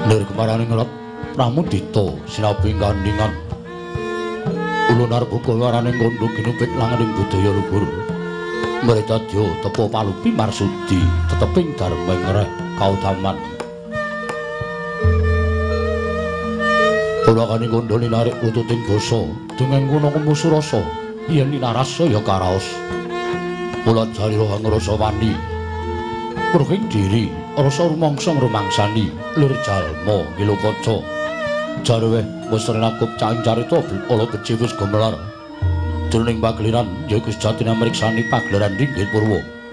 Lir kemaraning ngelat Pramudita sinabi kandhingan ulunar buka waraning kondo ginupit langaning budaya luhur mritadya tepa palupi marsudi teteping dharmeng reh kautaman Pulakaning kondo linarik ututing basa dengan kono kemusu rasa yen linarasa ya karaos mula jarira ngrasa wani purhing diri rasa rumangsa ngrumangsani lir jalma ngilukaca jarwe wis renakup caing carita ala beci wis gemelar jroning pagliran ya Gusti Jatina mriksani pagelaran ringgit purwa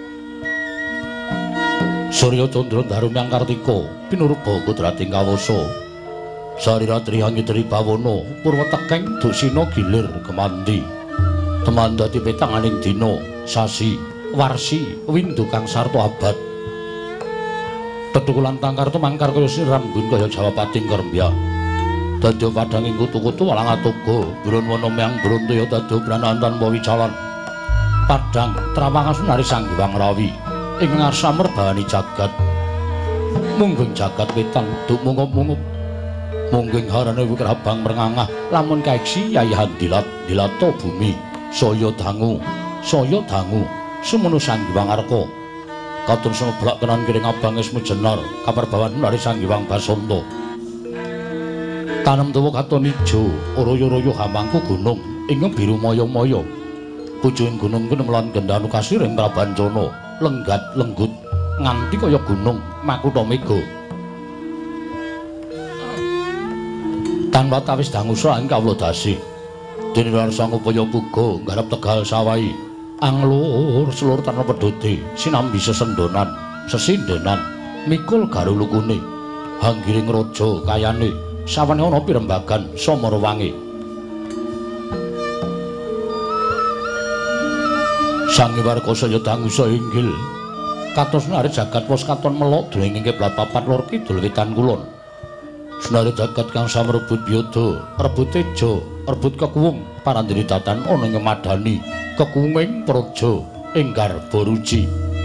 Surya Candra Darumyang Kartika pinurba kudrating kawasa Sariratri Hangitri Bawana purwa tekeng dusina gilir kemandi teman dadi petanganing dina sasi warsi windu kang sarta abad tetukulan tangkartu mangkar kaya sirambun kaya jawapating kerembya dadya padhanging kutu-kutu walang atoga burun wana meang brontoya dadya branahan tanpa wicalan padhang trawangan sunari Sang Hyang Rawi ing ngarsa merbahani jagat mungging jagat wetang duk mungup-mungup mungging harane wikrabang mrengangah lamun kaeksi yayahan dilato bumi saya dangu semono Sang Hyang Arka katun semeblak kenan kiring abang ismu jenar kaperbawan nari Sang Hyang Basanta tanem tuwa katon ijo royo-royo hamangku gunung ingkang biru moyo-moyo pucuking gunung kenemlan gendanu kasiring prabancana lenggat lenggut nganti kaya gunung makutha mega tanpa tawis dangusa ing kawula dasi dene rasa ngupaya puga nggarap tegal sawai anglur selur tanpa pedhote sinambi sesendonan sesindenan mikul garulukune hanggiring raja kayane sawane ana pirembagan samara wangi Sang Hyang Saya dangusa inggil katos nari jagat pos katon melok dening kiblat papat lor kidul wetan kulon senari jagat kang samrebut biyada rebut teja rebut kekuwung parandene datan ana ngemadani kekuwunging praja ing garba ruci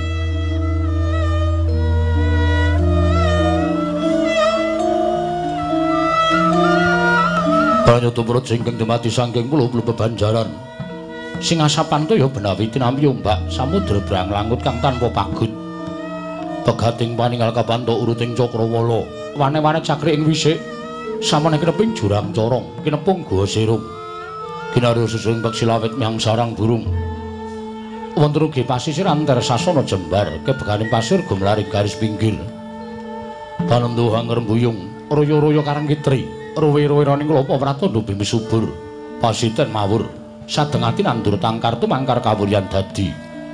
Banyoto perut singkeng dimati sangking pulau-pulau bebanjaran sing asapanto ya benawi tinampi ombak samudra branglangut kang tanpa pagut pegating paninggal kapanto uruting cakrawala wane-wane cakri ing wisik samana kineping jurang corong kinepung goa sirung kinarya susuing peksi lawit mihang sarang burung wonten ugi pasisir antar sasana jembar kebeganing pasir gumlari garis pinggir tanem tuha ngrembuyung royo-royo karang kitri ruwe-ruwe raning klopo pratandha bumi subur pasiten mawur sadengati nandur tangkar tumangkar kawuryan dadi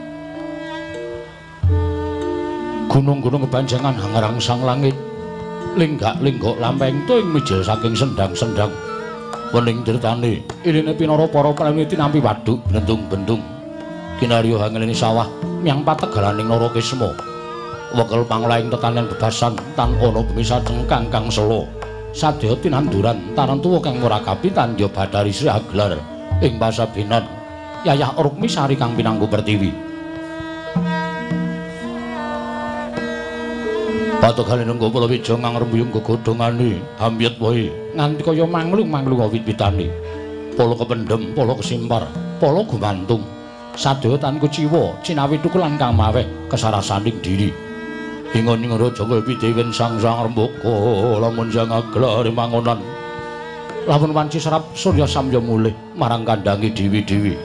gunung-gunung kebanjangan hangarang sang langit linggak-linggok lampeng tuing mijil saking sendang-sendang wening dirtane iline pinara para praniti nampi waduk bendung-bendung kinarya hangelene sawah miang pategalaning Narakisma wekel panglaing tetanen bebasan tan ana bumi sajengkang kang selo sadya tinanduran tarantuwa kang murakabi tandya Bathari Sri Aglar ing pasabenan Yayah Rukmi Sari kang pinangku pertiwi patogalane nggo palawija ngrembuyung gegodhongane hambyet wae nganti kaya manglung-manglung wit-witane pala kependhem pala kesimpar pala gumantung sadaya tan kuciwa cinawi tukulan kang maweh kesarasaning diri ingon ing raja pidewen sang rembaka lamun sang Aglar mangonan lamun wanci serap surya samya mulih marang kandhange dewi-dewi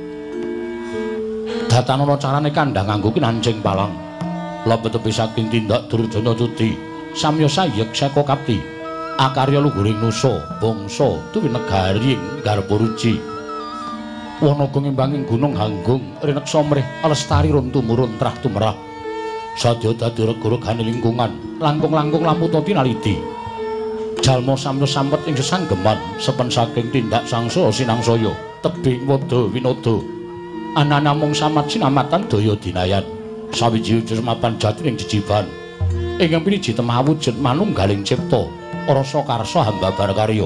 datanana carane kandhang nganggo kinancing palang lebet tepi saking tindak Durjana Cuti samya sayek seka kapti akarya luhuring nusa bangsa tuwi negari ing garba ruci wanaga ngimbanging gunung hanggung rineksa mrih lestari rum tumurun trah tumrah sadya dadi rega-regane lingkungan langkung-langkung lamputa tinaliti jalma samya sampet ing sesanggeman sepen saking tindak sangsa sinangsaya tebing wada winada ana namung samat sinamatan daya dinayan sawiji mapan jati ing jejiban ingkang piniji temah wujud manunggaling cipta rasa karsa hamba barkarya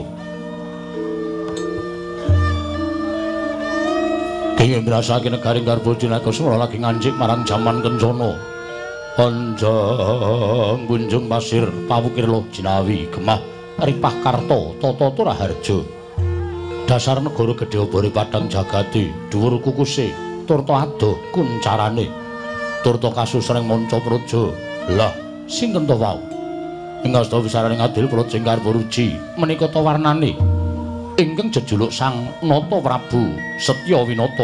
kenging ngrasake negaring garba dinaka semana lagi ngancik marang jaman kencana Anjang kunjung pasir pawukir loh jinawi gemah ripah karto toto turaharjo dasar negara gedhe obore padang jagati dhuwur kukuse turta adoh kuncarane turta kasusreng manca praja lah sinten to wau ing asta wisaraning adil praja ingkang Puruji menika ta warnane ingkang jejuluk Sang Nata Prabu Setya Winata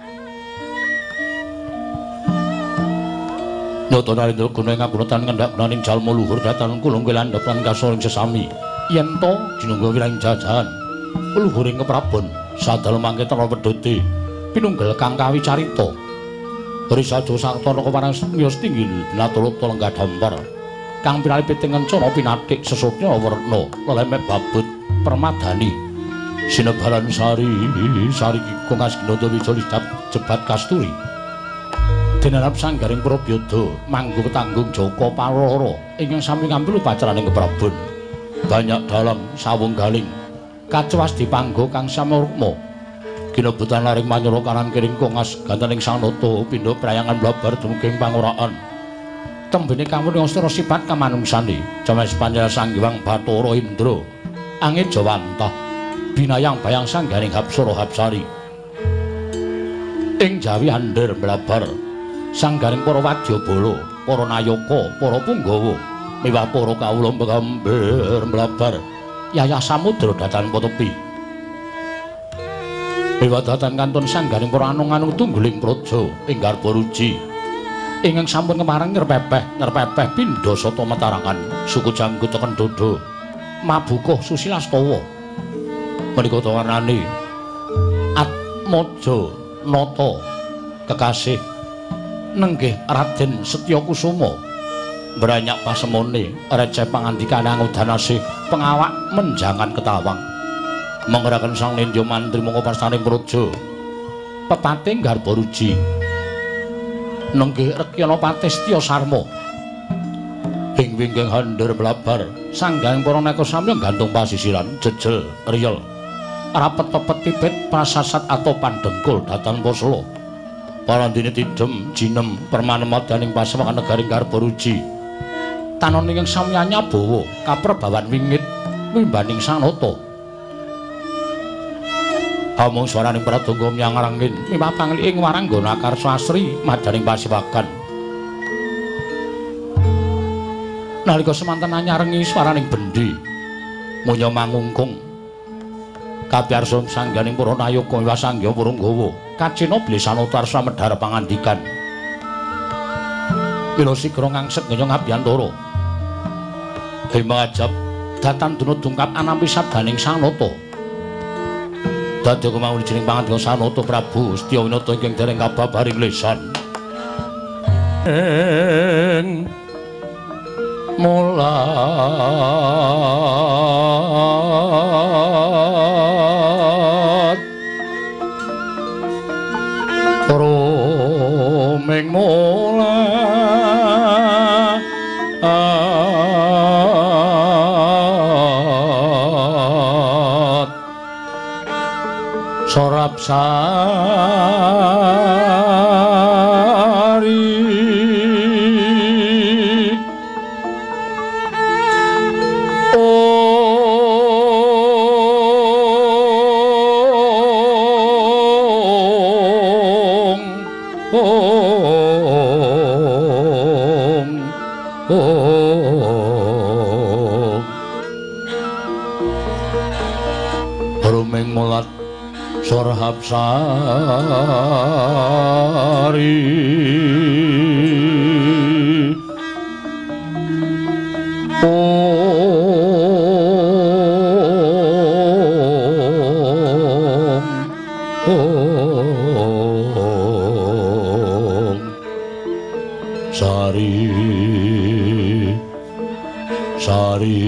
Nyoto narendra guna ing kagunatan kendhak gunaning jalma luhur datan kula landhep lan kasoring sesami yen to dinungga wirang jajahan luhuring keprabon sadal mangke tena wedhote pinunggal kang kawicarita risaja sartana keparang miyos tinggil binatulata lenggah dampar kang pinalipit ing encana pinathik sesutnya werna lelemek babut permadani sinebaran sari kikung asginada wijaya jebat kasturi dinarap sanggaring Prabyada manggo tanggung Jaka Paloro ingkang sami ngambil upacaraning keprabon banyak dalam sawung galing kacewas dipanggo kang samurukma ginebutan laring manyura kanan kiring kongas gantening Sang Nata pindha prayangan blabar dumugi pangoraan tembene kawuning astra sifat kamanungsane james panjal Sang Hyang Bathara Indra angin Jawantah binayang bayang sanggaring Hapsara Hapsari ing jawi andher blabar sanggaring para wadyabala, para nayaka, para punggawa, miwah para kawula mbamber mlabar yayah samudra datan tepi. Miwah datan kantun sanggaring para anung-anung tungguling praja ing Garbaruji. Ingkang sampun kemareng ngerpepeh pindha sata matarangan, suku janggut teken dodo, mabukuh susilastawa. Menika ta warnane Atmaja Nata kekasih nenggih Raden Setya Kusuma branyak pasemone receh pangandikane angudanasih pengawak menjangan ketawang menggerakan Sang Nindya mantri mongko pasaning praja pepating Garbaruji nenggih Rekyana Patih Setya Sarma ing wingking handher blabar sanggaing para neka samya gantung pasisiran jejel riyel rapet-pepet pipit prasasat atau pandengkul datan Kosala parandene tidhem jinem permanemadaning pasewakan negaring Garbaruji tanon ingkang samyanya bawa kaprabawan wingit wimbaning Sang Nata amung swaraning pradonga myangrangin miwah pangliing waranggana karsa asri madaning pasewakan nalika semanten anyarengi swaraning bendi munya mangungkung kapiarsa sangganing para nayaka miwah sangya Purunggawa kacina Blesanata arsa medhar pangandikan mila sigra ngangsek ngenya ngabiyantara hemajab datan dunut dungkap anampi sabdaning Sang Nata dadi kemawujining pangandika Sang Nata Prabu Setya Winata ingkang dereng kababaring lesan ing mulat roming mulat sorap sari roming mulat sorhap sari sari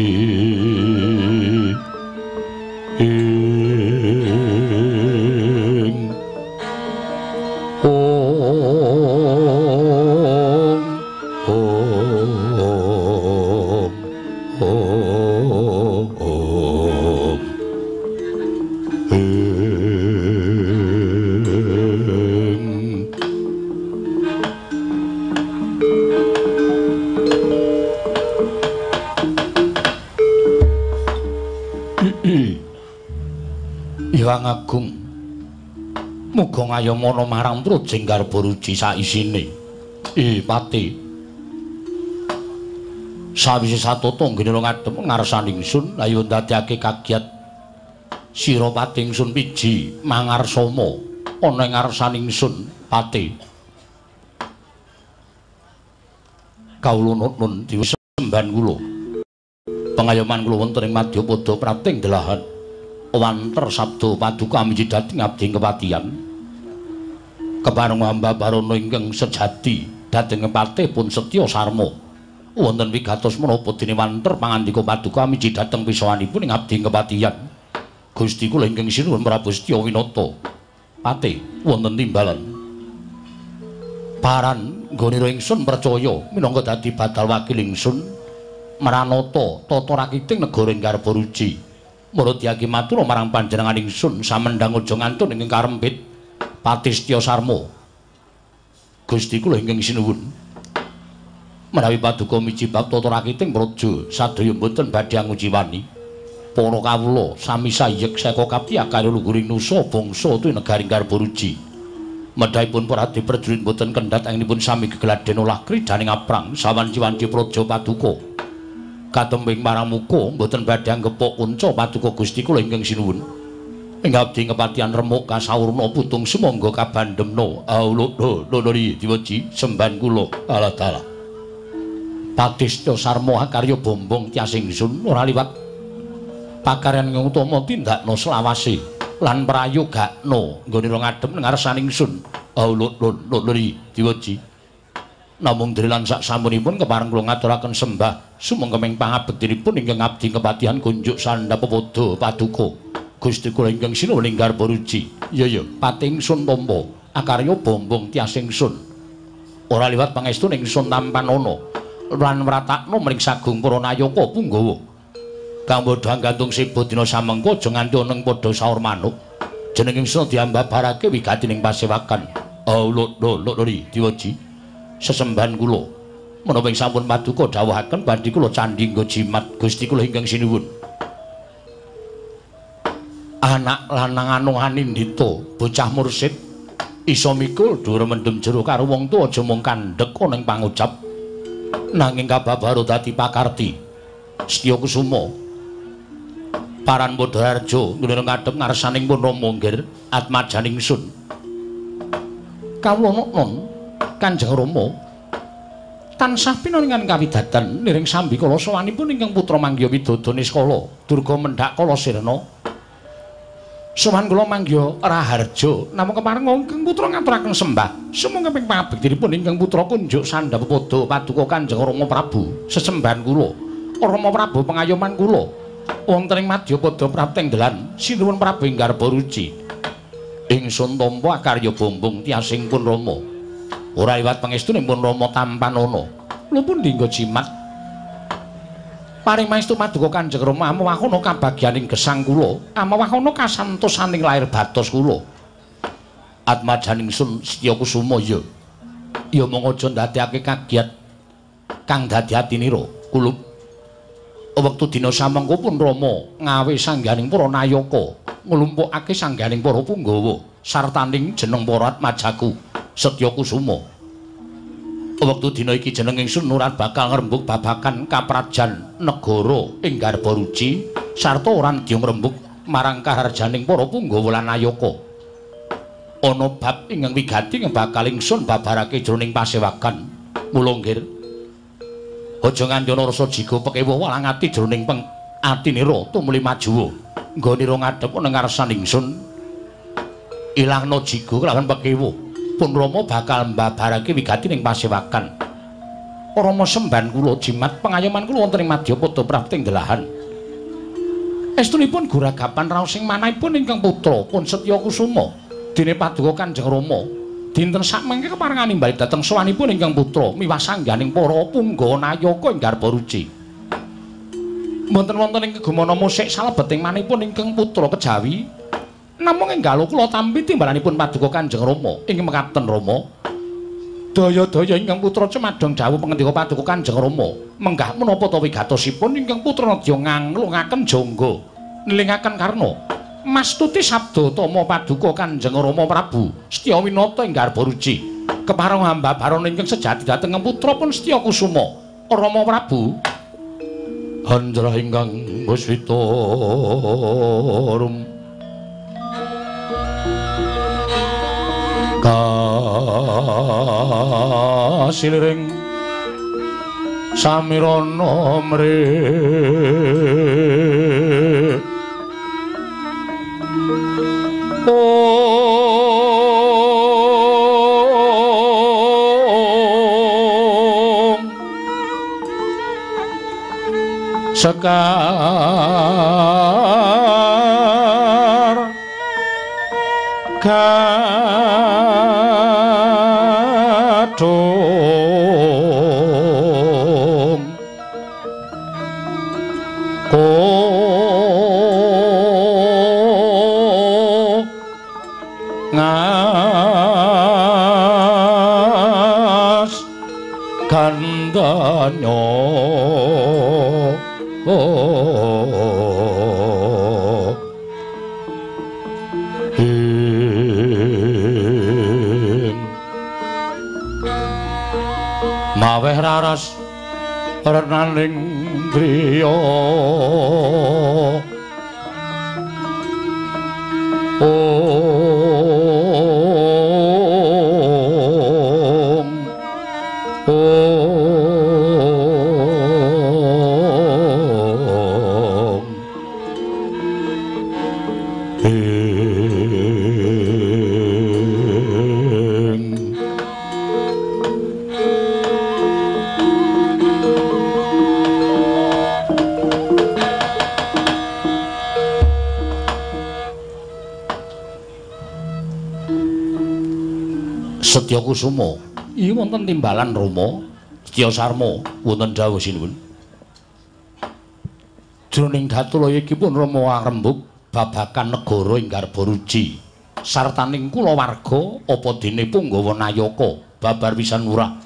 Hyang Agung. Muga ngayomana marang Projing Garbaruci saisine. Pati. Sawise satata nggene ngadhep ngarsaning ingsun, ayo ndadekake kagiat sira Pati ingsun piji mangarsama ana ing ngarsaning ingsun, Pati. Kawula nuwun diwesemban kula. Pangayoman kula wonten ing Madyapada prating delahan. Wanter sabda paduka amijidating abdi kepatihan. Kepareng hamba barono ingkang sejati dhateng patih pun setya sarma. Wonten wigatos menapa dene wanter pangandika paduka amijidateng pisawanipun ing abdi kepatihan. Gusti kula ingkang sinuwun Prabu Setya Winata. Patih wonten timbalan. Paran nggonira ingsun percaya minangka dadi badal wakil ingsun maranata tata rakiting negara Garbaruci. Murudyake matur marang panjenengan ingsun samendhang aja ngantun ing karempit Pati Setya Sarma. Gusti kula ingkang sinuwun menawi paduka miji bab tata rakiting praja sadaya mboten badhe angujiwani. Para kawula sami sayek saka kapiyakare luhuring nusa bangsa tu negari Garbaruci. Medhaipun para diperjurit mboten kendhat anggenipun sami gegeladen olah kridaning aprang sawanci-wanci praja paduka. Katembing marang muka mboten badhe anggepok kunca paduka Gusti kula ingkang sinuwun. Ing abdi kepatihan remuk kasawurna putung sumangga kabandhemna. Lori diweji semban kula Allah taala. Pati Setya Sarma karya bombong tias ingsun ora liwat pakaryan utama tindakna selawase lan prayogakna nggonira ngadhep ngarsaning ingsun. Lori diweji. Namung drilan sak sampunipun kepareng kula ngaturaken sembah sumangga ming pangabektinipun ingkang abdi kepatihan kunjuk sandhapada paduka Gusti kula ingkang sinuwun ing Garbaruci. Ya Pati ingsun tampa akarya bombong tias ingsun. Ora liwat pangestu ingsun tampan ana lan mratakna mring sagung para nayaka Punggawa. Kang bodho gantung siba dina samengko aja nganti ana ing padha saur manuk. Jeneng ingsun diambabarake wigatining pasewakan. Lori diweji. Sesembahan kula menapa ing sampun paduka dawuhaken badhe kula candhi nggo jimat Gusti kula ingkang sinuwun. Anak lanang anuhan Indita bocah mursid isa mikul dhuwur mendem jero karo wong tuwa aja mung kandhek ana ing pangucap nanging kababaro dadi pakarti. Setya Kusuma paran Padharjo nggone ngadhep ngarsaning pun Rama nggir atmajaning ingsun. Kawula non Kanjeng Rama tansah pinaringan kawidadan liring sambi kala sawanipun ingkang putra Mangya Widodha Niskala Durga Mendhak Kala Sirna. Sawan kula Mangya Raharja namung kepareng ingkang putra ngaturaken sembah sumangga ping pangabektinipun ingkang putra kunjuk sandhapada paduka Kanjeng Rama Prabu. Sesembahan kula Rama Prabu pengayoman kula wonten ing Madyapada prapting delan sinuwun Prabu ing Garbaruci. Ingsun tampa karya bombong tiasing pun Rama. Ora liwat pangestunipun Rama tampan ana. Lha pundi nggo jimat? Paring maestu paduka Kanjeng Rama amawahana kabagyaning gesang kula, amawahana kasantosaning lair batos kula. Atmajaning sun Setya Kusuma ya. Ya mung aja ndadekake kagiat kang dadi atinira. Kulup. Wektu dina samengko pun Rama ngawe sangganing para nayaka, nglumpukake sangganing para Punggawa sartaning jeneng para atmajaku. Setya Kusuma. Wektu dina iki jeneng ingsun nurat bakal ngrembug babagan kaprajan negara ing Garbaruci sarta ora nedya ngrembug marang kaharjaning para Punggawa lan nayaka. Ana bab ingkang wigati ing bakal ingsun babarake jroning pasewakan. Mula nggir aja nganti ana rasa jiga pekewo walang ati jroning atinira tumuli maju nggonira ngadhep ana ngarsaning ingsun. Ilangna jiga kelawan pekewo. Pun Rama bakal mbabarake wigati ning pasewakan. Rama semban kula jimat pengayoman kula wonten ing Madyapada prapting delahan. Estunipun guragapan raos ing manahipun ingkang putra pun Setya Kusuma dene paduka Kanjeng Rama dinten sakmengke keparengan nimbali dhateng sawanipun ingkang putra miwah sangganing para Punggawa nayaka ing Garbaruci. Mboten wonten ing kegumana musik salebeting manahipun ingkang putra kejawi. Namung enggal kula tampi timbalanipun paduka Kanjeng Rama ing mekaten Rama. Daya-daya ingkang putra cemadhong dawuh pangendika paduka Kanjeng Rama. Menggah menapa ta wigatosipun ingkang putra nedya nganglungaken jangga nilingaken karna Mastuti sabda tama paduka Kanjeng Rama Prabu Setya Winata ing garba ruci kepareng hamba barana ingkang sejati dhateng putra pun Setya Kusuma Rama Prabu Hanjrah ingkang Puswita rum kasiliring samirana mrih sekar kadung ngas gandanya maweh raras renaning griya Setya Kusuma, iki wonten timbalan Rama, Setya Sarma wonten dawuh sinuwun. Jroning Datulaya iki pun Rama ngrembug babagan negara ing garba ruci. Sartaning kulawarga apa dene Punggawa Nayaka babar pisan murah.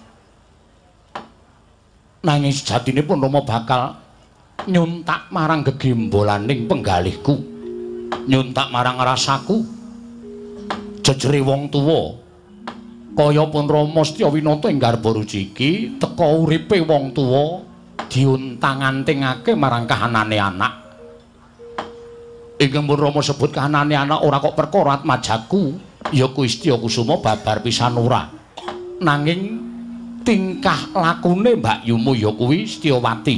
Nanging sejatinipun Rama bakal nyuntak marang gegimbolaning penggalihku. Nyuntak marang rasaku. Jejere wong tuwa kaya pun Rama Setya Winata ing garba ruci iki teka uripe wong tuwa diuntang-antingake marang kahanane anak. Ingkang pun Rama sebut kahanane anak ora kok perkara atmajaku ya kuwi Setya Kusuma babar pisan ora. Nanging tingkah lakune Mbak Yumu ya kuwi Setyawati.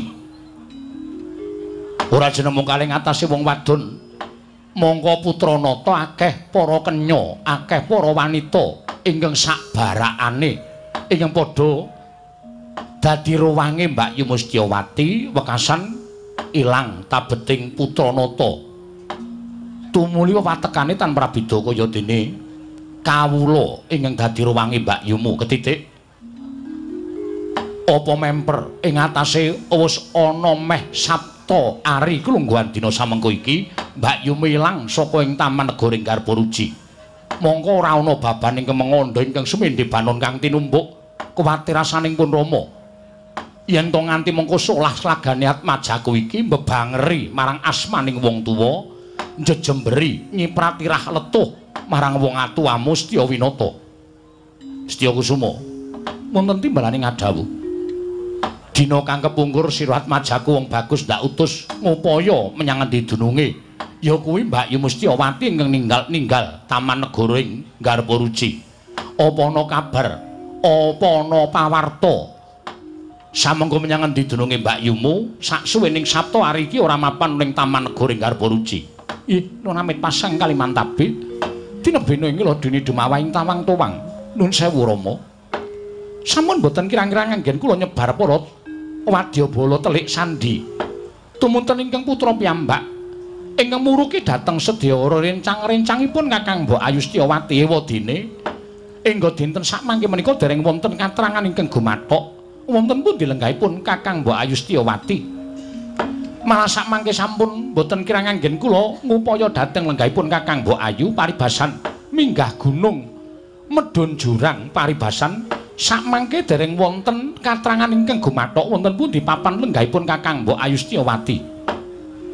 Ora jeneng mung kalih ngatasé wong wadon. Mongko putra nata akeh para kenya, akeh para wanita ingkang sakbarakane ingkang padha dadi ruwange Mbak Yumu Setyawati wekasan ilang tabeting putra nata. Tumuli watekane tan prabeda kaya dene kawula ingkang dadi ruwange Mbak Yumu ketitik. Apa memper ing atase wis ana meh Sabta ari kulungguhan dina samengko iki Mbak Yumu ilang saka ing taman negara ing garba ruci. Mongko ora ana baban ingkang mengandha ingkang sumendhe banon kang tinumbuk kuwatir rasaning pun Rama. Yen to nganti mengko solah slagane atmajaku iki mbebangeri marang asmaning wong tuwa, njejemberi nyiprati rah letuh marang wong atuwamu Setya Winata. Setya Kusuma, wonten timbalaning ngadhawuh. Dina kang kepungkur sira atmajaku wong bagus ndak utus ngupaya menyang endi dununge. Ya kuwi Mbak Yumu Setyawati ingkang ninggal taman negara ing garba ruci. Apa ana kabar? Apa ana pawarta? Samengko menyang endi dununge Mbak Yumu saksuwening Sabta ari iki ora mapan ning taman negara ing garba ruci. Ih, nun amit pasang Kalimantabit. Dinebena ing lho dene dumawahing tawang towang. Nun sewu Rama. Sampun boten kira-kira nganggen kula nyebar para wadyabala telik sandi. Tumunten ingkang putra piyambak ingkang muruki dhateng sedya rencang-rencangipun Kakang Mbok Ayu Setyawati ewa dene engga dinten sakmangke menika dereng wonten katrangan ingkang gumathok wonten pundi lenggahipun Kakang Mbok Ayu Setyawati. Malah sakmangke sampun boten kirang anggen kula ngupaya dhateng lenggahipun Kakang Mbok Ayu paribasan minggah gunung medhun jurang paribasan sakmangke dereng wonten katrangan ingkang gumathok wonten pundi papan lenggahipun Kakang Mbok Ayu Setyawati.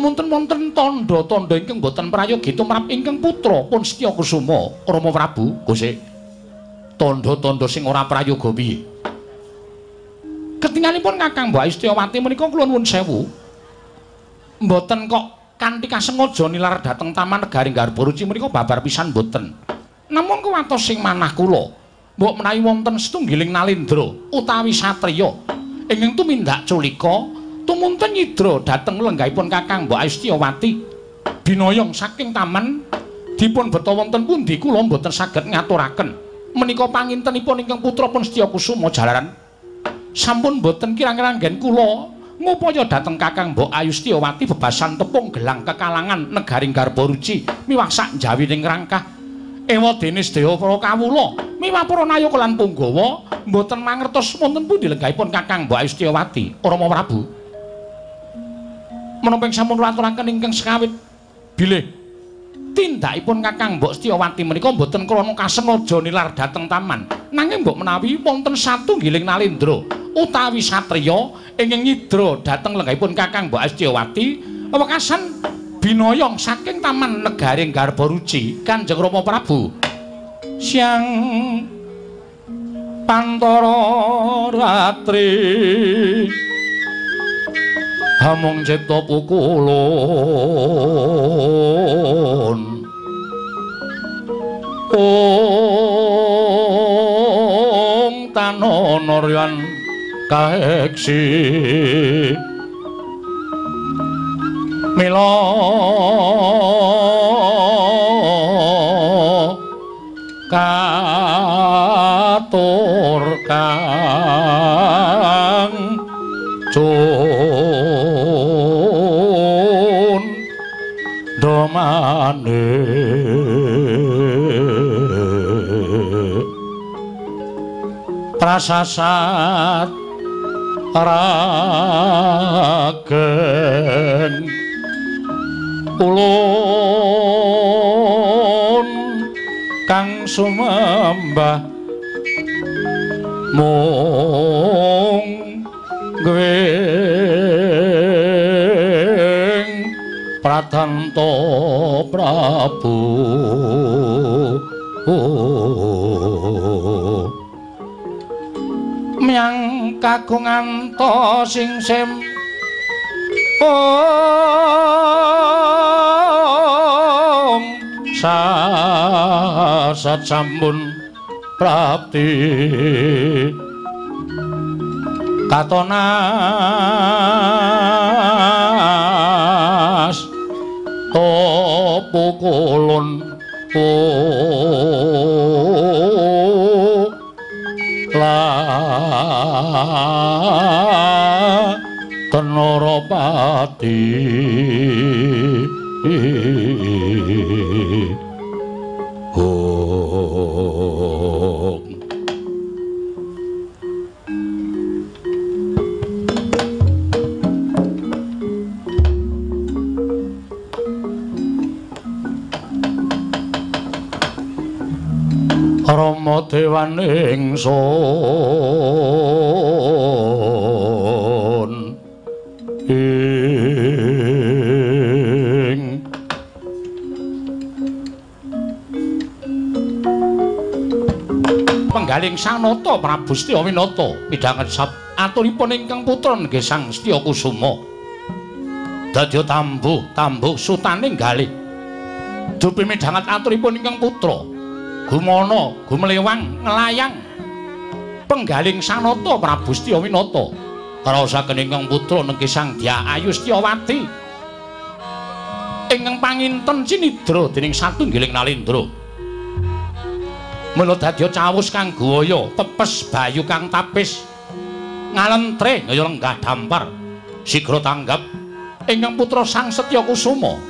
Tumunten wonten tandha-tandha ingkang boten prayogi tumrap ingkang putra pun Setya Kusuma Rama Prabu. Gusti. Tandha-tandha sing ora prayoga piye? Ketingalipun Kakang Mbok Astuwati menika kula nuwun sewu. Mboten kok kanthi kasengaja nilar dhateng Taman Negari Garbaruci menika babar pisan mboten. Namung kuwatos sing manah kula, mbok menawi wonten setunggiling nalendra utawi satriya ingkang tumindak culika tumunten nyidra dhateng lenggahipun Kakang Mbok Astuwati binayong saking taman dipun beta wonten pundi kula mboten saged ngaturaken. Menika pangintenipun ingkang putra pun Setya Kusuma jalaran sampun mboten kirang-kirang anggen kula ngupaya dhateng Kakang Mbok Astuwati bebasan tepung gelang kekalangan Negari Garbaruci miwah sak jawining rangkah ewa dene sedaya para kawula miwah para nayaka lan punggawa mboten mangertos wonten pundi lenggahipun Kakang Mbok Astuwati Rama Prabu. Menapa sampun aturaken ingkang sekawit bilih tindakipun Kakang Mbok Astuwati menika mboten krana kasengaja nilar dhateng taman nanging mbok menawi wonten satunggiling nalendra utawi satriya ingkang nyidra dhateng lenggahipun Kakang Mbok Astuwati wekasan binayong saking Taman Negari Garbaruci Kanjeng Rama Prabu Syang Pantara Ratri Hamung cipta pukulun Ong tanonaryan kaeksi mila katur kang cun domane prasasat rageng ulun kang sumembah mung gwing pratanta Prabu miang kagungan to singsim sasat sampun prapti katonas topu kulun Tenorapati Rama dewaning sun ing penggaling Sanata Prabu Setya Winata midhanget sab aturipun ingkang putra Gesang Setya Kusuma dadya tambuh sutaning galih dupi midhanget aturipun ingkang putra Gumana Gumelewang nglayang penggaling Sanata Prabu Setya Winata raosaken ingkang putra Gesang Dyayu Setyawati ingkang panginten cinidra dening satunggiling nalendra mula dadya cawus kang guwaya pepes bayu kang tapis ngalentre ngaya lenggah dampar sigra tanggap ingkang putra Sang Setya Kusuma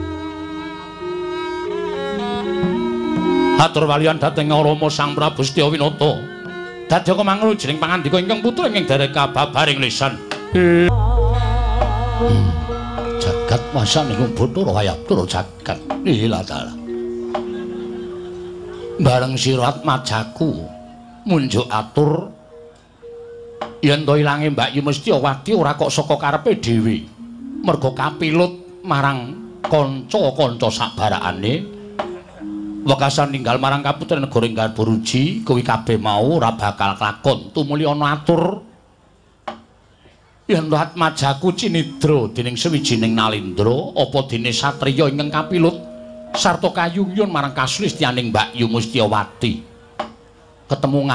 atur walian dhateng Rama Sang Prabu Setya Winata dadya kemangru jeneng pangandika ingkang putra ing derek kababaring lisan jagat wasaning Bathara Hayapura jagat lilatala bareng sirat majaku munjuk atur yen to ilange Mbak Yu Mestyawati ora kok saka karepe dhewe merga kapilut marang kanca-kanca sabarakane wekasan ninggal marang Kaputren Negara Enggal Boruji kuwi kabeh mau ora bakal kelakon tumuli ana atur yen Atmajaku cinidra dening sawijining nalindra apa dene satriya ingkang kapilut sarta kayungyon marang kasulistianing Mbakyu Mustyawati ketemu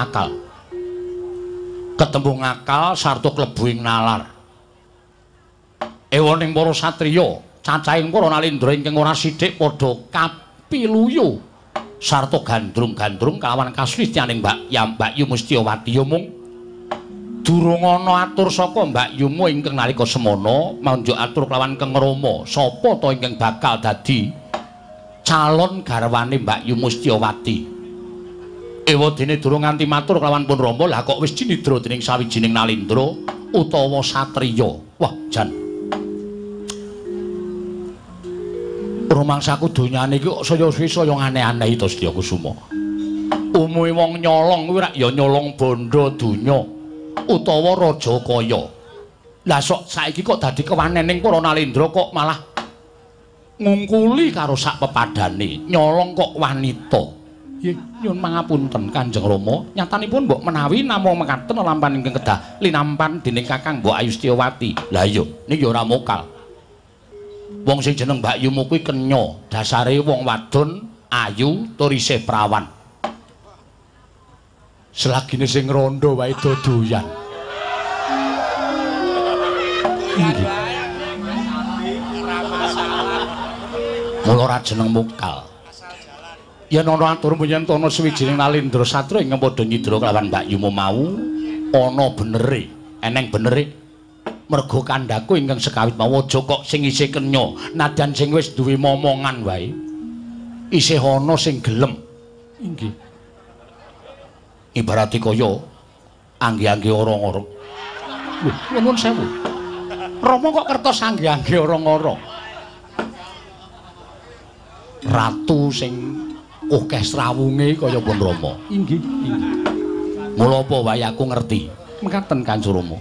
ngakal sarta klebu ing nalar ewoning para satriya cacahing para nalindra ingkang ora sithik padha kapiluyu sarta gandrung-gandrung kalawan kasulistianing Mbakyu Mustyawati mung durung ana atur saka Mbakyumu ingkang nalika semana manjuk atur kelawan Kang Rama sapa ta ingkang bakal dadi calon garwane Mbakyu Mustyawati ewa dene durung nganti matur kelawan Pun Rama lah kok wis cinidra dening sawijining nalindra utawa satriya wah jan rumangsaku donyane iki kok saya aneh-aneh to Sedya Kusuma. Umume wong nyolong kuwi rak ya nyolong bondo donya utawa raja kaya. Lah sok saiki kok dadi kewanening para nalindra kok malah ngungkuli karo sak pepadane, nyolong kok wanita. Nyun mangapunten Kanjeng Rama, nyatanipun mbok menawi namung mekaten lampahan ingkang kedah linampan dening Kakang Mbok Ayustiawati. Lah iya, niki ya ora mokal. Wong sing jeneng Mbakyumu kuwi kenya, dasare wong wadon ayu tur isih prawan. Selagine sing rondo wae dodoyan. Inggih. Mula ora jeneng mokal. Yen ana atur menyang ana sawijining nalindra satra ing padha nyidra kelawan Mbakyumu mau, ana benere, eneng benere. Mergo kandhaku ingkang sekawit mau aja kok sing isih kenya nadyan sing wis duwe momongan wae isih ana sing gelem inggih ibarate kaya anggi-anggi orang-orang lho nyuwun sewu Rama kok kertos anggi-anggi orang-orang ratu sing akeh srawunge kaya Pun Rama inggih mula apa wae aku ngerti mekaten Kanjeng Rama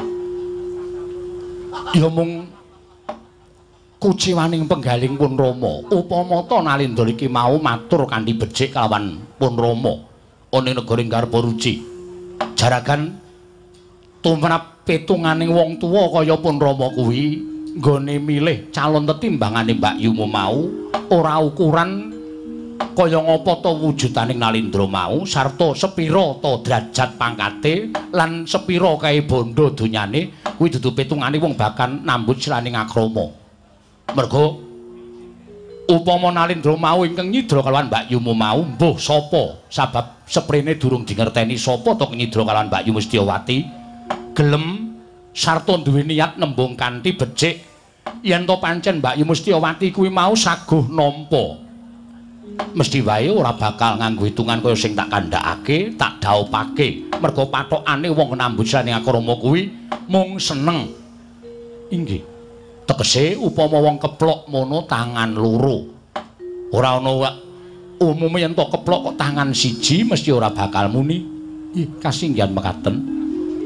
ya mung kuciwaning penggaling Pun Rama upama ta nalindra iki mau matur kanthi becik kalawan Pun Rama ana negara Enggal Boruji jaragan tumrap petunganing wong tuwa kaya Pun Rama kuwi nggone milih calon tetimbangane Mbakyumu mau ora ukuran kaya ngapa ta wujudaning nalindra mau sarta sepira ta derajat pangkate lan sepira kae bondo donyane kuwi dudu petungane wong bakal nambut siraning akrama mergo upama nalindra mau ingkang nyidra kalawan Mbakyumu mau mbuh sapa sabab seprene durung dingerteni sapa ta nyidra kalawan Mbakyu Mustyawati gelem sarta duwe niat nembung kanthi becik yen to pancen Mbakyu Mustyawati kuwi mau saguh nampa mesti wae ora bakal nganggo hitungan kaya sing tak kandhakake, tak dhaupake. Mergo pathokane wong nambut siraning akrama kuwi mung seneng. Inggih. Tegese upama wong keplok mono tangan loro. Ora ana umume yen to keplok kok tangan siji mesti ora bakal muni. Ih, kasinggihan mekaten.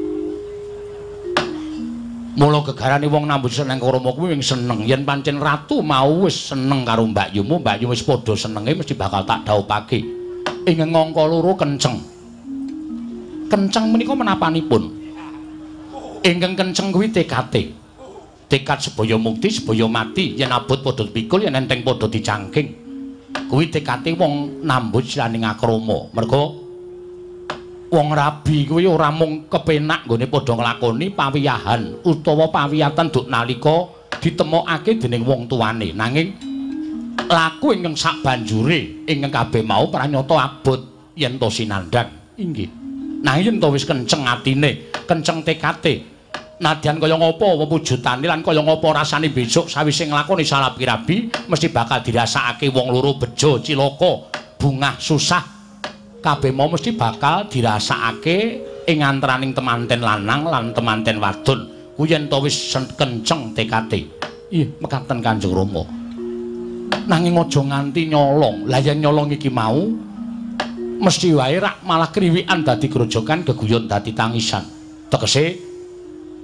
Mula gegarane wong nambut seneng krama kuwi wing seneng yen pancen ratu mau wis seneng karo Mbakyumu, Mbakyu wis padha senenge mesti bakal tak dhaupake. Ing ngangka loro kenceng. Kenceng menika menapanipun? Ingkang kenceng kuwi tekate. Tekad sebaya mukti, sebaya mati, yen abot padha pikul, yen enteng padha dicangking. Kuwi tekate wong nambut siraning akrama. Mergo wong rabi kuwi ora mung kepenak nggone padha nglakoni pawiyahan utawa pawiyatan duk nalika ditemokake dening wong tuane nanging laku ingkang sak banjure ingkang kabeh mau pranyata abot yen to sinandhang inggih nah yen to wis kenceng atine kenceng tekate nadyan kaya ngapa wujudane lan kaya ngapa rasane besok sawise nglakoni salapirabi mesti bakal dirasakake wong loro bejo cilaka bungah susah kabeh mau mesti bakal dirasakake ing antaraning temanten lanang lan temanten wadon kuwi yen to wis kenceng tekate ih mekaten Kanjeng Rama nanging aja nganti nyolong lah yen nyolong iki mau mesti wae rak malah kriwikan dadi grojokan geguyon dadi tangisan tegese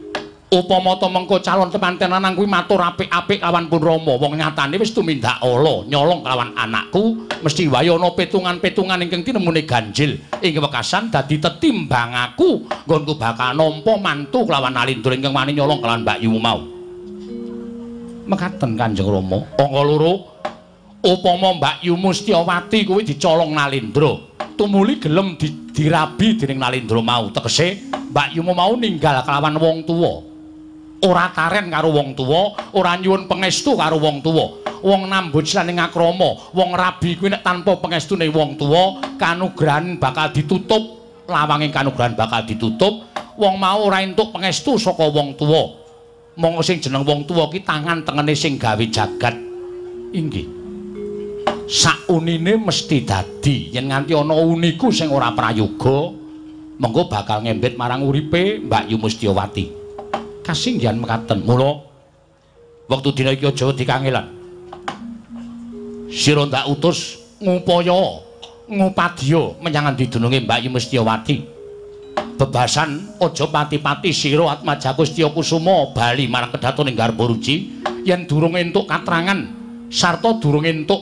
Upama ta mengko calon temanten lanang kuwi matur apik-apik lawan Pun Rama, wong nyatane wis tumindak ala nyolong kelawan anakku, mesti wae ana petungan-petungan ingkang tinemune ganjil ing wekasan dadi tetimbang aku nggonku bakal nampa mantu kelawan Nalindra ingkang wani nyolong kelawan Mbak Yu mau. Mekaten Kanjeng Rama. Angka loro, upama Mbak Yu Mustyawati kuwi dicolong Nalindra, tumuli gelem dirabi dening Nalindra mau, tegese Mbak Yu mau ninggal kelawan wong tuwa. Ora taren karo wong tuwa, ora nyuwun pangestu karo wong tuwa. Wong nambut slaning akrama, wong rabi kuwi nek tanpa pangestune wong tuwa, kanugrahan bakal ditutup, lawanging kanugrahan bakal ditutup. Wong mau ora entuk pangestu saka wong tuwa. Monggo sing jeneng wong tuwa ki tangan tengene sing gawe jagat. Inggih. Saunine mesti dadi yen nganti ana uniku sing ora prayoga, mengko bakal ngembet marang uripe Mbak Yu Mustyawati. Kasinggihan mekaten. Mula wektu dina iki aja dikangelan. Sira ndak utus ngupaya ngupadya menyang didununge Mbak Yu Mustyawati. Bebasan aja pati-pati sira Atmaja Kustia Kusuma bali marang kedatoning Garbaruci yen durung entuk katrangan sarta durung entuk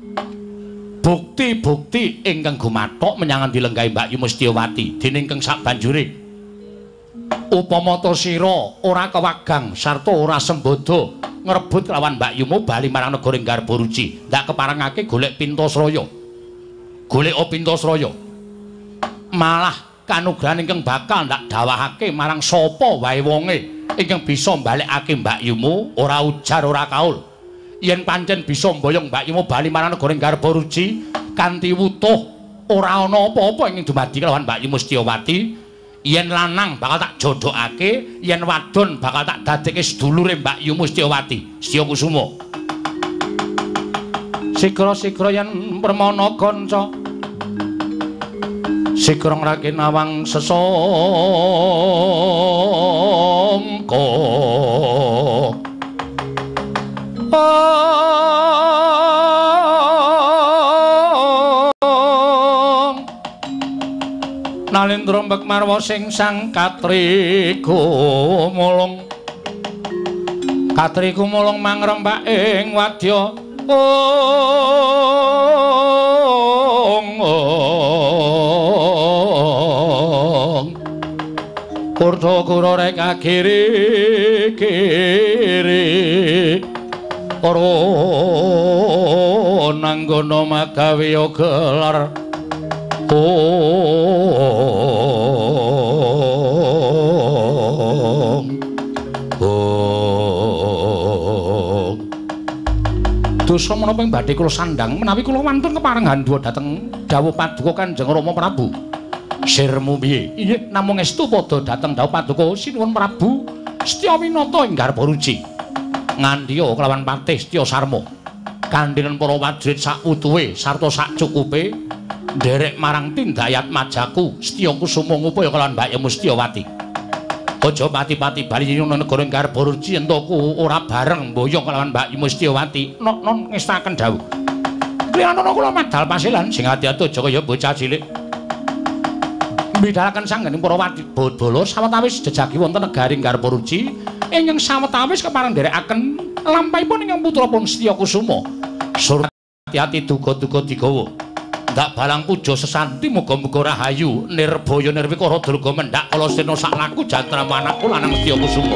bukti-bukti ingkang gumathok menyang dilenggahi Mbak Yu Mustyawati dening kang sabanjure. Upama ta sira ora kewagang sarta ora sembodo ngrebut lawan Mbak Yumu bali marang negara Garbaruci, ndak keparengake golek Pintasraya. Golek Pintasraya. Malah kanugrahan ingkang bakal ndak dawahake marang sapa wae wonge ingkang bisa mbalekake Mbak Yumu, ora ujar ora kaul. Yen pancen bisa mboyong Mbak Yumu bali marang negara Garbaruci kanthi wutuh ora ana apa-apa ingkang dumadi lawan Mbak Yu Mustyawati. Yen lanang bakal tak jodhokake, yen wadon bakal tak dadekke sedulure Mbak Yu Mustyawati, Setya Kusuma. Sigra-sigra yen permana kanca, sigra ngrake nawang sesangka. Nalindra mbek marwa sing sang Katri Gumulung. Katri Gumulung mangrembak ing wadya. Kurta kura rek agiri-giri. Ora nanggono magawe gelar. Dosa menapa ing badhe kula sandhang menawi kula wantun keparengan duwa dhateng dawuh paduka Kanjeng Rama Prabu. Sirmu piye? Inggih namung estu padha dhateng dawuh paduka Sinuwun Prabu Setya Winata ing Garbaruci. Ngandhiya kelawan Patih Setya Sarma. Kandhenen para prajurit sak utuhe sarta sak cukupe nderek marang tindayat majaku Setya Kusuma ngupaya kelawan Mbak Yu Mustyawati. Aja pati-pati bali nyuwun negara Garbaruci entoku ora bareng mboyong kelawan Mbak Yu Mustyawati. Non ngestaken dawuh. Kliyanana kula madal pasilan sing ati-ati aja kaya bocah cilik. Mbidalaken sanggening para wadya sawetawis jejagi wonten negaring Garbaruci ingkang sawetawis kepareng nderekaken lampahipun ingkang putrapun Setya Kusuma. Sur ati-ati duga-duga digawa. Ndak balang puja sesanti muga-muga rahayu nirbaya nirwikara durga mendhak kala sena sak laku jantra manahku lanang Setya Kusuma.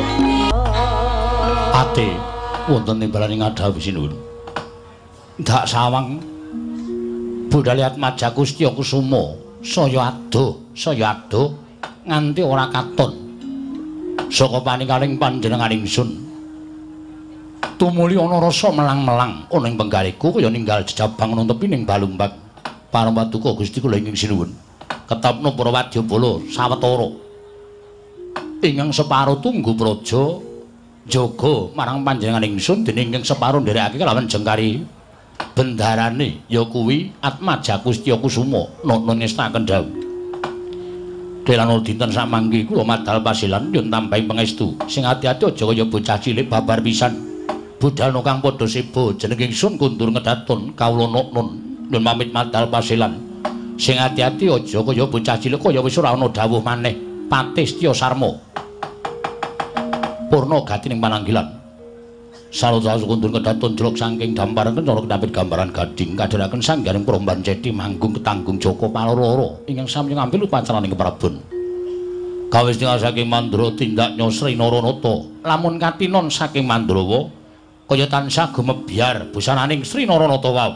Ate wonten timbalaning adhawu sinuwun. Ndak sawang budhale Atmajaku Setya Kusuma saya adoh nganti ora katon saka paninggaling panjenengan ingsun. Tumuli ana rasa melang-melang ana ing penggaliku kaya ninggal jejabang nuntepi ning balumbak. Parapaduka Gusti kula ingkang sinuwun. Ketapna para wadyabala sawetara ingkang separo tunggu praja jaga marang panjenengan ingsun dene ingkang separo nderekake kelawan jengkari bendarane ya kuwi Atmajaku Setya Kusuma. Nana ngestaken dawuh. Delana dinten samangke kula madal pasilan yen tampahing pangestu sing ati-ati aja kaya bocah cilik babar pisan. Budal kang padha seba jeneng ingsun kundur ngedaton kawula nun nun pamit madal pasilan sing ati-ati aja kaya bocah cilik kaya wis ora ana dawuh maneh Patih Setya Sarma. purna gatining pananggilan. Salota sukundun kedaton jeluk saking damparan kencana kedampit gambaran gading kadharaken sanggaring Promban Cethi manggung ketanggung Joko paloro ingkang sami ngambil upacaraning keprabon. Kawis tinggal saking Mandura tindak Nyosri Naranata lamun katinon saking Mandrawa kaya tansah gumebyar busananing Sri Naranata wau.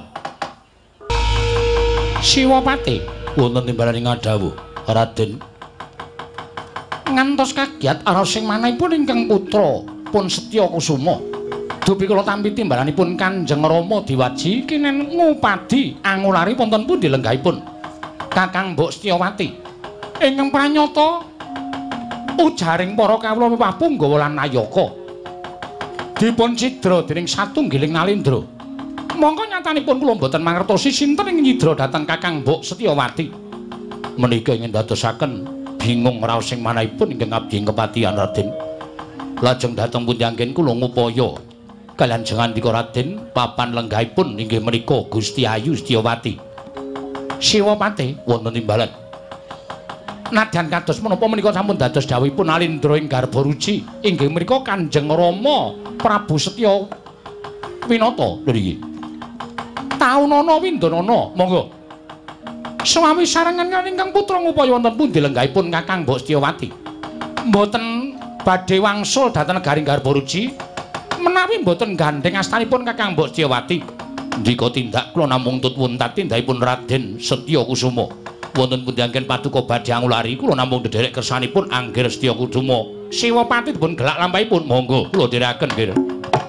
Siwapati wonten timbalaning ngadhawuh Raden ngantos kagiat aros sing manahipun ingkang putra pun Setya Kusuma dupi kula tampi timbalanipun Kanjeng Rama Diwaji kinen ngupadi angulari wonten pundi lenggahipun Kakang Mbok Setyawati ingkang pranyata ujaring para kawula miwah Punggawa lan Nayaka dipun cidra dening satunggiling nalindra. Mongko nyatanipun kula mboten mangertosi sinten ing nyidra dhateng Kakang Mbok Setyawati. Menika ingin dadosaken bingung raos sing manahipun ingkang abdi kepatihan Raden. Lajeng dhateng pundi anggen kula ngupaya kalian jengandika Raden papan lenggahipun inggih menika Gusti Ayu Setyawati. Siwapati wonten timbalan. Nadyan kados menapa menika sampun dados dawuhipun Alindra ing Garbaruci inggih menika Kanjeng Rama Prabu Setya Winata lho niki. Taunana Windanana monggo. Swami sarengan ingkang putra ngupaya wonten pundi lenggahipun Kakang Mbok Setyawati. Mboten badhe wangsul dhateng negaring Garbaruci menawi mboten gandeng astanipun Kakang Mbok Setyawati. Ndika tindak kula namung tutwuntat tindakipun Raden Setya Kusuma. Wonten pundi anggen paduka badhe angulari kula namung dhederek kersanipun Angger Setya Kusuma. Siwapati dipun gelak lampahipun monggo kula dherekaken nggih.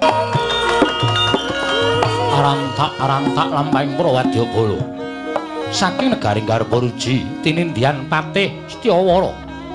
Arantak lampahing Prawadyabala saking negaring Garbaruci tinindhian Patih Setyawara.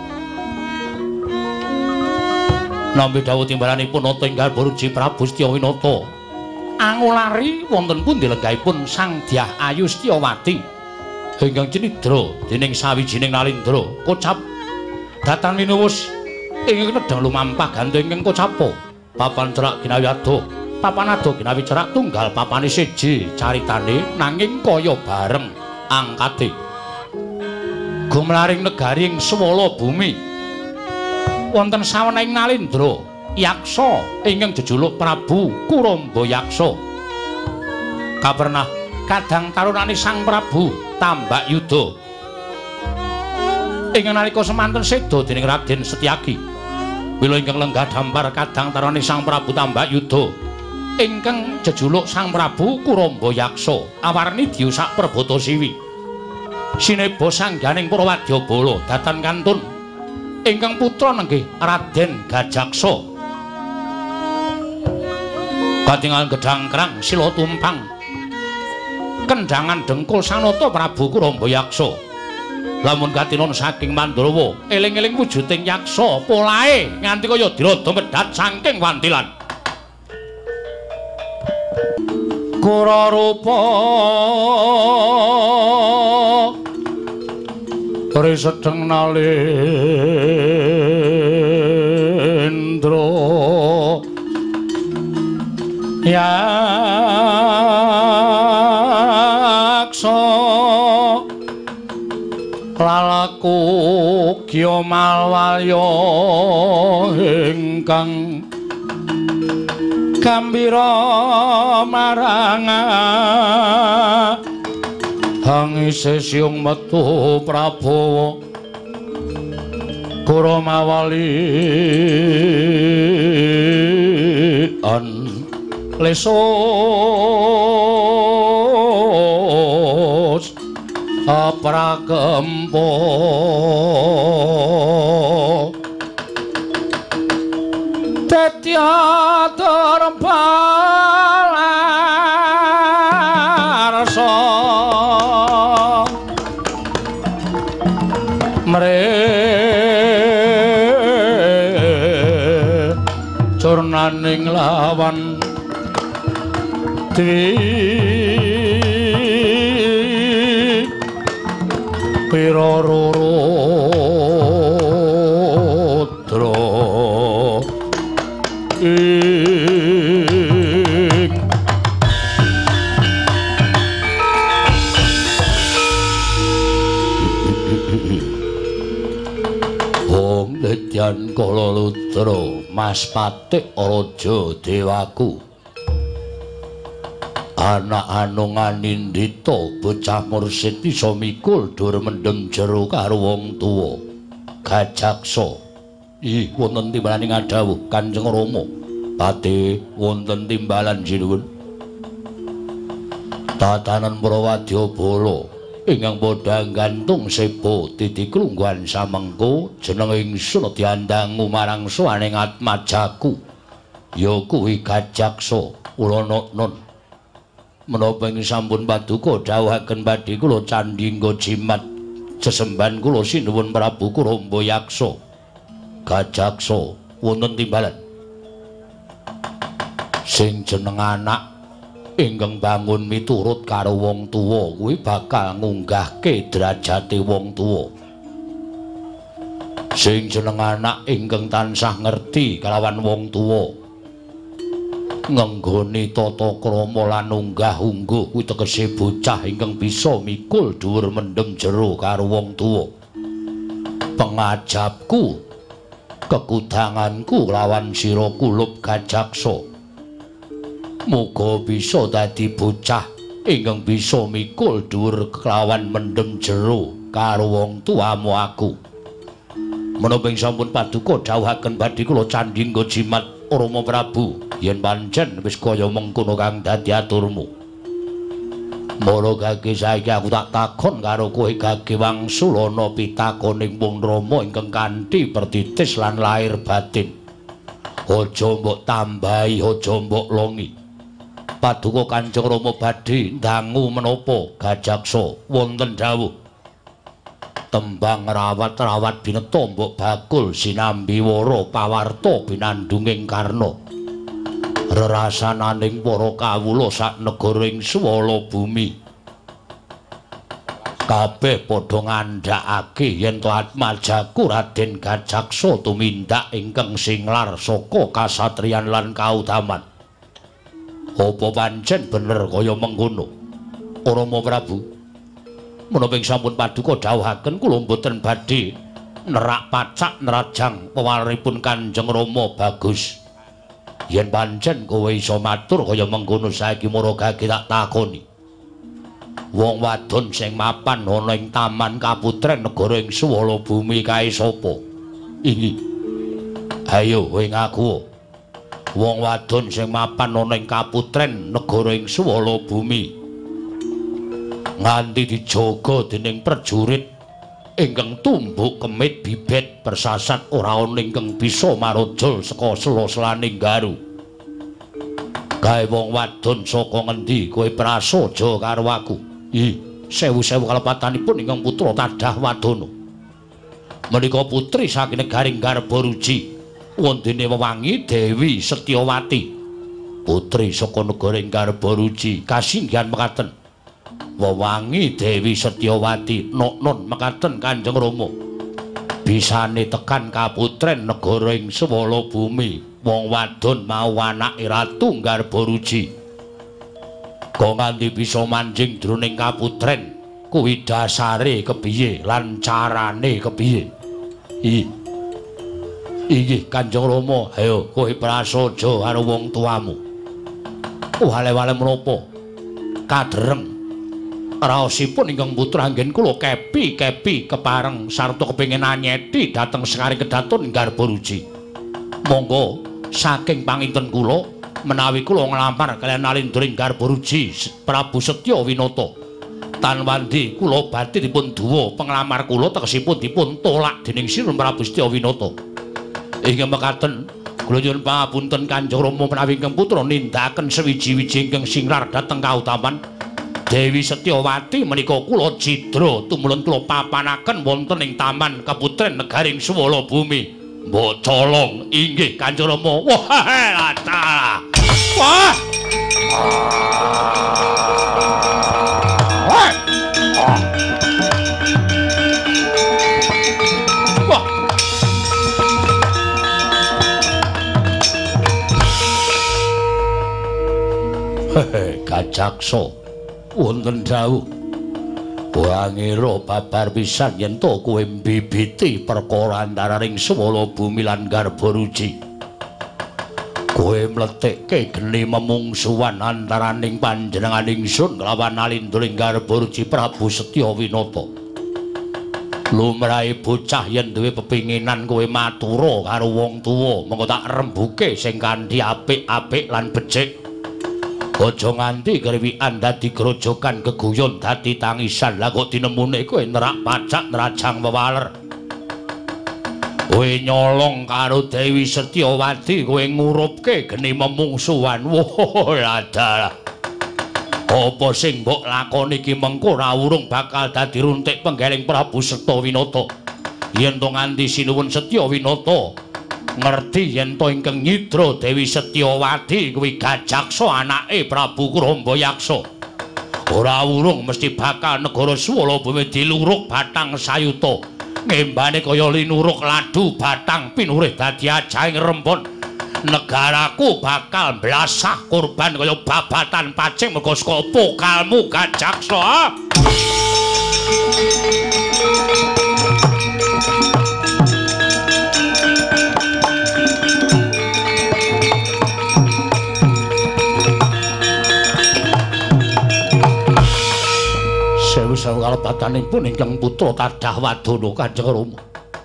Nampi dawuh timbalanipun nata ing Garbaruci Prabu Setya Winata angulari wonten pundi lenggahipun Sang Dyah Ayu Setyawati ingkang cinidra dening sawijining nalindra kocap datan minuwus ingkang nedhang lumampah gantung ingkang kocapa papan cerak ginawi ado papan ado ginawi cerak tunggal papane siji caritane nanging kaya bareng angkate gumlaring negari ing swala bumi wonten sawening nalindra yaksa ingkang jejuluk Prabu Kuramba Yaksa kapernah kadang tarunane Sang Prabu Tambak Yuda ingkang nalika semanten seda dening Raden Setyaki mila ingkang lenggah dampar kadang tarunane Sang Prabu Tambak Yuda ingkang jejuluk Sang Prabu Kuramba Yaksa awarni diusak Prabata Siwi sineba sangganing Prawadyabala datan kantun ingkang putra nenggih Raden Gajaksa katingal gedhang krang sila tumpang kendhangan dengkul sanata Prabu Kuramba Yaksa lamun katinon saking Mandrawa eling-eling wujuding yaksa polahe nganti kaya dirada medhat saking wantilan kura rupa risedeng nalindra yaksa lalaku kya malwaya ingkang gambira marang hangise siung metu Prabowo Kuramawali an lesos apragempa tetya terpalarsa curnaning lawan dwi pira rudra Om Ledyan Kala Lutra Paspatik Raja Dewaku. Anak Anungan Indita bocah mursid isa mikul dur mendem jero karo wong tuwa. Gajaksa. Ih, wonten timbalan ing adhawuh Kanjeng Rama. Pati wonten timbalan jinuwun. Tatanan Prawadyabala ingkang padha gantung sepo titi klungguhan samengko jeneng ingsun diandangu marang suwaning atmajaku. Ya kuwi Gajaksa. Kula nun. Menapa ing sampun paduka dawuhaken badhe kula candhingga jimat sesembahan kula sinuwun Prabu Kurambayaksa. Gajaksa wonten timbalan sing jeneng anak ingkang bangun miturut karo wong tuwa kuwi bakal ngunggahke derajate wong tuwa. Sing jeneng anak ingkang tansah ngerti kalawan wong tuwa ngenggoni tata krama lan unggah-ungguh kuwi tegese bocah ingkang bisa mikul dhuwur mendem jero karo wong tuwa. Pengajapku, kekudanganku lawan sira kulup Gajaksa. Muga bisa dadi bocah ingkang bisa mikul dhuwur kelawan mendem jero karo wong tuamu aku. Menapa ing sampun paduka dawuhaken badhe kula candhingga jimat Rama Prabu yen pancen wis kaya mengkono kang dadi aturmu. Mula gage saiki aku tak takon karo kowe Gage Wangsulana pitakoning Wong Rama ingkang kanthi pertitis lan lahir batin. Aja mbok tambahi, aja mbok longi. Paduka Kanjeng Rama badhe ndangu menapa Gajaksa wonten dawuh. Tembang rawat-rawat bineta mbok bakul sinambi wara pawarta binandunging karna. Rerasananing para kawula sak negaring swala bumi. Kabeh padha ngandhakake yen to atmajaku Raden Gajaksa tumindak ingkang singlar saka kasatriyan lan kautaman. Apa pancen bener kaya mengkono? Rama Prabu. Menapa ing sampun paduka dawuhaken kula mboten badhe nerak pacak nerajang pewaripun Kanjeng Rama bagus. Yen pancen kowe iso matur kaya mengkono saiki mara Gage tak takoni. Wong wadon sing mapan ana ing taman kaputren negara ing swala bumi kae sapa? Iki. Ayo ing aku. Wong wadon sing mapan ana ing kaputren negara ing swala bumi. Nganti dijaga dening prajurit ingkang tumbuk kemit bibet bersasat ora ana ingkang bisa marojol saka sela-selaning garu. Gawe wong wadon saka ngendi kowe prasaja karo aku? Ih, sewu-sewu kalepatanipun ingkang putra Tadah Wadana. Menika putri saking negaring Garbaruji, wondene wewangi Dewi Setyawati. Putri saka negaring Garbaruji kasinggihan mekaten. Wewangi Dewi Setyawati non mekaten Kanjeng Rama. Bisane tekan kaputren negara ing swala bumi, wong wadon mau anake Ratu Garbaruji. Kok nganti bisa manjing jroning kaputren, kuwi dasare kepiye lan carane kepiye? Iki Kanjeng Rama, ayo kowe prasaja karo wong tuamu. Wale-wale menapa? Kadereng raosipun ingkang putra anggen kula kepi kepareng sarta kepengin anyeti dhateng Sekaring Kedaton Garbaruji. Monggo saking panginten kula menawi kula nglampar kaliyan Alindring Garbaruji Prabu Setyawinata. Tanwandi kula badhe dipun duwa penglamar kula tegesipun dipun tolak dening Sira Prabu Setyawinata. Inggih mekaten kula nyuwun pangapunten Kanjeng Rama menawi ingkang putra nindakaken sewiji-wiji ingkang singrar dhateng kautaman Dewi Setyawati menika kula cidra tumulun kula papanaken wonten ing taman kaputren negaring swala bumi. Mbok colong inggih Kanjeng Rama. Wah, lata. Wah. Hehe, Gajaksa. Wonten dawuh wangira babar pisan yen to kowe mbibiti perkara antaraning swala bumi lan Garbaruji. kowe mletikke geni memungsuhan antaraning panjenengan ingsun kelawan Alindra Inggar Boruji Prabu Setyawinata. Lumrahe bocah yen duwe pepinginan kowe matura karo wong tuwa, mengko tak rembuke sing kanthi apik-apik lan becik. Aja nganti kriwikan dadi grojogan geguyon dadi tangisan. Lah kok dinemune kowe nerak pacak nerajang wewaler. Kowe nyolong karo Dewi Setyawati, kowe ngurupke geni memungsuhan. Wah, dalah. Apa sing mbok lakoni iki mengko ora urung bakal dadi runtik penggaling Prabu Setyawinata. Yen to nganti sinuwun Setyawinata ngerti yen to ingkang nyidra Dewi Setyawati kuwi Gajaksa anake Prabu Kurambayaksa. Ora urung mesti bakal negara Swala Bumi diluruk Batang Sayuta. Ngembane kaya linuruk ladu Batang pinurih dadi ajahing rempon. Negaraku bakal blasah korban kaya babatan pacing merga saka pokalmu Gajaksa. Sewu-sewu kalebatanipun ingkang putra Tadah Wadana Kanjeng Rama.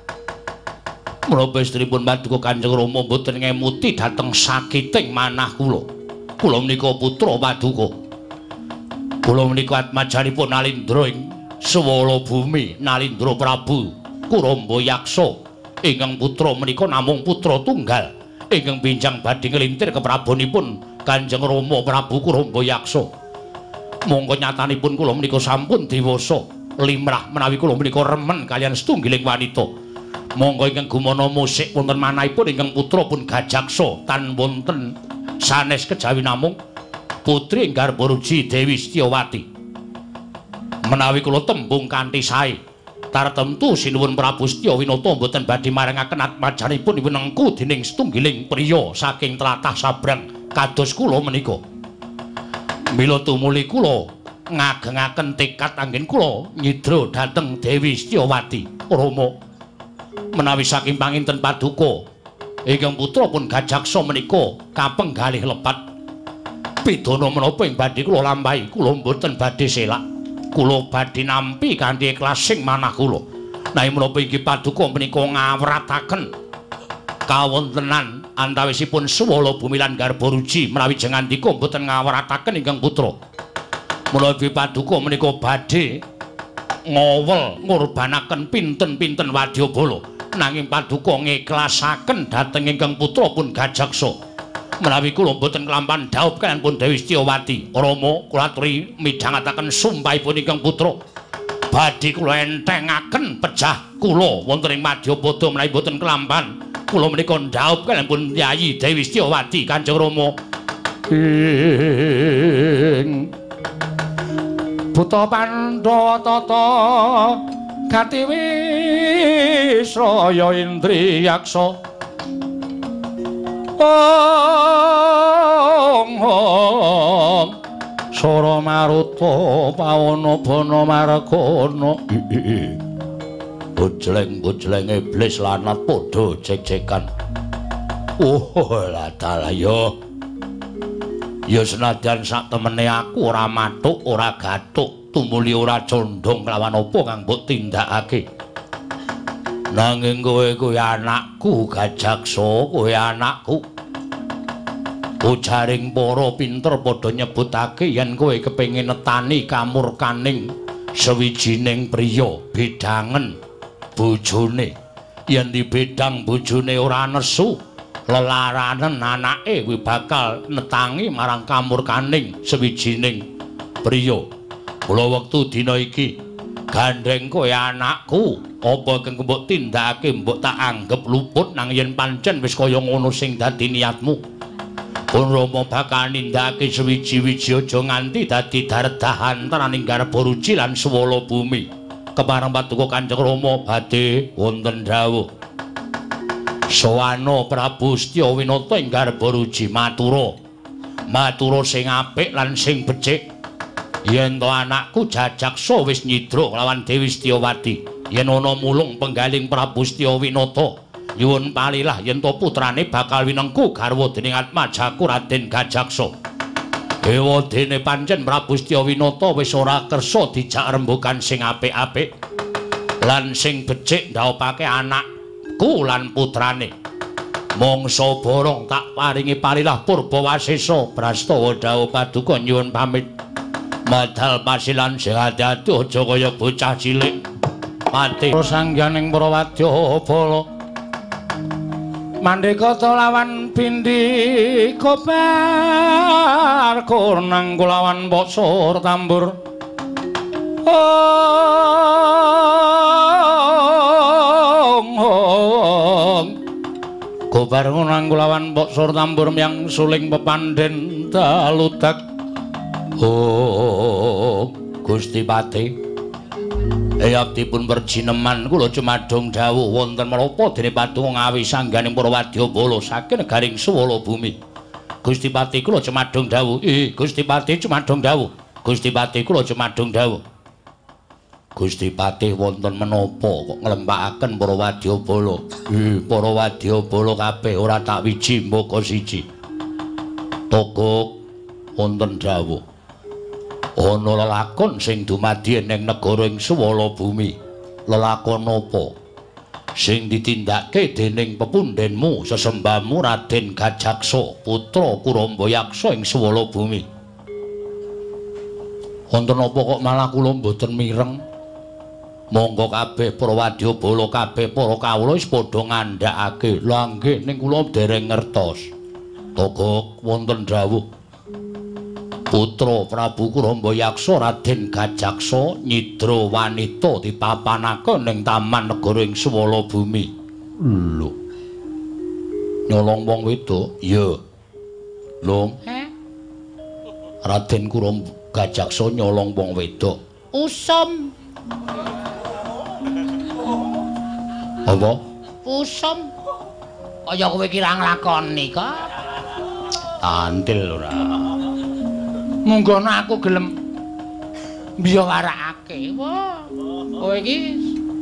Menapa istripun Paduka Kanjeng Rama boten ngemuti dhateng sakiting manah kula. Kula menika putra Paduka. Kula menika atmajanipun Alindra ing Swala Bumi, Nalindra Prabu Kurambayaksa. Ingkang putra menika namung putra tunggal ingkang binjang badhe nglintir keprabonipun Kanjeng Rama Prabu Kurambayaksa. Monggo nyatanipun kula menika sampun dewasa limrah menawi kula menika remen kalian setunggiling wanita. Monggo ingkang gumana musik wonten manahipun ingkang putra pun Gajaksa tan wonten sanes kejawi namung putri Inggar Boruji Dewi Setyawati. Menawi kula tembung kanthi sae tartemtu sinuwun Prabu Setyawinata boten badhe marangaken atmajanipun winengku dening setunggiling priya saking tlatah sabrang kados kula menika. Mila tumuli kula ngagengaken tekad anggen kula nyidra dhateng Dewi Setyawati. Rama, menawi saking panginten Paduka ingkang putra pun Gajaksa menika kapenggalih lepat pidana menapa ing badhe kula lampahi, kula mboten badhe selak. Kula badhe nampi kanthi ikhlasing manah kula. Nanging menapa inggih Paduka menika ngawrataken kawontenan antawisipun Swala Bumi lan Garbaruji menawi jengandika mboten ngawrataken ingkang putra. Menawi Paduka menika badhe ngowel ngurbanaken pinten-pinten wadyabala nanging Paduka ngiklasaken dhateng ingkang putra pun Gajaksa. Menawi kula mboten kelampahan dhaup kaliyan pun Dewi Setyawati, Rama kula aturi midhangetaken sumpahipun ingkang putra badhe kula entengaken pejah kula wonten ing Madyapada menawi mboten kelampahan kula menika ndhaup kaliyan pun Yayi Dewi Setyawati Kanjeng Rama. Ing Buta Pandhawa tata Gatiwisraya Indriyaksa. Ong Sora Maruta Pawana Bana Margana. Bojleng-bojleng iblis lanat padha jek-jekan. Oh, lah dalah ya. Ya senadyan sak temene aku ora matuk, ora gathuk, tumuli ora condong kelawan apa kang mbok tindakake. Nanging kowe kuwi anakku Gajaksa, kowe anakku. Ujaring para pinter padha nyebutake yen kowe kepengin netani kamurkaning sawijining priya bedangen bojone. Yen dibedang bojone ora nesu, lelaranen anake kuwi bakal netangi marang kamurkaning sawijining priya. Kula wektu dina iki gandeng kowe anakku, apa kang mbok tindakake mbok tak anggep luput nang yen pancen wis kaya ngono sing dadi niatmu. Pun Rama bakal nindakake sewiji-wiji aja nganti dadi daredah antaraning Garbaruji lan Swala Bumi. Kepareng Paduka Kanjeng Rama badhe wonten dawuh. Sawana Prabu Setyawinata ing Garbaruji matura. Matura sing apik lan sing becik. Yen to anakku Gajaksa wis nyidra lawan Dewi Setyawati, yen ana mulung penggaling Prabu Setyawinata nyuwun palilah yen to putrane bakal winengku garwa dening Atmajaku Raden Gajaksa. Ewadene pancen Prabu Setyawinata wis ora kersa dijak rembugan sing apik-apik lan sing becik ndhaupake anakku lan putrane. Mangsa borong tak paringi palilah Purbawasesa Prastawa dawuh paduka nyuwun pamit. Madal pasilan sing ati-ati aja kaya bocah cilik. Mati sangganing para wadyabala. Mandekata lawan Bindi Kobar Kurnang kulawan Boksor Tambur. Kobar Kurnang kulawan Boksor Tambur yang suling pepandhen daludak. Gusti Pati eyaptipun perjineman kula cumadung dawuh wonten menapa dene patung ngawi sangganing para wadyabala saking negaring Swala Bumi. Gusti Pati kula cumadung dawuh. Gusti Pati cumadung dawuh. Gusti Pati kula cumadung dawuh. Gusti Pati wonten menapa kok nglempakaken para wadyabala? Para wadyabala kabeh ora tak wiji mbaka siji. Togok wonten dawuh. Ana lelakon sing dumadi ning negara ing Swala Bumi. Lelakon apa sing ditindakake dening pepundhenmu sesembahmu Raden Gajaksa putra Kurambayaksa ing Swala Bumi? Wonten apa kok malah kula mboten mireng? Monggo kabeh para wadyabala kabeh para kawula wis padha ngandhakake. Lha nggih ning kula dereng ngertos. Togok wonten dawuh putra Prabu Kurambayaksa Raden Gajaksa nyidra wanita dipapanake ning taman negara ing Swala Bumi. Lho. Nyolong wong wedok? Ya. Lho. Raden Kurambayaksa nyolong wong wedok. Usum. Apa? Usum. Kaya kowe kira nglakoni kok. Tantil ora. Munggono aku gelem mbiyawarakake. Wah, kowe iki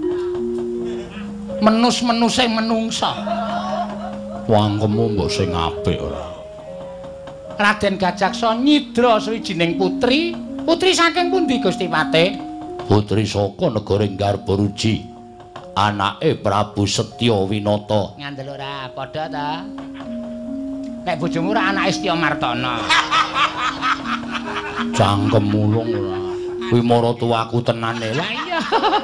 menus-menuse menungsa. Wangkemu mbok sing apik ora. Raden Gajaksa nyidra sawijining putri. Putri saking pundi Gusti Pati? Putri saka negara Garbaruji. Anake Prabu Setyawinata. Ngandel ora padha ta? Nek bojomu ora anake Setya Martana. Cangkem mulung ora. Kuwi maratuwaku tenane. Lah iya.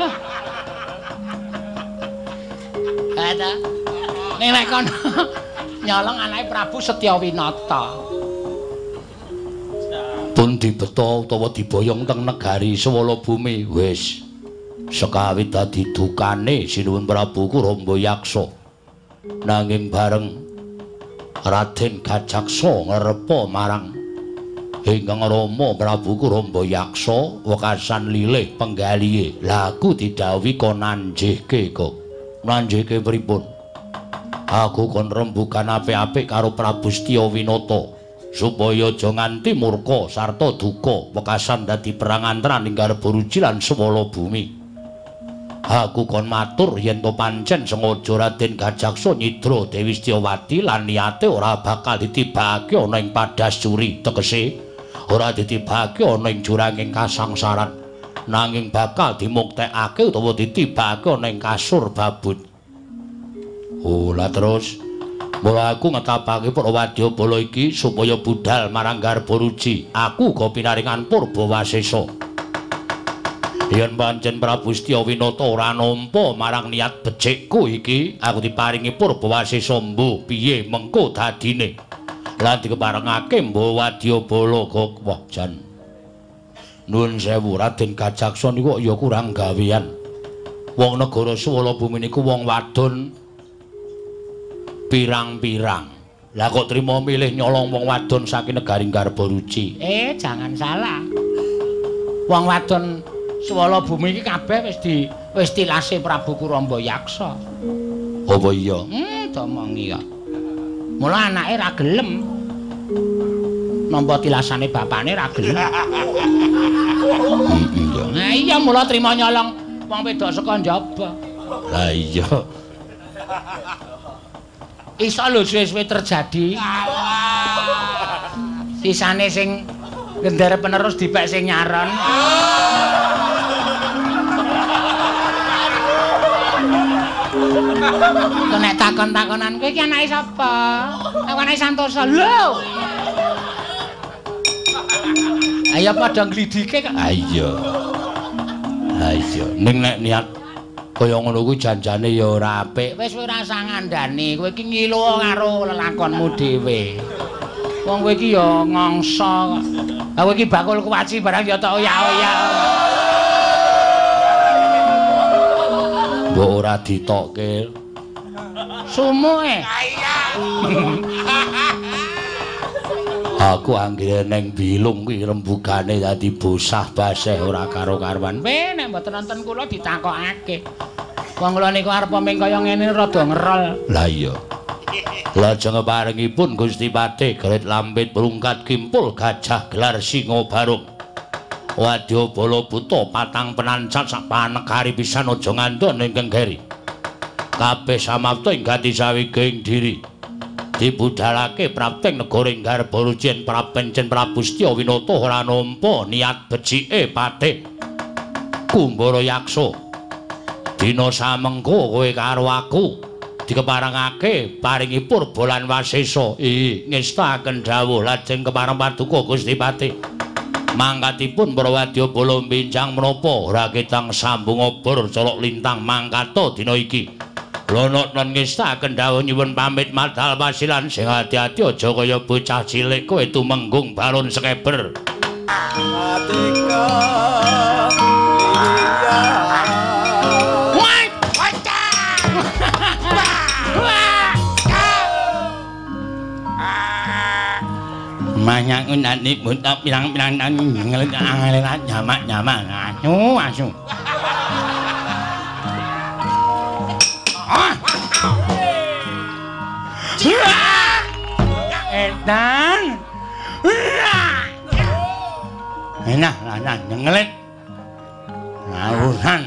Ada. Nek kono nyolong anake Prabu Setyawinata. Pun dibeta utawa diboyong teng negari Swala Bumi wis sekawit dadi dukane Sinuwun Prabu Kurambayaksa. Nanging bareng Raden Gajaksa ngrepa marang Ingkang Rama Prabu Kurambayaksa wekasan lilih penggalihe. Laku didhawuhi kon nanjihke kok. Nanjihke pripun? Aku kon rembugan apik-apik karo Prabu Setyawinata supaya aja nganti murka sarta duka wekasan dadi perang antaraning Garbaruji lan Swala Bumi. Aku kon matur yen to pancen sengaja Raden Gajaksa nyidra Dewi Setyawati lan niyate ora bakal ditibake ana ing Padasuri, tegese ora ditibake ana ing juranging kasangsaran, nanging bakal dimuktekake utawa ditibake ana ing kasur babut. Oh, lah terus mula aku ngetapake para wadyabala iki supaya budhal marang Garbaruji. Aku go pinaringan Purbawasesa. Yen pancen Prabu Setyawinata ora nampa marang niat becikku iki, aku diparingi Purbawasesa mbuh piye mengko dadine. Lan dikeparengake mbuh wadyabala kok wah jan. Nuwun sewu Raden Gajaksa niku ya kurang gawean. Wong negara Swala Bumi niku wong wadon pirang-pirang. Lah kok trimo milih nyolong wong wadon saking negaring Garbaruji. Jangan salah. Wong wadon Swala Bumi iki kabeh wis tilase Prabu Kurambayaksa. Apa iya? Domong iya. Mula anake ra gelem. Nampa tilasane bapane ra gelem. Iya. Nah iya mula trimo nyolong wong wedok saka njaba. Lah iya. iso lho suwe-suwe terjadi. Sisane sing gendere penerus dipek sing nyaron. Nek takon-takonan kowe iki anake sapa? Aku anake Santosa. Lho. Ayo padha nglidike kok. Ha iya. Ha iya. Ning nek niat kaya ngono kuwi janjane ya ora apik. Wis ora usah ngandani, kowe iki ngilu karo lelakonmu dhewe. Wong kowe iki ya ngangsa kok. Lah kowe iki bakul kuwaci barang ya tok oyak-oyak. Mbok ora ditokke. Sumuke. Aku anggere ning bilung kuwi rembugane dadi bosah baseh ora karo-karuan. Nek mboten nonton kula ditakokake. Wong kula niku arep ming kaya ngene rada ngerol. Lah iya. Lajeng paringipun Gusti Patih Gret Lampit Brungkat Kimpul Gajah Gelar Singa Barung. Wadya Bala Buta patang penancat sak panegari pisan aja ngandhon ingkang geri. Kabeh samapta ing ganti sawiging diri. Dibudhalake prapting negara Enggar Barujen Prapencen Prabu Setya Winata ora nampa niat becike Patih Kumbara Yaksa. Dina samengko kowe karo aku dikeparengake paringipun bolan wasesa. Ngestaken dawuh lajeng kepareng paduka Gusti Patih. Mangkatipun para wadyabala benjang menapa ora ketang sambung obor colok lintang mangkata dina iki. Lonok lan ngestaken dawuh nyuwun pamit madhal pasilan sing ati-ati aja kaya bocah cilik kowe tumenggung balon skeber. Atika Manyak unani buta pirang-pirang ngelet nyamak-nyamak asu. Edan. Enak lah ngelet. Urusan.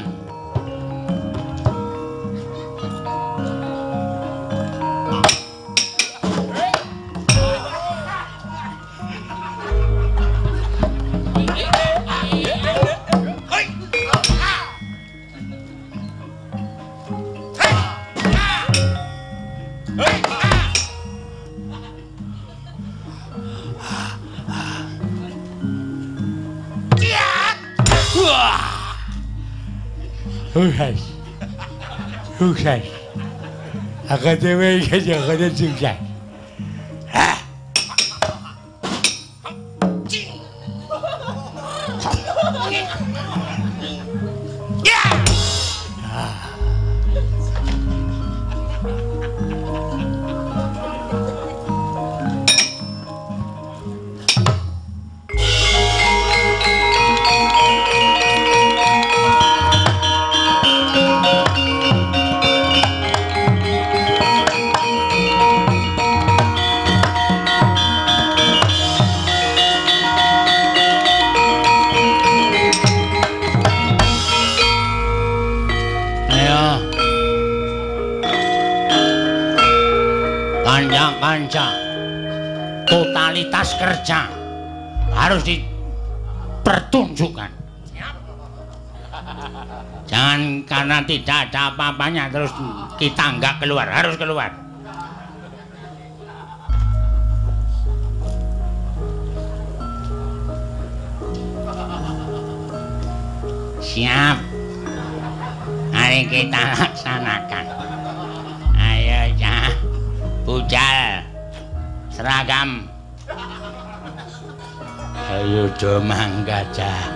Sukses. Aku dewe iki jangan sukses. Totalitas kerja harus dipertunjukkan. Jangan karena tidak ada apa-apanya terus kita nggak keluar, harus keluar. Siap. Mari kita laksanakan. Ayo ya, bujal. Seragam. Ayo domang gajah.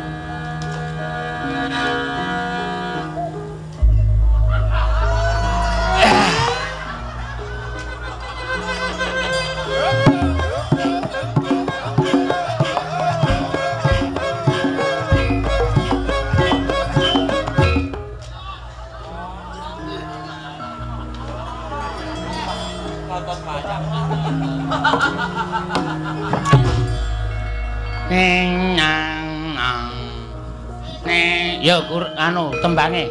Ya anu tembange.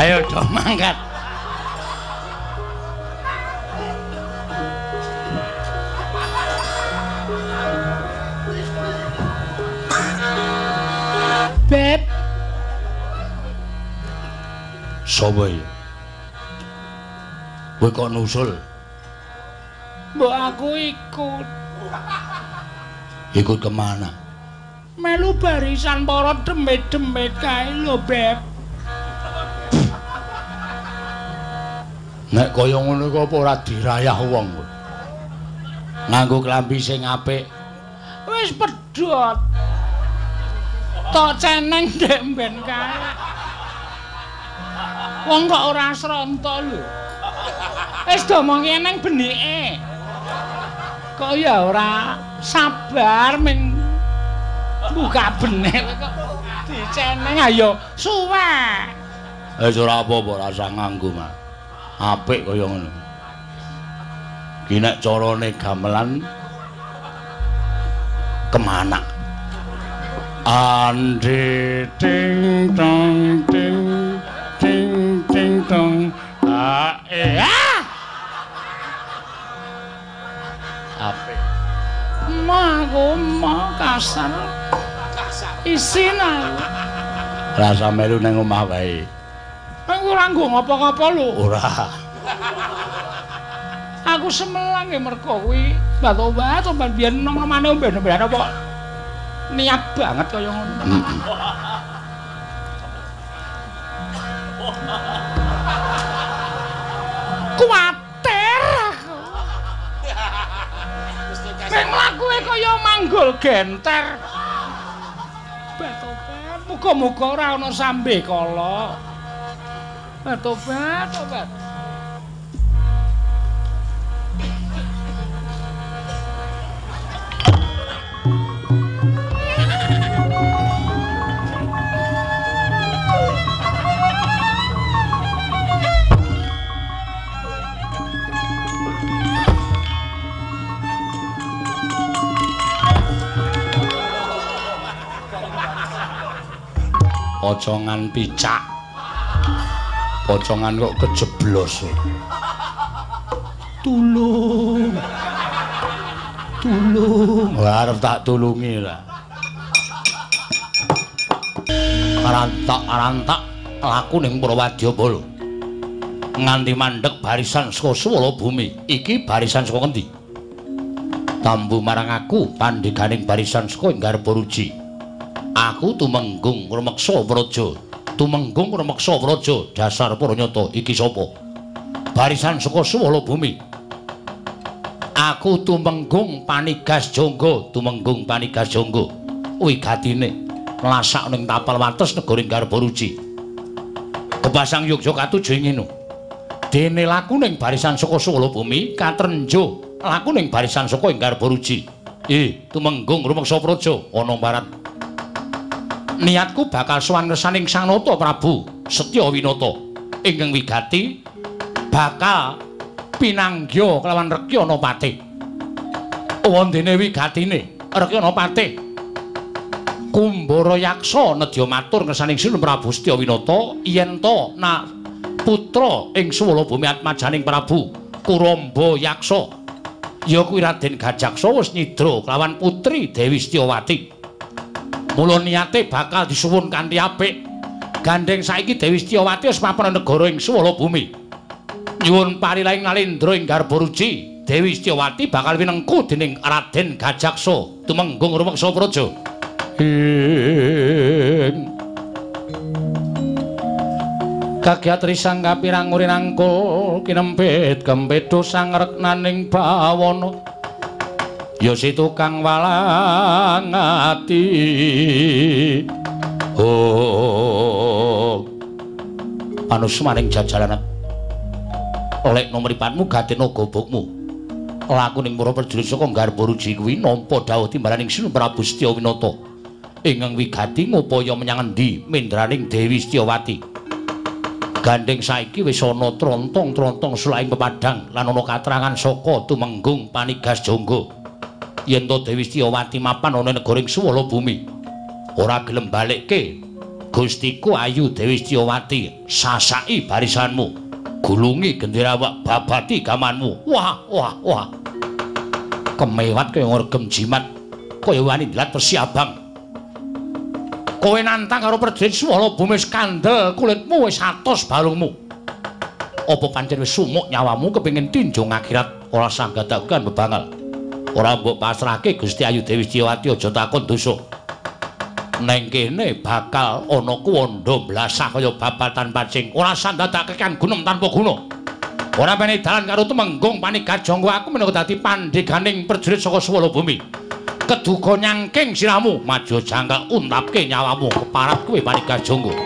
Ayo do mangkat. Beb. Sapa iki? Kowe kok nusul? Mbok aku ikut. Ikut kemana? Melu barisan para demit-demit kae lho, Beb. Nek kaya ngono kok apa ora dirayah wong kowe? Nganggo klambi sing apik. Wis pedhot. Tok ceneng ndek mben kae. Wong kok ora sronto lho. Wis domongi nang benike. Kok ya ora sabar ming buka benek kok diceneng ayo suwe. Wis ora apa-apa rasa nganggo mah. Apik kaya ngono. Ki nek carane gamelan kemana? Andi ting tong ting ting ting tong apik. Aku mau kasar. Isin aku. Rasa melu nang omah wae. Aku ora nggo ngapa-ngapa lho. Ora. Aku semelang ya mergo kuwi batobat obat biyen nang omane omben-ombenan apa niat banget kaya ngono. Kuwatir aku. Nek mlakuke kaya manggul genter. Batobat, muga-muga ora ana sambe kala. Batobat, obat. Pocongan picak. Pocongan kok kejeblos. Tulung. Tulung. Wah, arep tak tulungi lah. Arantak laku ning Prawadyabala. Nganti mandheg barisan saka swala bumi. Iki barisan saka ngendi? Tambu marang aku pandheganing barisan saka Garba Ruji. Aku tumenggung Rumeksa Praja. Tumenggung Rumeksa Praja, dasar Pranyata iki sapa? Barisan saka swala bumi. Aku tumenggung Panigas Jangga, tumenggung Panigas Jangga. Wigatine nglasak ning tapal wates negaring Garba Ruji. Kebasang Yogyakarta ngene. Dene laku ning barisan saka swala bumi katrenjo laku ning barisan saka Garba Ruji. Tumenggung Rumeksa Praja ana barat. Niatku bakal sowan ngersaning Sang Nata Prabu Setyawinata ingkang wigati bakal pinanggya kelawan Rekyana Patih. Wondene wigatine Rekyana Patih Kumbara Yaksa nedya matur ngersaning Sinten Prabu Setyawinata yen to putra ing swala bumi atmajaning Prabu Kuramba Yaksa ya kuwi Raden Gajaksa wis nyidra kelawan putri Dewi Setyawati. Mula niate bakal disuwun kanthi apik. Gandeng saiki Dewi Setyawati wis mapan negara ing swala bumi. Nyuwun parilahing nalendra ing Garba Ruji, Dewi Setyawati bakal winengku dening Raden Gajaksa tumenggung Rumeksa Praja. Kagiat risang kapirang uri nangkul kinempit kempedho sang reknaning bawana. Ya si tukang walang ati. Panus maring jajalanan. Oleh nomripatmu gatena gobokmu. Laku ning para prajurit saka Garba Ruji kuwi nampa dawuh timbalaning Sinten Prabu Setyawinata. Ingkang wigati ngupaya menyang endi mendraning Dewi Setyawati. Gandeng saiki wis ana trontong-trontong sulaing pepadang lan ana katerangan saka tumenggung Panigas Jangga. Yen to Dewi Setyawati mapan ana negaring swala bumi ora gelem balikke Gustiku Ayu Dewi Setyowati, sasaki barisanmu, gulungi gendera babati gamanmu. Wah, wah, wah. Kemewat kaya ngregem jimat, kaya wani dilat Wesi Abang. Kowe nantang karo prajurit Swara Bumi skandel, kulitmu wis atos balungmu. Apa pancen wis sumuk nyawamu kepengin tinjung akhirat, ora sanggadakan bebangal. Ora mbok pasrahke Gusti Ayu Dewi Setyowati, aja takon dosa. Neng kene bakal ana kuwanda blasah kaya babatan pacing, ora sandadake kan gunem tanpa guna. Ora pene dalan karo Tumenggung Panigajangga, aku minangka dadi pandheganing prajurit saka Swara Bumi. Keduga nyangking siramu, maju jangkal untapke nyawamu keparat kowe Panigajangga.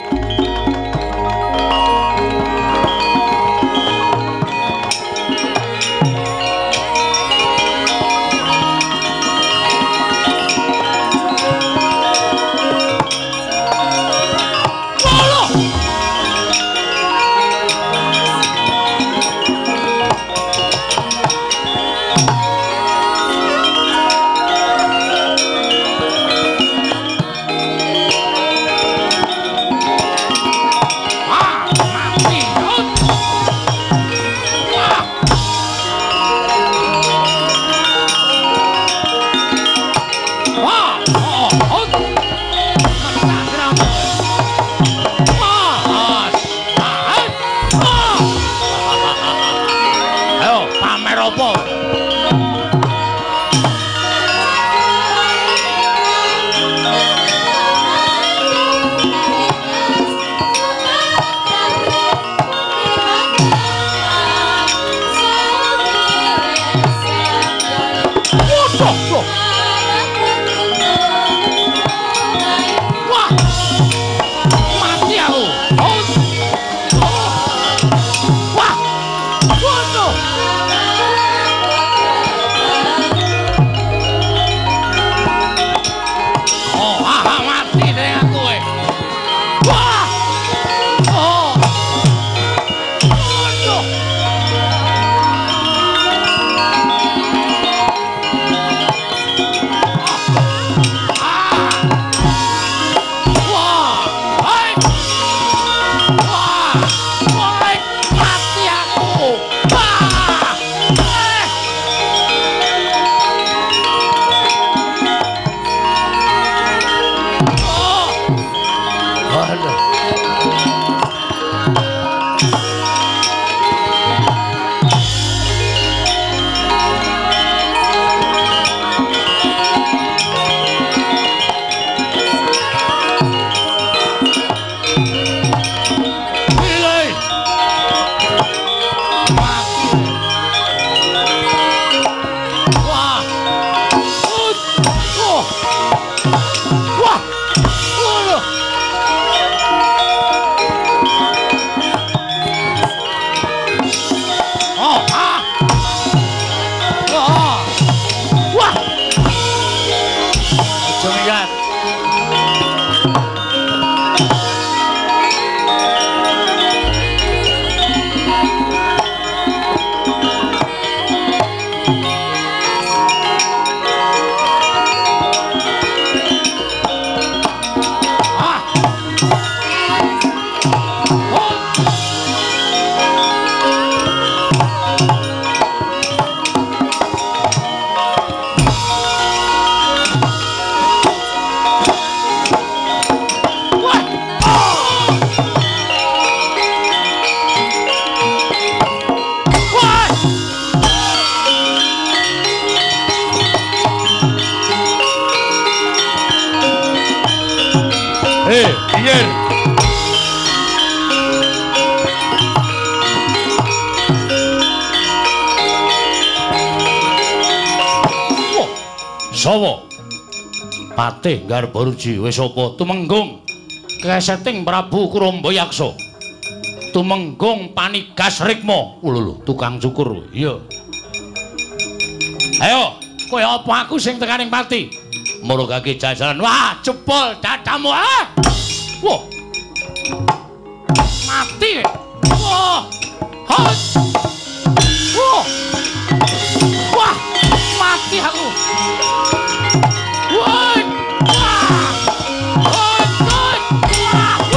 Sawa Patih Garbaruji wis apa Tumenggung keseting Prabu Kurambayaksa, Tumenggung Panigas Rikma. Lho tukang cukur. Iya. Ayo, kowe apa aku sing tekaning pati? Murugake jajaran. Wah, jebol dadamu ah. Wah. Mati. Wah. Hot. Wah. Wah, mati aku. Wah. Wah. Wah.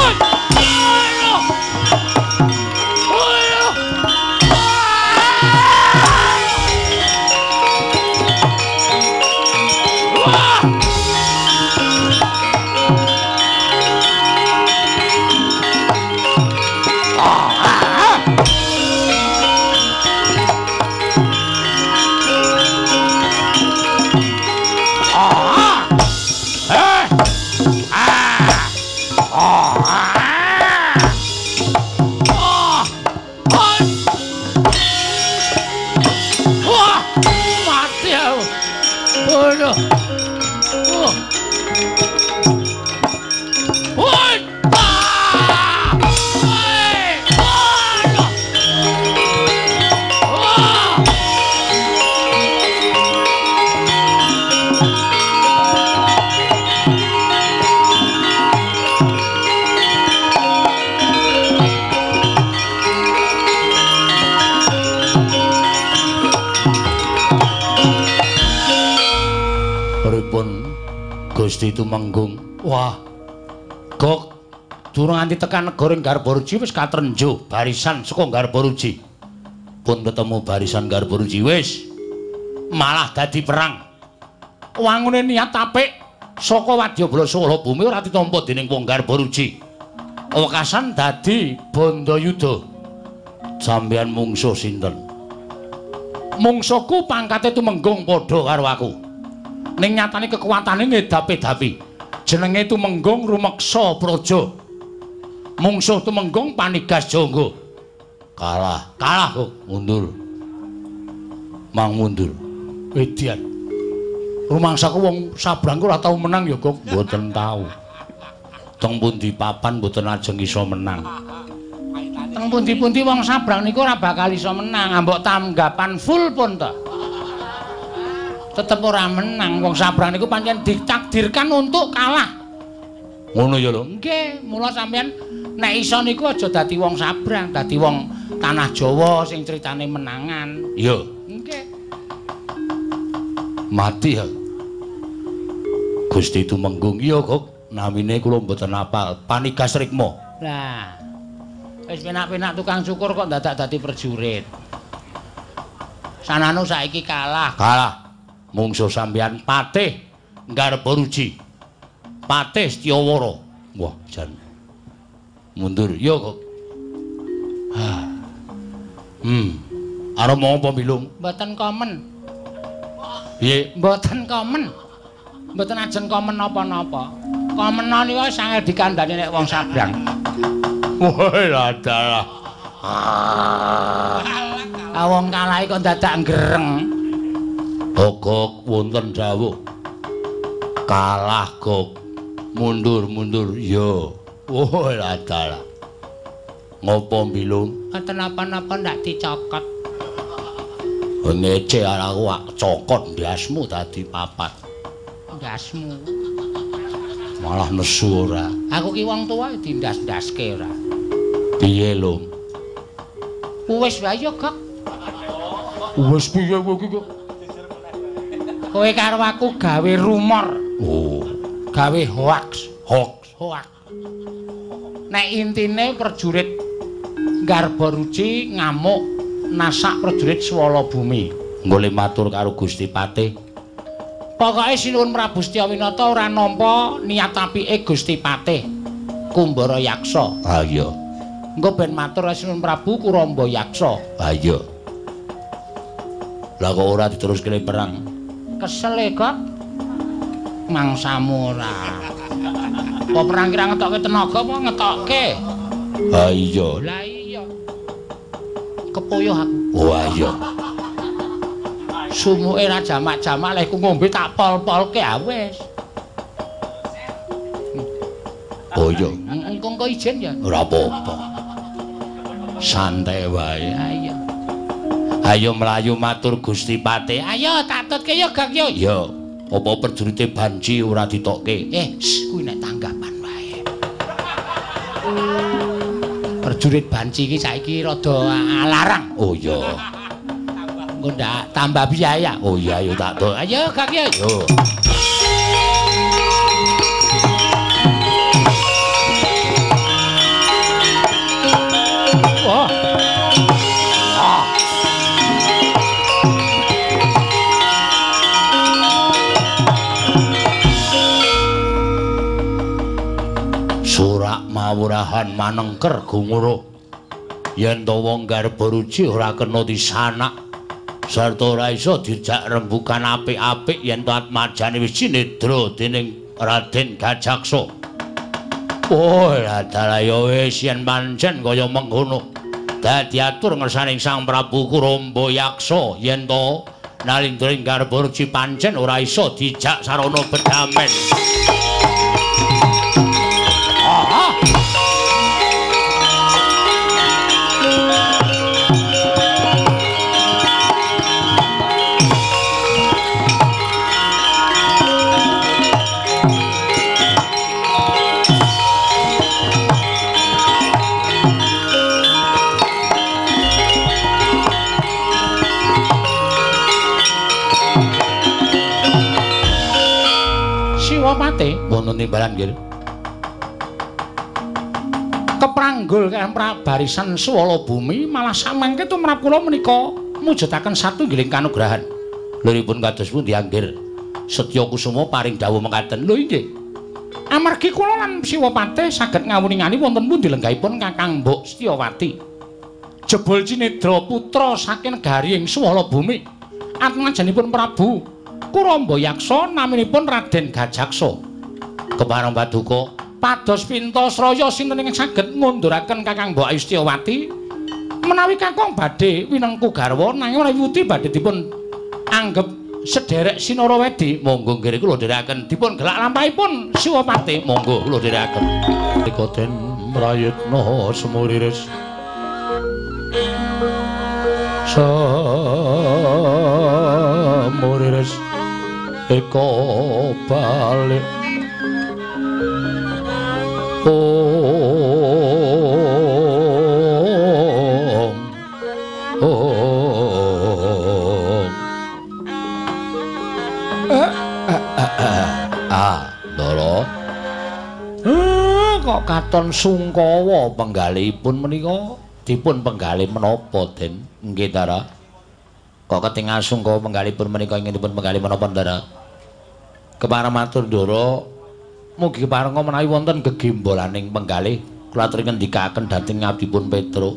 Gusti Tumenggung. Wah. Gok durung nganti tekan negara Garbaruji wis katrenjo barisan saka Garbaruji. Pun ketemu barisan Garbaruji wis malah dadi perang. Wangune niat apik saka Wadyabala Swala Bumi ora ditampa dening wong Garbaruji. Wekasan dadi Bandayuda. Sampeyan mungsuh sinten? Mungsuhku pangkate Tumenggung padha karo aku. Ning nyatane kekuwatane ngedapi-dapi. Jenenge Tumenggung Rumeksa Praja. Mungsuh Tumenggung Panigas Jangga. Kalah kok mundur. Mang mundur. Edian. Rumangsaku wong sabrangku ora tau menang ya, Kok. Mboten tau. Teng pundi papan mboten ajeng iso menang. Teng pundi-pundi wong sabrang niku ora bakal iso menang, ambok tanggapan full pun to. Tetep ora menang, wong sabrang niku pancen ditakdirkan untuk kalah. Ngono ya lho. Nggih, mula sampeyan nek iso niku aja dadi wong sabrang, dadi wong tanah Jawa sing critane menangan. Iya. Nggih. Mati ya. Gusti Tumenggung iya kok namine kula mboten apal. Panigas Rikma. Lah. Wis penak-penak tukang cukur kok dadak dadi prajurit. Sanano saiki kalah. Kalah. Mungsuh sampeyan Patih Garbaruji. Patih Setyawara. Wah, jan. Mundur. Yo kok. Arep mau apa Bilung? Mboten komen. Piye? Mboten komen. Mboten ajeng komen napa-napa. Komenan niku wis angel dikandhani nek wong sabrang. Wah, dalah. Wong kalah kok dadak ngreng. Gok wonten dawuh. Kalah Gok. Mundur. Yo. Wah, dalah. Ngopo Bilung? Mboten napa-napa ndak dicokot. Ngece aku cokot ndasmu dadi papat. Ndasmu. Malah nesu ora. Aku ki wong tuwa dindas-ndaske ora. Piye, Lum? Wis wae ya, Gok. Wis piye kowe iki, Kok? Kowe karo aku gawe rumor. Oh, gawe hoax. Nek intine prajurit Garbaruji ngamuk nasak prajurit Swala Bumi. Nggo matur karo Gusti Patih. Pokoke sinuwun Prabu Setyawinata ora nampa niat apike Gusti Patih Kumbara Yaksa. Ha iya. Engko ben matur sinuwun Prabu Kuramba Yaksa. Ha iya. Lah kok ora diteruske perang? Kesel e, Kok. Mangsamu ora. Apa perang kira ngetokke tenaga apa ngetokke? Ha iya. Lah iya. Kepoyoh aku. Wah iya. Sumuke ra jamak-jamak lek ku ngombe tak pol-polke wis. Oh iya. Engko ijen ya. Ora apa-apa. Santai wae. Ayo. Ayo mlayu matur Gusti Patih. Ayo tak tutke yo, Gak yo. Iya. Apa prajurite banci ora ditokke? Kuwi nek tanggapan wae. Prajurit banci iki saiki rada larang. Oh iya. Engko ndak tambah biaya. Oh iya yo tak tok. Ayo Gak yo. Yo. Wah. Surak mawurahan manengker gumuruh. Yen to wong Garbaruji ora kena disanak sarta ora iso dijak rembugan apik-apik yen to atmajane wis sinedra dening Raden Gajaksa. Oh, dalah ya wis yen pancen kaya mengkono. Dadi atur ngersaning Sang Prabu Kuramba Yaksa yen to nalindring Garbaruji pancen ora iso dijak sarana bedamen. Siwapati wonten timbalan nggih. Kepranggul kan barisan swala bumi malah samangke tumrap kula menika mujudaken satunggiling kanugrahan. Liripun kados pundi anggir Setya Kusuma paring dawuh mekaten. Lho nggih. Amargi kula lan Siwapati saged ngawuningani wonten pundi lenggahipun Kakang Mbok Setyawati. Jebul Cinedra putra saking negari ing swala bumi. Atmajanipun Prabu Kuramba Yaksa naminipun Raden Gajaksa. Kepareng paduka pados Pintasraya sinten ingkang saged ngunduraken Kakang Mbok Ayu Setyawati menawi kakang badhe winengku garwa nanging ora wiwiti badhe dipun anggep sederek Sinara Wedi. Monggo nggih kula dherekaken dipun gelak lampahipun Siwapati. Monggo kula dherekaken. Dikoten mrayitna semuriris semuriris eko balik Ndara kok katon sungkawa penggalihipun menika dipun penggalih menapa Den? Nggih Ndara. Kok ketingal sungkawa penggalihipun menika ingin dipun penggalih menapa Ndara? Kepareng matur Ndara mugi parenga menawi wonten gegimbolaning penggalih kula aturi ngendikaken dhateng ngabdipun Petruk.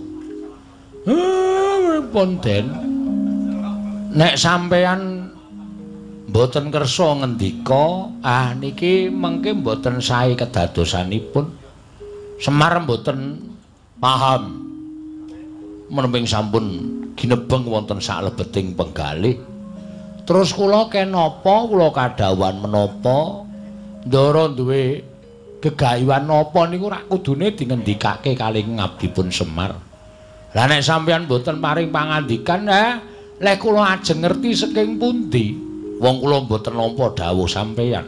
Pun Den. Nek sampeyan mboten kersa ngendika, niki mengke mboten sae kedadosanipun. Semar mboten paham. Menemping sampun ginebeng wonten saklebeting penggalih. Terus kula kenapa, kula kadhawan menapa, Ndara duwe gegayuhan napa niku rak kudune dingendikake kalih ngabdipun Semar. Lah nek sampeyan mboten paring pangandikan, lek kula ajeng ngerti saking pundi? Wong kula mboten nampa dawuh sampeyan.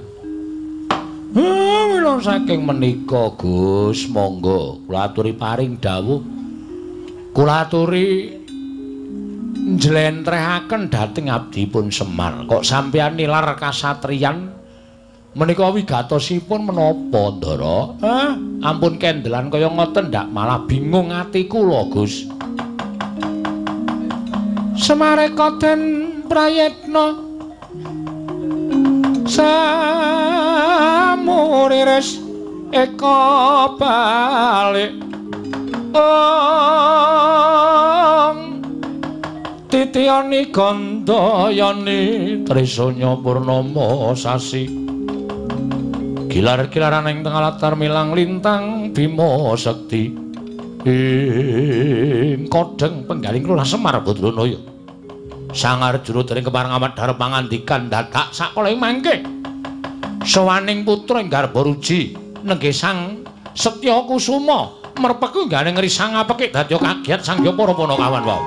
Mila saking menika Gus, monggo kula aturi paring dawuh. Kula aturi njlentrehaken dhateng abdipun Semar. Kok sampeyan nilar kasatriyan menika wigatosipun menapa Ndara? Ampun kendelan kaya ngoten ndak malah bingung ati kula Gus. Semareka den prayitna samuriris eka balik titiyani gandayani trisanya purnama sasi gilar-gilaran ing tengah latar milang lintang Bima Sekti ing kodheng penggaling kula Semar Badranaya sangar juru dening kepareng amat darep pangandikan dadak sakala ing mangke sawaning putra ing garba ruji nenggih Sang Setya Kusuma merpeku nggane ngrisang apeke dadya kagiat sangya para panakawan wau.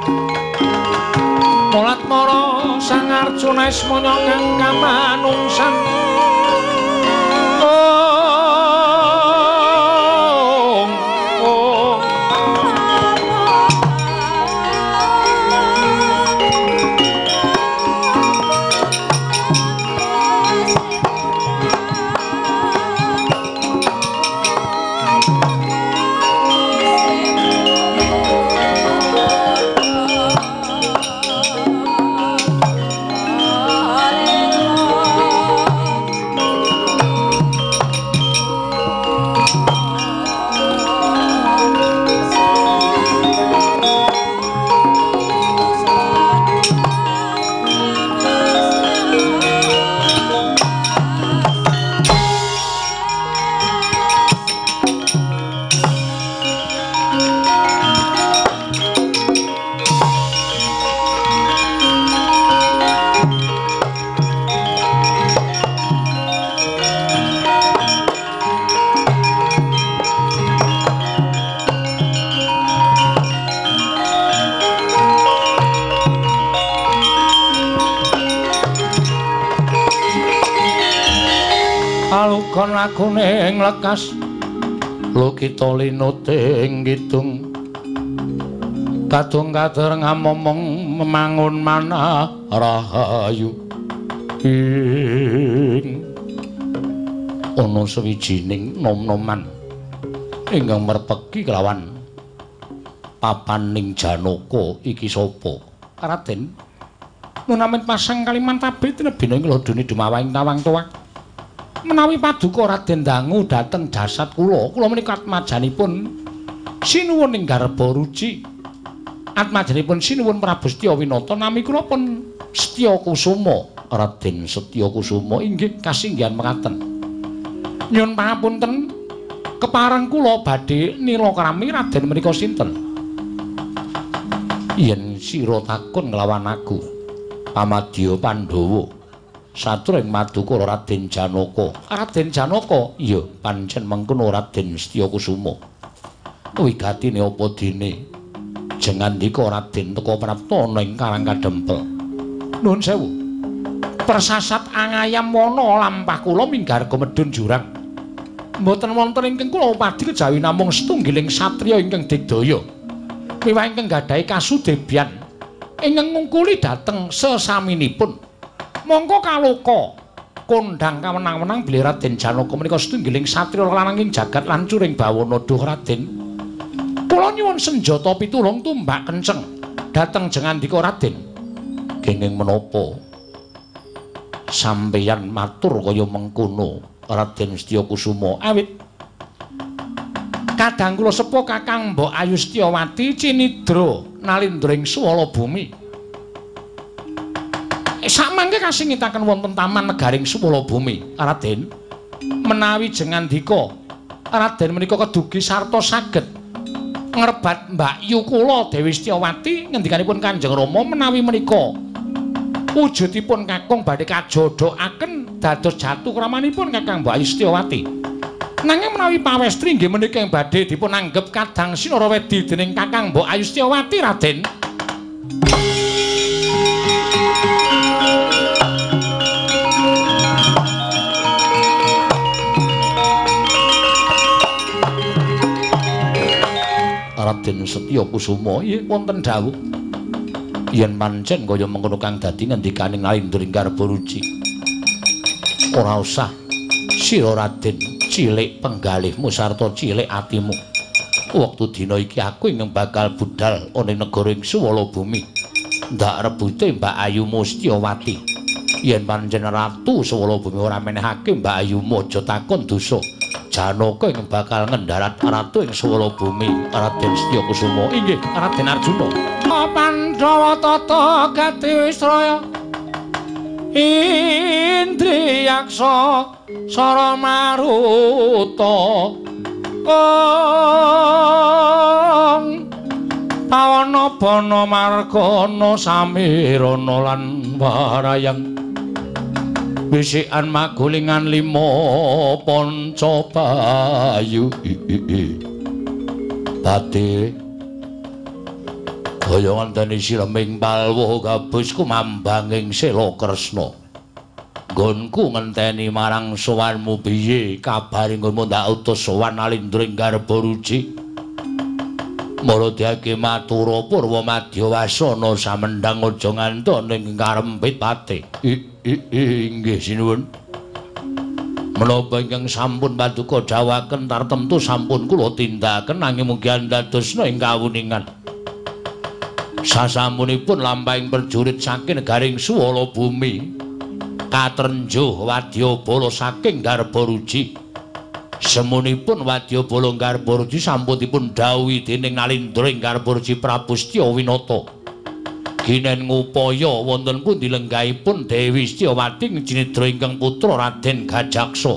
Molat mara Sang Arjuna ismanya kang kamanungsan. Alukon lakune ing lekas lukita linuting kidung kadung kader ngamomong memangun mana rahayu ing ana sawijining nom-noman ingkang merpeki kelawan papaning Janaka iki sapa? Raden, nunamen pasang kaliman tabih tinebina ing lodone dumawahing tawang tuwak. Menawi paduka Raden dangu dhateng jasad kula menika atmajanipun sinuwun ing garba ruci. Atmajanipun sinuwun Prabu Setya Winata nami kula pun Setya Kusuma. Raden Setya Kusuma inggih kasinggihan mekaten. Nyuwun pangapunten, kepareng kula badhe nilakrami Raden menika sinten? Yen sira takon nglawan aku, Pamadya Pandhawa, satruning Madukara Raden Janaka. Raden Janaka, iya pancen mengkono Raden Setya Kusuma. Wigatine apa dene? Jengandika Raden teka prapta ana ing Karang Kadempel. Nuwun sewu. Persasat angayam wana lampah kula minggarga medhun jurang. Mboten wonten ingkang kula upadi kejawi namung setunggiling satriya ingkang digdaya. Miwah ingkang gadhahi kasudebian ingkang ngungkuli dhateng sesaminipun. Mongko kaloka kondhang kawenang-wenang bilih Raden Janaka menika setunggiling satriya lanang ing jagat lancuring bawana duh Raden. Kula nyuwun senjata pitulung tumbak kenceng dhateng jengandika Raden. Kenging menapa sampeyan matur kaya mengkono Raden Setya Kusuma awit kadang kula sepuh Kakang Mbok Ayu Setyawati cinidra nalindring swala bumi. Samangke kasingitaken wonten taman negaring swala bumi. Raden, menawi jengandika Raden menika kedugi sarta saged ngrebat mbakyu kula Dewi Setyawati ngendikanipun Kanjeng Rama menawi menika wujudipun kakung badhe kajodhokaken dados jatuh kramanipun Kakang Mbok Ayu Setyawati. Nanging menawi pawestri nggih menika ing badhe dipun anggep kadang sinara wedi dening Kakang Mbok Ayu Setyawati, Raden. Raden Setya Kusuma, nggih wonten dawuh. Yen pancen kaya mengkono kang dadi ngendikaning Nalindring Garbaruci. Ora usah sira Raden cilik penggalihmu sarta cilik atimu. Wektu dina iki aku ingkang bakal budal ana ing negara ing Swala Bumi. Ndak rebute Mbak Ayumu Setyawati. Yen pancen ratu Swala Bumi ora menehake Mbak Ayumu aja takon dosa. Janaka ingkang bakal ngendharat ratu ing Swala Bumi. Raden Setya Kusuma, inggih Raden Arjuna. Pandhawa tata Gatiwisraya Indriyaksa Sara Maruta Pawana Bana Margana Samirana lan Warayang Wisikan Magulingan Lima Pancabayu Badhe kaya ngenteni sileming palwa gabus kumambanging Sela Kresna. Nggonku ngenteni marang sowanmu piye kabare nggonmu ndak utus sowan Nalindring Garbaruci. Maradhyake matura Purwa Madyawasana samendhang aja nganton ing karempit pate. Inggih sinuwun. Menapa ingkang sampun paduka dawuhaken tartemtu sampun kula tindakaken nanging mugi andadosna ing kawuningan. Sasampunipun lampahing perjurit saking negaring Swala Bumi katrenjuh wadyabala saking Garbaruci. Semunipun wadyabala Garbaruci sampun dipun dawuhi dening Nalindring Garbaruci Prabu Setya Winata. Ginen ngupaya wonten pundi lenggahipun Dewi Setyawati cinidra ingkang putra Raden Gajaksa.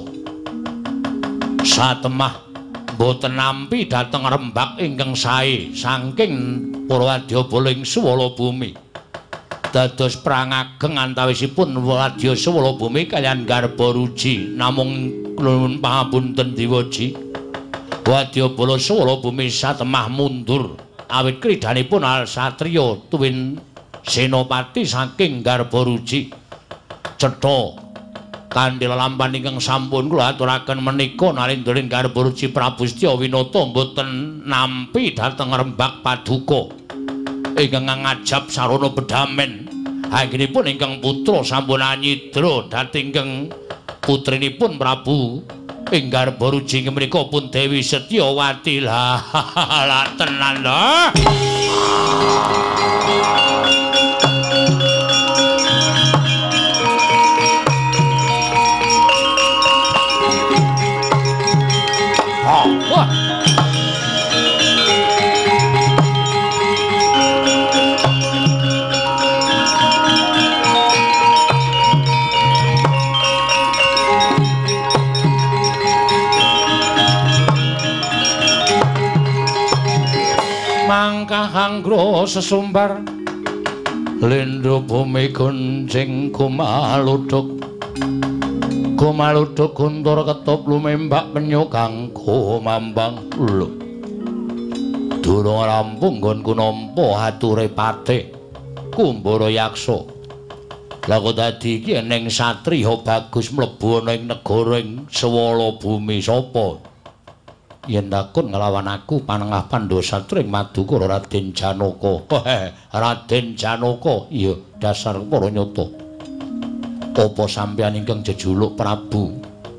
Satemah boten nampi dhateng rembak ingkang sae saking Purwadyabala ing Swala Bumi. Dados perang ageng antawisipun Wadya Swala Bumi kaliyan Garbaruci. Namung nuwun pangapunten Diwaji. Wadyabala Swala Bumi satemah mundur awit kridhanipun al satriya tuwin senopati saking Garbaruci. Cetha kanthi lelampahan ingkang sampun kula aturaken menika Nalindring Garbaruci Prabu Setya Winata mboten nampi dhateng rembak paduka ingkang ngajab sarana bedamen. Anggenipun ingkang putra sampun anyidra dhateng ingkang putrinipun Prabu ing garba ruji menika pun Dewi Setyawati lah tenan lho. Wah. Mangkah anggro sesumbar lindhu bumi gunjing kumaluduk guntur ketup lumembak penyu kanggo mambang lho durung rampung nggonku nampa ature pate Kumbara Yaksa lha kok dadi iki ning satriya bagus mlebu ana ing negara ing swala bumi sapa yen takon nglawan aku panengah Pandhasatra ing Madukara Raden Janaka. Raden Janaka, iya dasar para nyata. Apa sampeyan ingkang jejuluk Prabu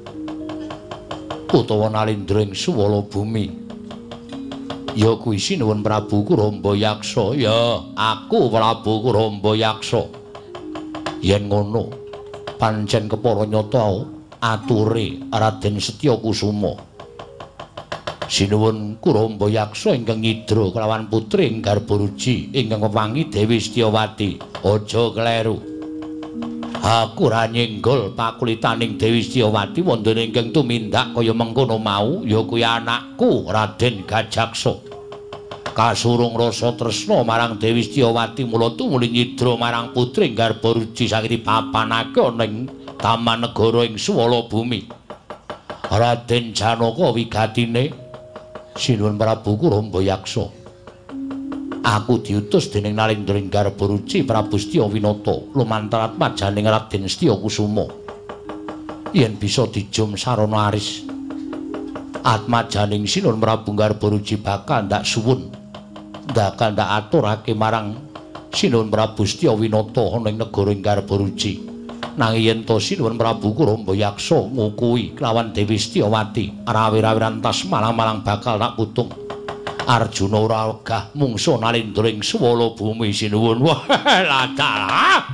utawa Nalendra ing swala bumi? Ya kuwi sinuwun Prabu Kuramba Yaksa. Ya, aku Prabu Kuramba Yaksa. Yen ngono, pancen kepara nyata ature Raden Setyakusuma. Sinuwun Kuramba Yaksa ingkang nyidra kelawan putri ing Garbaruji ingkang wewangi Dewi Setyawati. Aja kleru. Aku ra nyenggol pakulitaning Dewi Setyawati wonten ingkang tumindak kaya mengkono mau ya kuwi anakku Raden Gajaksa. Kasurung rasa tresna marang Dewi Setyawati mula tumuli nyidra marang putri ing Garbaruji saking dipapanake ning taman negara ing swala bumi. Raden Janaka wigatine Sinuwun Prabu Kuramba Yaksa. Aku diutus dening Nalendra ing Garbaruji Prabu Setyawinata lumantar atmajaning Raden Setyakusuma. Yen bisa dijum sarana aris atmajaning Sinuwun Prabu Garbaruji bakal ndak suwun ndak aturake marang Sinuwun Prabu Setyawinata ana ing negara ing Garbaruji. Nanging yen to Sinuwun Prabu Kuramba Yaksa ngukui kelawan Dewi Setyawati rawi-rawi rantas malang-malang bakal tak putung Arjuna ora wegah mungsa Nalendra ing swala bumi sinuwun. Wah, ladalah.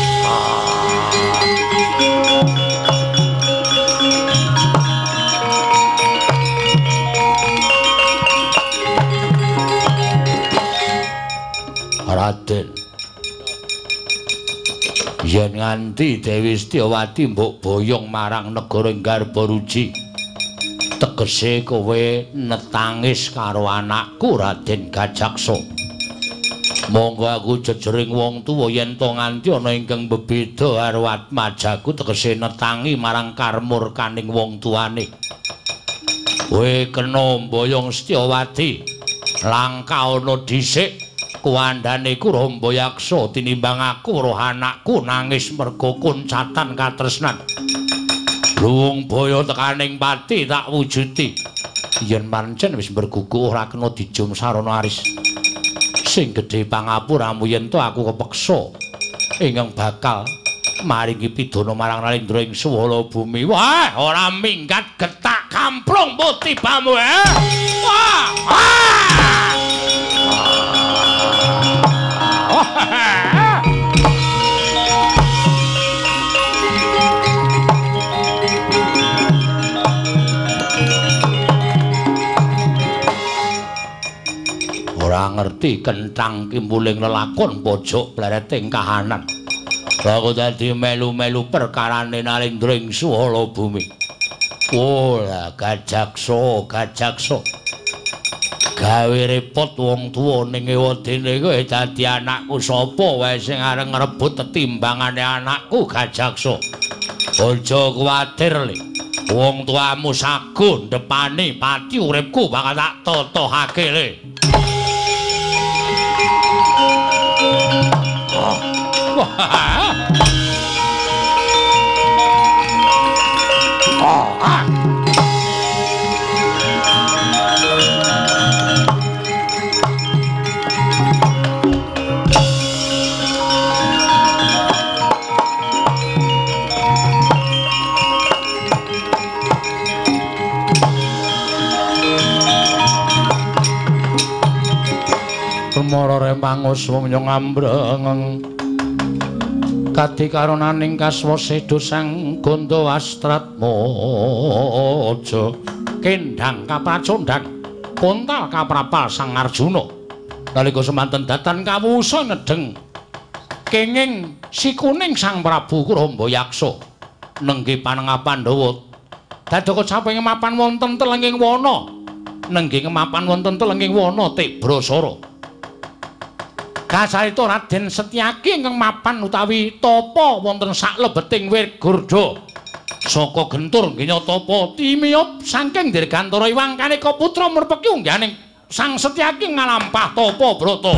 Raden, yen nganti Dewi Setyawati mbok boyong marang negara Garbaruji, tegese kowe netangis karo anakku Raden Gajaksa. Monggo aku jejering wong tuwa yen to nganti ana ingkang bebeda karo atmajaku tegese netangi marang karmurkaning wong tuane. Kowe kena mboyong Setyawati langka ana dhisik kuwandhane Kuramba Yaksa tinimbang aku roh anakku nangis merga kuncatan katresnan. Luwung baya tekaning pati tak wujuti. Yen pancen wis bergugu ora kena dijum sarana aris. Sing gedhe pangapuramu yen to aku kepeksa ingkang bakal maringi pidana marang Nalendra ing swala bumi. Wah, ora minggat getak kamplung putih bamu. Wah! Ora ngerti kenthang kimpuling lelakon pojok blereting kahanan. Lah kok dadi melu-melu perkarane Nalendra ing swala bumi. Ola Gajaksa. Gawe repot wong tuwa ning ewadene kowe dadi anakku sapa wae sing areng ngrebut tetimbangane anakku Gajaksa. Aja kuwatir le. Wong tuamu sagun depani pati uripku bakal tak totohake le. para remangus mumyung ambreng kati karonaning kaswase dosang gondo astrat mojo kendang kapracondang kontal kaprapal sang Arjuna nalika semanten datan kawusa nedeng kenging sikuning sang Prabu Kurambayaksa nengge panengah Pandhawa dadaka samping mapan wonten telenging wana nengge mapan wonten telenging wana Tebrasara kacarita Raden Setyaki ingkang mapan utawi tapa wonten saklebeting Wirgurda saka gentur nggih tapa timiyup saking Dirgantara Iwang Kanika putra merpeki ungganing Sang Setyaki ngalampah tapa brata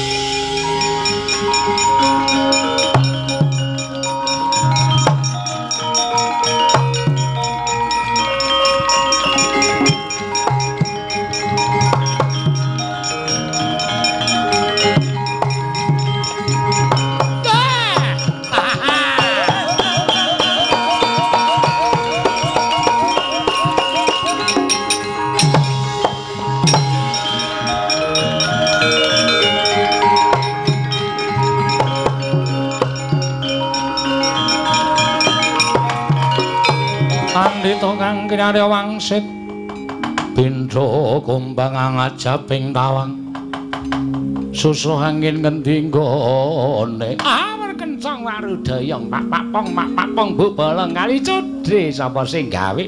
Pandhita kang kinarya wangsit pindha kumbang ngajaping tawang susuh angin ngendi nggone kencang warudayong mak papong bubaleng kali cudhe sapa sing gawe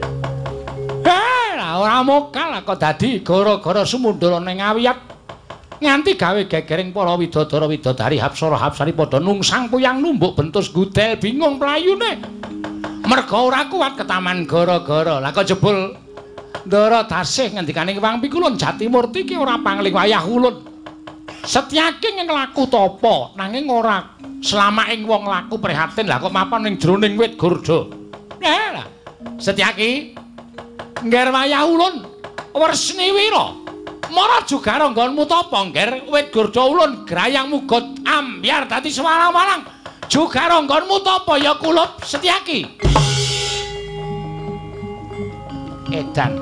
ora mokal kok dadi gara-gara sumundara ning awiyat nganti gawe gegering para widodara-widodari hapsara-hapsari padha nungsang puyang numbuk bentus gudel bingung playune merga ora kuat ketaman gara-gara lah kok jebul ndara tasih ngendikaning Wang Pikulun Jatimurti ki ora pangling wayah ulun Setyaki nglaku tapa nanging ora selama ing wong laku prihatin lah kok mapan ning jroning wit gurda lah Setyaki ngger wayah ulun Wresni Wira mara juga nggonmu tapa ngger wit gurda ulun grayang muga ambyar dadi sewarang-warang juga ronggonmu tapa ya kulup Setyaki edan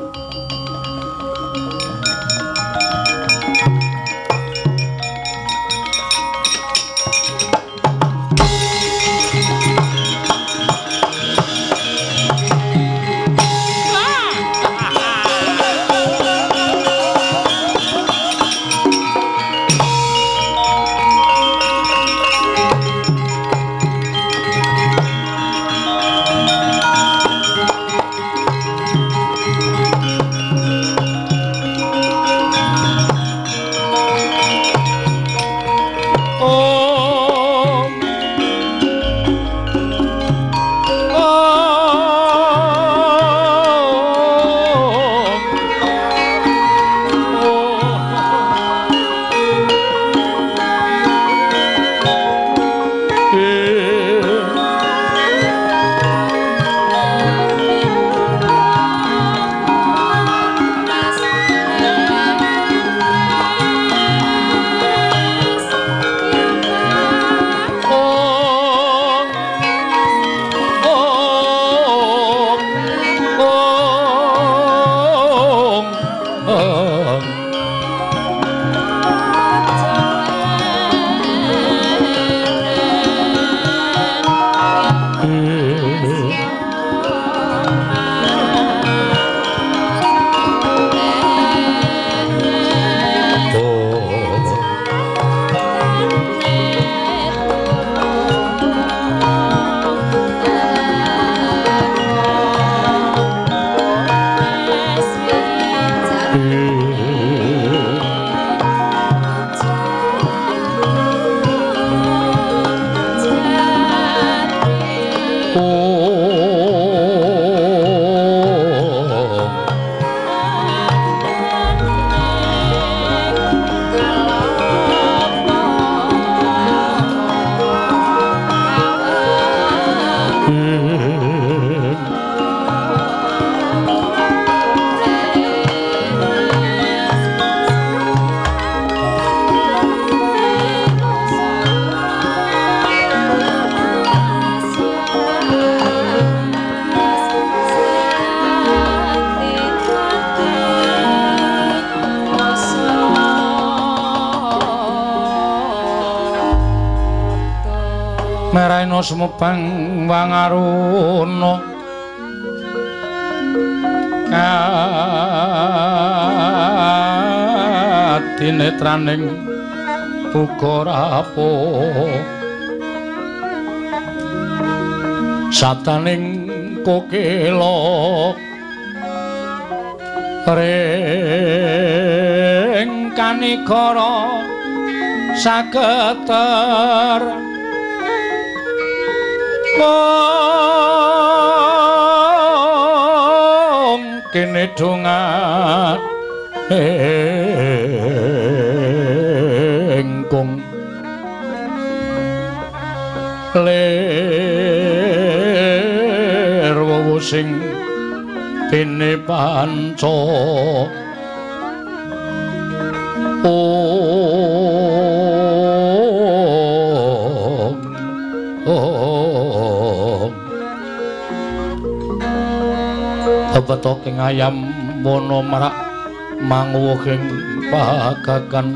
Meraina sumebang wangaruna tinetraning uga rapuh sataning kokela ring kanikara sageter kene donga engkung ler wowo sing dene panca Betoking ayam mono marak manguwuhing pagagan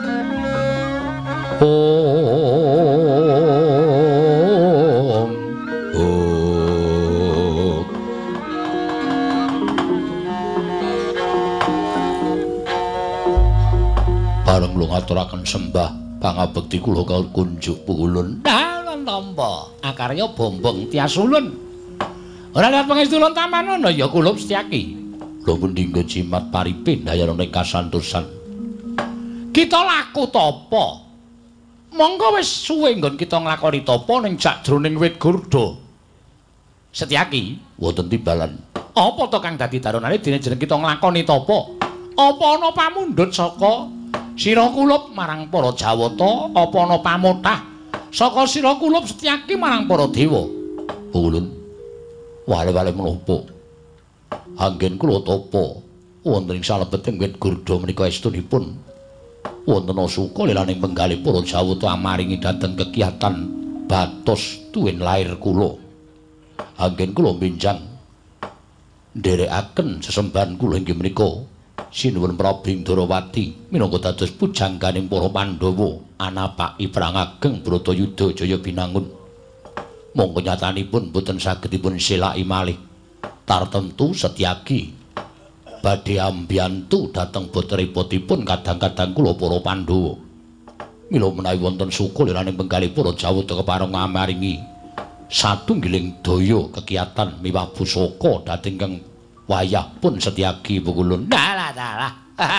bareng lu ngaturaken sembah pangabekti kula kawula kunjuk pukulun dalem tampa akarya bombong tias ulun. Ora lihat pangestu lon tamanono ya kula Setyaki. Lho mendinggo jimat paripin dayane kasantosan. Kita laku tapa. Monggo wis suwe nggon kita nglakoni tapa ning sajroning wit gurda. Setyaki, wonten timbalan. Apa to kang dadi darunane dene jeneng kita nglakoni tapa? Apa ana pamundhut saka sira kulup marang para Jawata? Apa ana pamotah saka sira kulup Setyaki marang para dewa? Ulun wale-wale menapa anggen kula tapa wonten ing salebeting wit gurda menika estunipun wonten suka lilaning penggalih para Jawata amaringi dhateng kegiatan batos tuwin lair kula anggen kula benjang nderekaken sesembahan kula inggih menika sinuwun Prabu Indrawati minangka dados pujangganing para Pandhawa anapaki perang ageng Bratayuda Jaya Binangun. Monggo nyatanipun boten saged dipun selaki malih. Tartemtu Setyaki badhe ambiyantu dhateng boten-repotipun kadang-kadang kula para Pandhawa. Mila menawi wonten suka liraning penggalih para Jawata kepareng ngamaringi satunggiling daya kegiatan miwah pusaka dhateng kang wayahpun Setyaki pukulun. Dalah.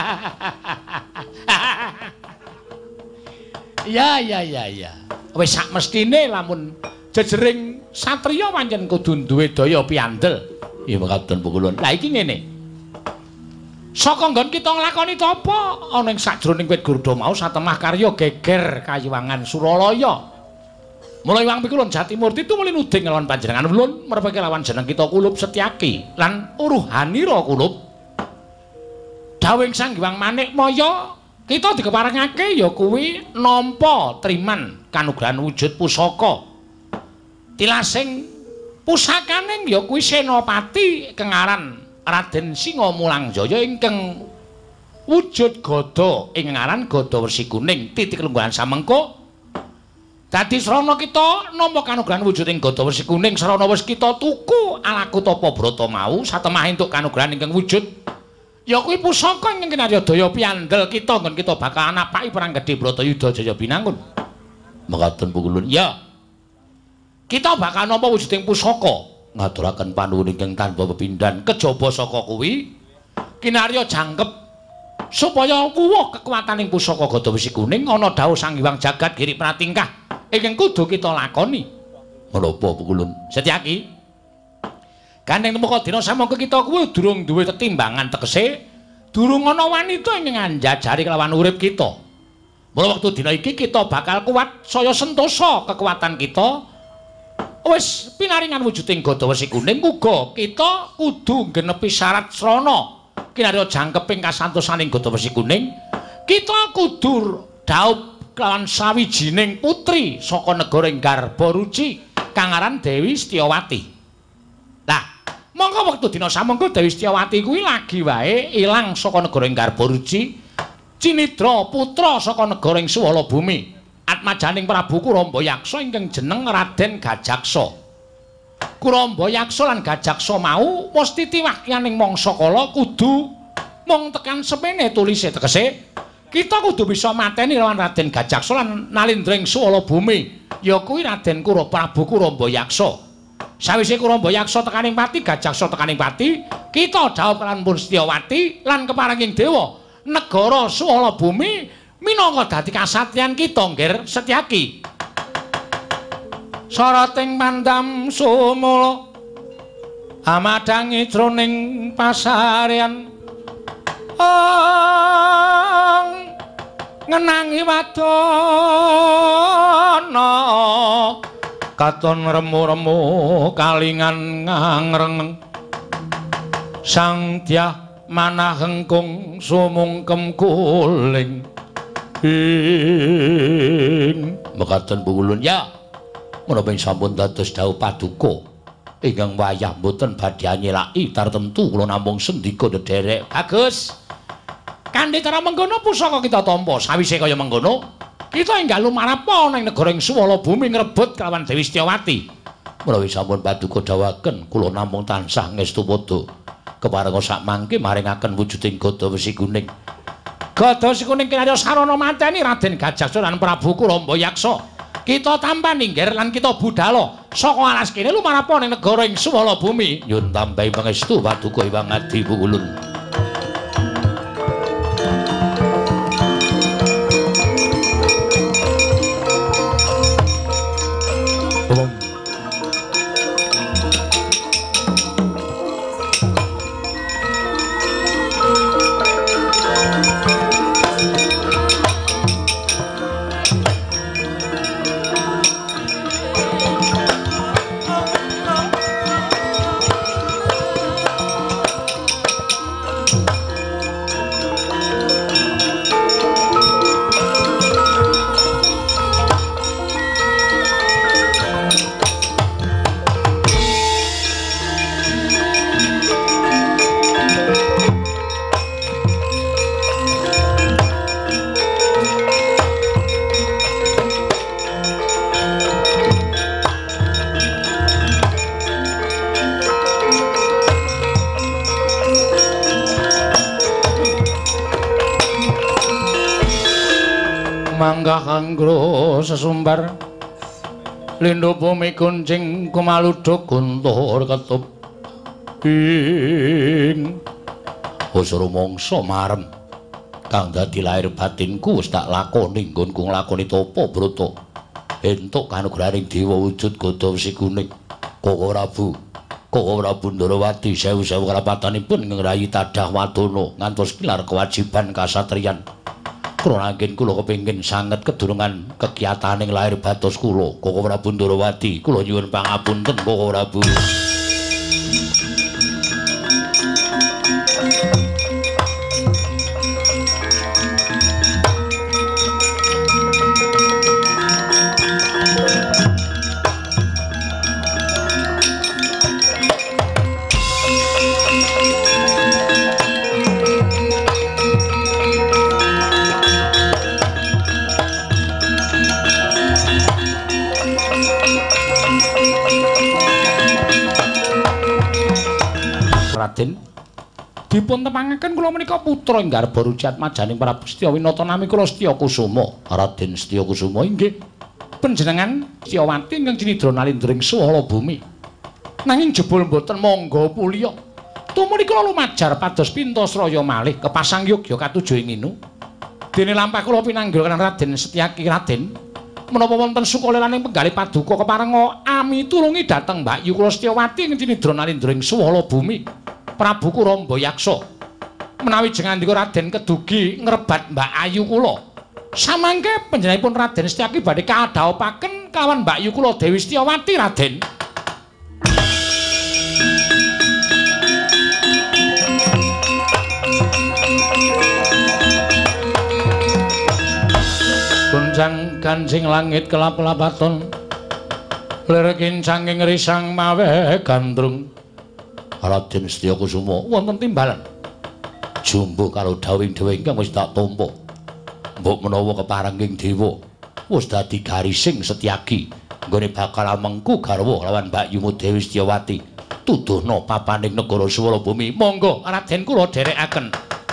Ya. Wis sak mestine lamun jejering satriya pancen kudu duwe daya piandel. Ya mekaten pukulun. Lah iki ngene. Saka nggon kita nglakoni tapa ana ing sajroning wit gurda mau satemah karya geger kayiwangan Suralaya. Mula Iwang Pikulun Jatimurti tumuli nuding lawan panjenengan ulun merepake lawan jeneng kita kulup Setyaki lan uruhanira kulup. Dawing Sang Hyang Manikmaya kita dikeparengake ya kuwi nampa triman kanugrahan wujud pusaka. Tilasing pusakaning ya kuwi senopati kengaran Raden Singa Mulangjaya ingkang wujud gada ing ngaran Gada Wersi Kuning titik lungguhan samengko. Dadi srana kita nampa kanugrahan wujud ing Gada Wersi Kuning srana wis kita tuku alaku tapa brata mau satemah entuk kanugrahan ingkang wujud ya kuwi pusaka ingkang kinarya daya piandel kita nggon kita bakal anapaki perang gedhe Bratayuda Jaya Binangun. Mekaten pukulun. Ya. Kita bakal nampa wujuding pusaka ngaturaken panuwun ingkang tanpa pepindhan kejaba saka kuwi kinarya jangkep supaya kuwuh kekuwataning pusaka Gada Wersi Kuning ana dawuh Sang Hyang Jagat Giri Pratingkah ingkang kudu kita lakoni. Menapa pukulun Setyaki? Gandeng temeka dina samangka kita kuwi durung duwe tetimbangan tegese durung ana wanita ingkang njajari kelawan urip kita. Mula wektu dina iki kita bakal kuat saya sentosa kekuatan kita. Wis pinaringan wujuding Gada Wersi Kuning uga kita kudu genepi syarat srana kinarya jangkeping kasantosaning Gada Wersi Kuning kita kudu dhaup kelawan sawijining putri saka negara Garbaruci kang aran Dewi Setyawati. Lah, monggo wektu dina samangka Dewi Setyawati kuwi lagi wae ilang saka negara Garbaruci cinidra putra saka negara Suwala Bumi atmajaning Prabu Kurambayaksa ingkang jeneng Raden Gajaksa. Kurambayaksa lan Gajaksa mau wis titiwahyaning mangsa kala kudu mung tekan semene tulise tegese kita kudu bisa mateni lawan Raden Gajaksa lan nalindring suwala bumi ya kuwi Raden Prabu Kurambayaksa. Sawise Kurambayaksa tekaning pati Gajaksa tekaning pati kita dhawuh lan pun Setyawati lan keparenging dewa negara suwala bumi minangka dadi kasatriyan kita nggir Setyaki. Sarating mandam sumula amadangi jroning pasarean ngenangi wadana katon remu-remu kalingan ngangreng sang dyah manah hengkung sumungkem kuling mekaten Pungulun ya menapa sampun dados dawuh paduka ingkang wayah mboten badhe nyelaki tartemtu kula namung sendika ndederek bagus kanthi cara mengkono pusaka kita tampa sawise kaya mengkono kita enggal lumarapa ning negara ing suwala bumi ngrebut kelawan Dewi Setyawati menawi sampun paduka dawuhaken kula namung tansah ngestu padha keparenga sak mangke maringaken wujuding gada wesi kuning gada wesi kuning kinarya sarana mateni Raden Gajaksa lan Prabu Kurambayaksa kita tampani nggir lan kita budhal saka alas kene lumarapa ning negara ing suwala bumi nyuwun tambahi pangestu paduka Hyang Adi Pungulun. Manggah kanggo sesumbar lindhu bumi kuncing kumaludhuk guntur ketup ing usra mangsa marem kang dadi lair batinku wis tak lakoni nggonku nglakoni tapa brata entuk kanugrahaning dewa wujud gada wesi kuning Koko Prabu Ndarawati sewu-sewu karapatanipun ngrayi tadah wadana ngantos kilar kewajiban kasatriyan. Krana anggen kula kepengin sanget kedurungan kekiyataning lair batos kula Koko Prabu Ndarawati kula nyuwun pangapunten Koko Prabu. Raden dipun tepangaken kula menika putra ing garba rucat majaning Prabu Setyawinata nami kula Setyakusuma. Raden Setyakusuma inggih panjenengan Setyawati ingkang cinidra nalindring swala bumi. Nanging jebul mboten mangga pulya. Tumuli kula lumajar pados Pintasraya malih kepasang Yogya katujuh ing Inu. Dene lampah kula pinanggil kaliyan Raden Setyaki Raden. Menapa wonten sukalelaning penggalih paduka keparenga ami tulungi dhateng Mbakyu kula Setyawati ingkang cinidra nalindring swala bumi. Prabu Kurambayaksa menawi jengandika Raden kedugi ngrebat Mbak Ayu kula samangke panjenenganipun Raden Setyaki badhe kadhaopaken kawan Mbak Ayu kula Dewi Setyawati Raden. Gunjang ganjing langit kelap-kelapaton lir kincanging risang mawe gandrung. Raden Setyakusuma wonten timbalan jumbuh karo dawing-dawing ingkang wis tak tampa. Mbok menawa keparenging dewa wis dadi garising Setyaki nggone bakal mengku garwa lawan Mbakyumu Dewi Setyawati tuduhna papaning negara Swara Bumi. Monggo Raden kula dherekaken.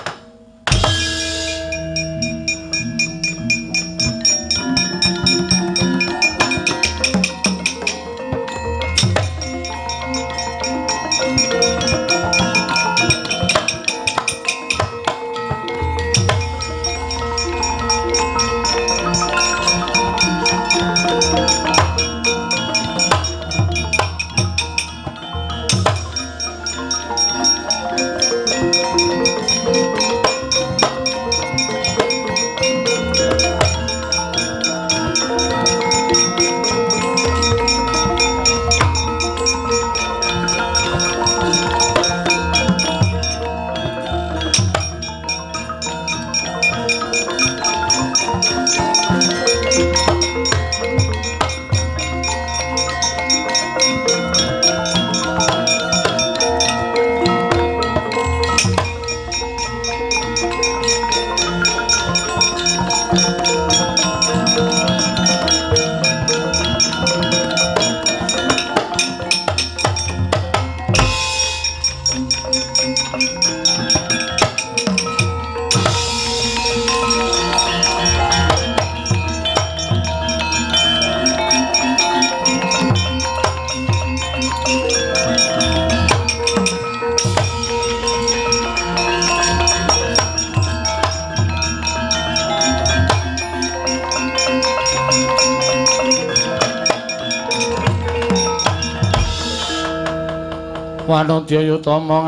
Wanodya Yutama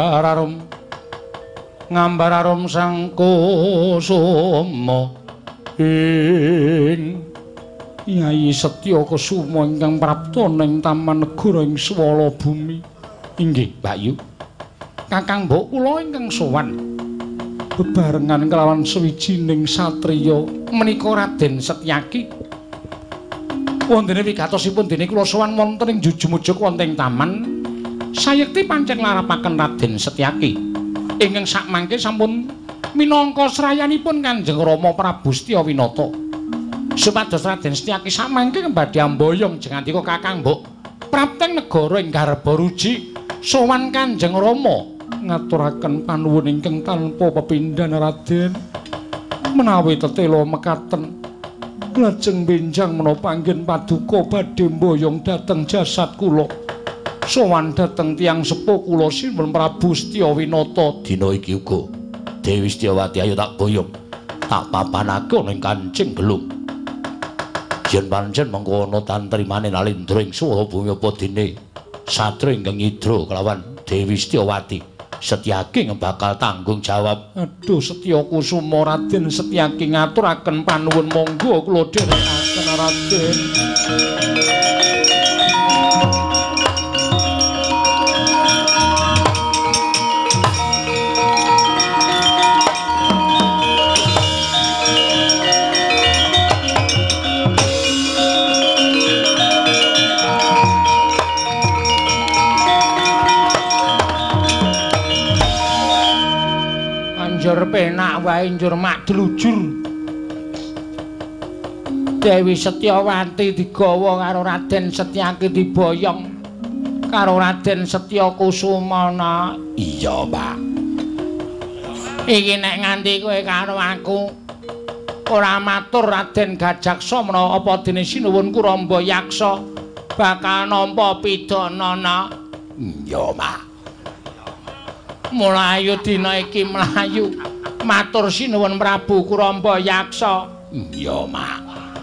ngambar arum sang kusuma ing Nyai Setya Kusuma ingkang prapta ning Taman Negara ing Swala Bumi. Inggih, Mbakyu. Kakang mbok kula ingkang sowan bebarengan kelawan sawijining satriya menika Raden Setyaki. Wondene wigatosipun dene kula sowan wonten ing jujumujug wonten ing taman. Sayekti pancen larapaken Raden Setyaki ingkang sakmangke sampun minangka srayanipun Kanjeng Rama Prabu Setyawinata. Supados Raden Setyaki sakmangke badhe amboyong jengandika Kakang mbok prapteng negara ing garba ruji sowan Kanjeng Rama ngaturaken panuwun ingkang tanpa pepindhan Raden. Menawi tetela mekaten lajeng benjang menapa anggen paduka badhe mboyong dhateng jasad kula. Sowan dhateng tiyang sepuh kula Sinuwun Prabu Setyawinata dina iki uga Dewi Setyawati ayo tak boyong tak papanake ana ing Kancing Gelung. Yen pancen mengko ana tantrimane Nalendra ing Swara Bumi apa dene satria ingkang nyidra kelawan Dewi Setyawati Setyaki bakal tanggung jawab. Aduh Setya Kusuma Raden Setyaki ngaturaken panuwun monggo kula dherekaken Raden. Njur penak wae njur mak dlujur. Dewi Setyawati digawa karo Raden Setyaki diboyong karo Raden Setya Kusuma. Iya, Pak. Iki nek nganti kowe karo aku ora matur Raden Gajaksa menawa apa dene Sinuwun Kuramba Yaksa bakal nampa pidana. Iya, Pak. Mulayu dina iki mlayu matur Sinuwun Prabu Kuramba Yaksa. Iya, Mak.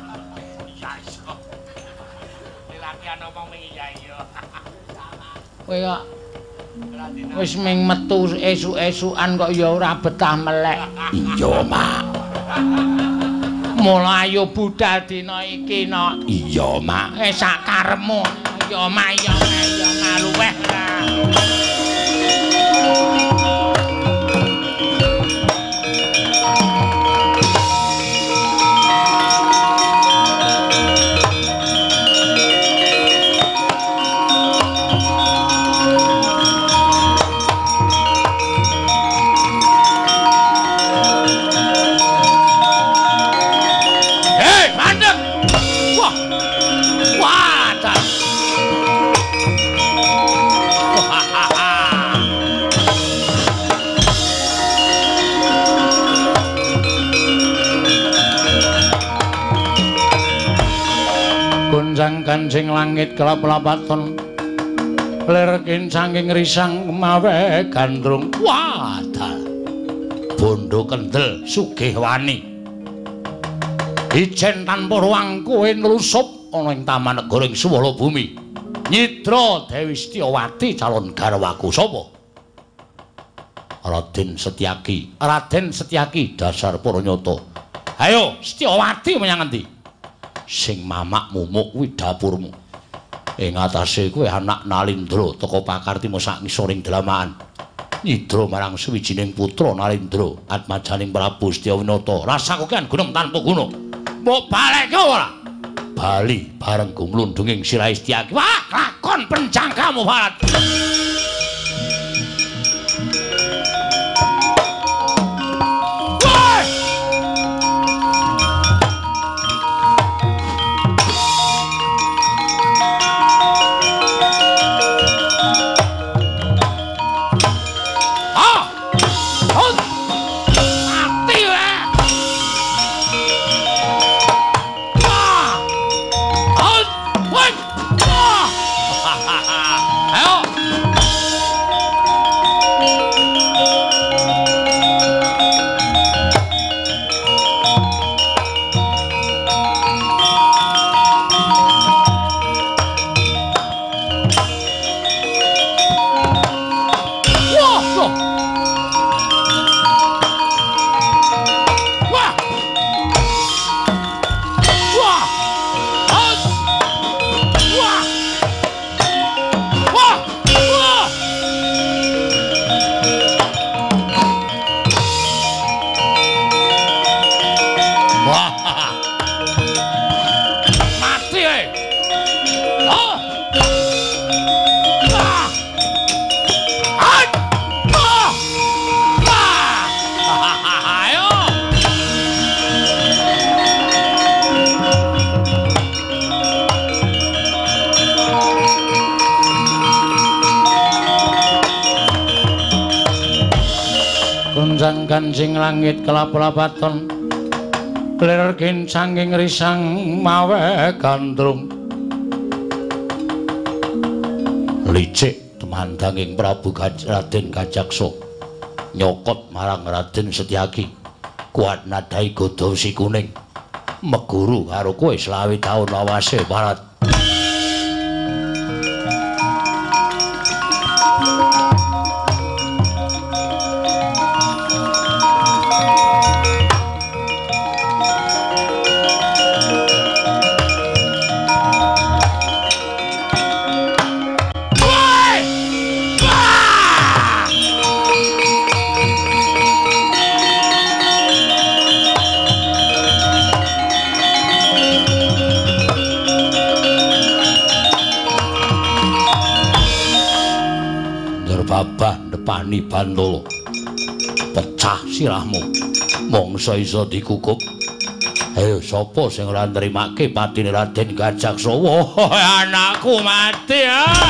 Kowe kok wis ming metu esuk-esukan kok ya ora betah melek. Iya, Mak. Mulayu budal dina iki no. Iya, Mak. Sak karepmu. Ya, Mak, ya ngaluweh lah. Wadah. Gunjang kancing langit kelap-lapaton lir kincanging risang mawe gandrung wadal bondo kendel sugih wani ijen tanpa ruang kowe nlusup ana ing taman negara ing Suwala Bumi Nyidra Dewi Setyawati calon garwaku sapa Raden Setyaki dasar Paranyata ayo Setyawati menyang endi sing mamak mumuk kuwi dapurmu ing atase kowe anak Nalindra teka pakartimu sak ngisoring dalamaan nyidra marang suwijining putra Nalindra atmajaning Prabu Setyawinata rasaku kan gunung tanpa gunung mbok baleke ora bali bareng gumlundhunging sirahe Setyaki wah lakon penjangkamu barat Kancing langit kelap-lapaton lir kincanging risang mawe gandrung licik temandanging Prabu Raden Kajaksa nyokot marang Raden Setyaki kuat nadai godo si kuning meguru karo kowe 20 taun awase barat Depani Bantala pecah sirahmu mongso iso dikukup ayo sapa sing ora nrimake patine Raden Kajaksa anakku mati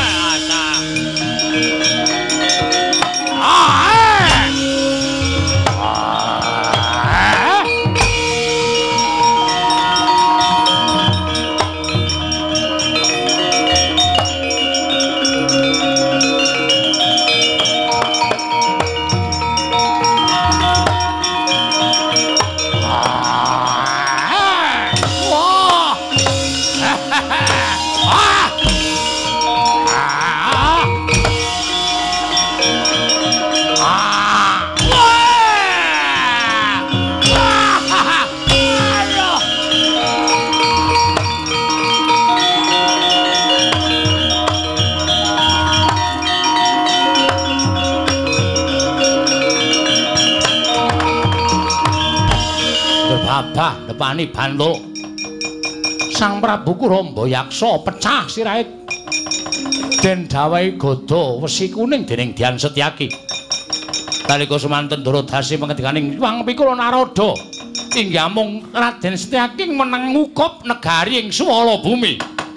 Depani Bantala Sang Prabu Kuramba Yaksa pecah sirahe den dawahi gada wesi kuning dening Dyan Setyaki nalika semanten Daradasi pangendikaning Hyang Pikula Narada inggih mung Raden Setyaki meneng ngukup negari ing Swala Bumi.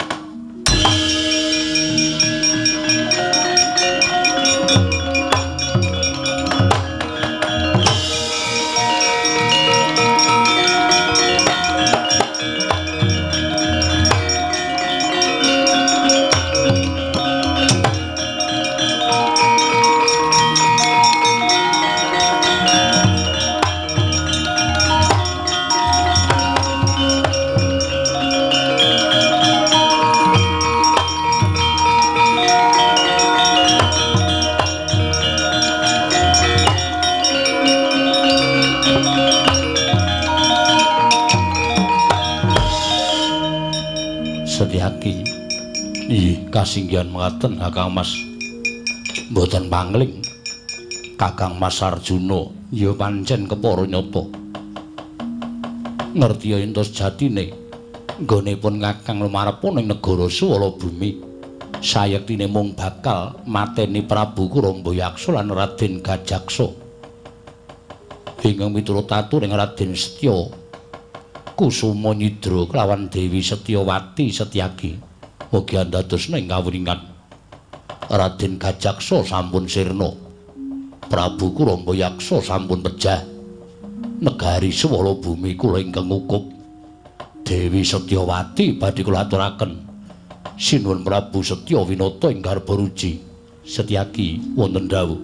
Setyaki, nggih kasinggihan mekaten Kakang Mas. Mboten pangling Kakang Mas Arjuna ya pancen kepara nyata. Ngerti ento sejatine nggonipun Kakang lumarepun ing negara Swala Bumi sayektine mung bakal mateni Prabu Kurambayaksa lan Raden Gajaksa. Ingkang miturut aturing Raden Setya Kusuma Nyidra kelawan Dewi Setyawati Setyaki mugi andadosna ing kawringan Raden Gajaksa sampun sirna, Prabu Kurambayaksa sampun pejah, negari Swala Bumi kula ingkang ngukup Dewi Setyawati badhe kula aturaken sinuwun Prabu Setya Winata ing garba ruci. Setyaki wonten dawuh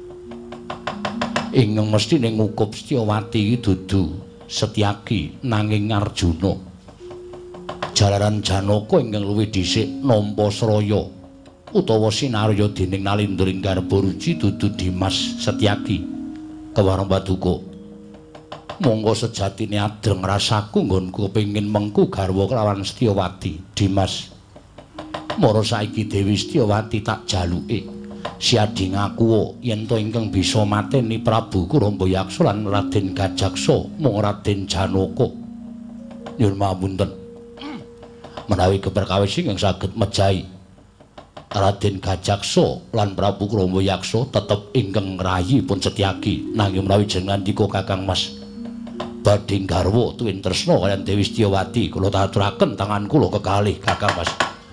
ingkang mestine ngukup Setyawati dudu Setyaki nanging Arjuna. Jalaran Janaka ingkang luwih dhisik nampa sraya utawa sinarya dening Nalindra ing garba ruci dudu Dimas Setyaki. Kewareng Paduka, monggo sejatine adreng rasaku nggonku kepengin mengku garwa kelawan Setyawati. Dimas, mara saiki Dewi Setyawati tak jaluke siadi ngaku yen to ingkang bisa mateni Prabu Kurambayaksa lan Raden Gajaksa mung Raden Janaka. Nyuwun pamunten menawi keperkawis ingkang saged mejahi Raden Gajaksa lan Prabu Kurambayaksa tetep ingkang ngrayi pun Setyaki, nanging menawi jenengan ndika Kakang Mas badhe garwa tuwin tresna kaliyan Dewi Setyawati kula aturaken tangan kula kekalih Kakang Mas.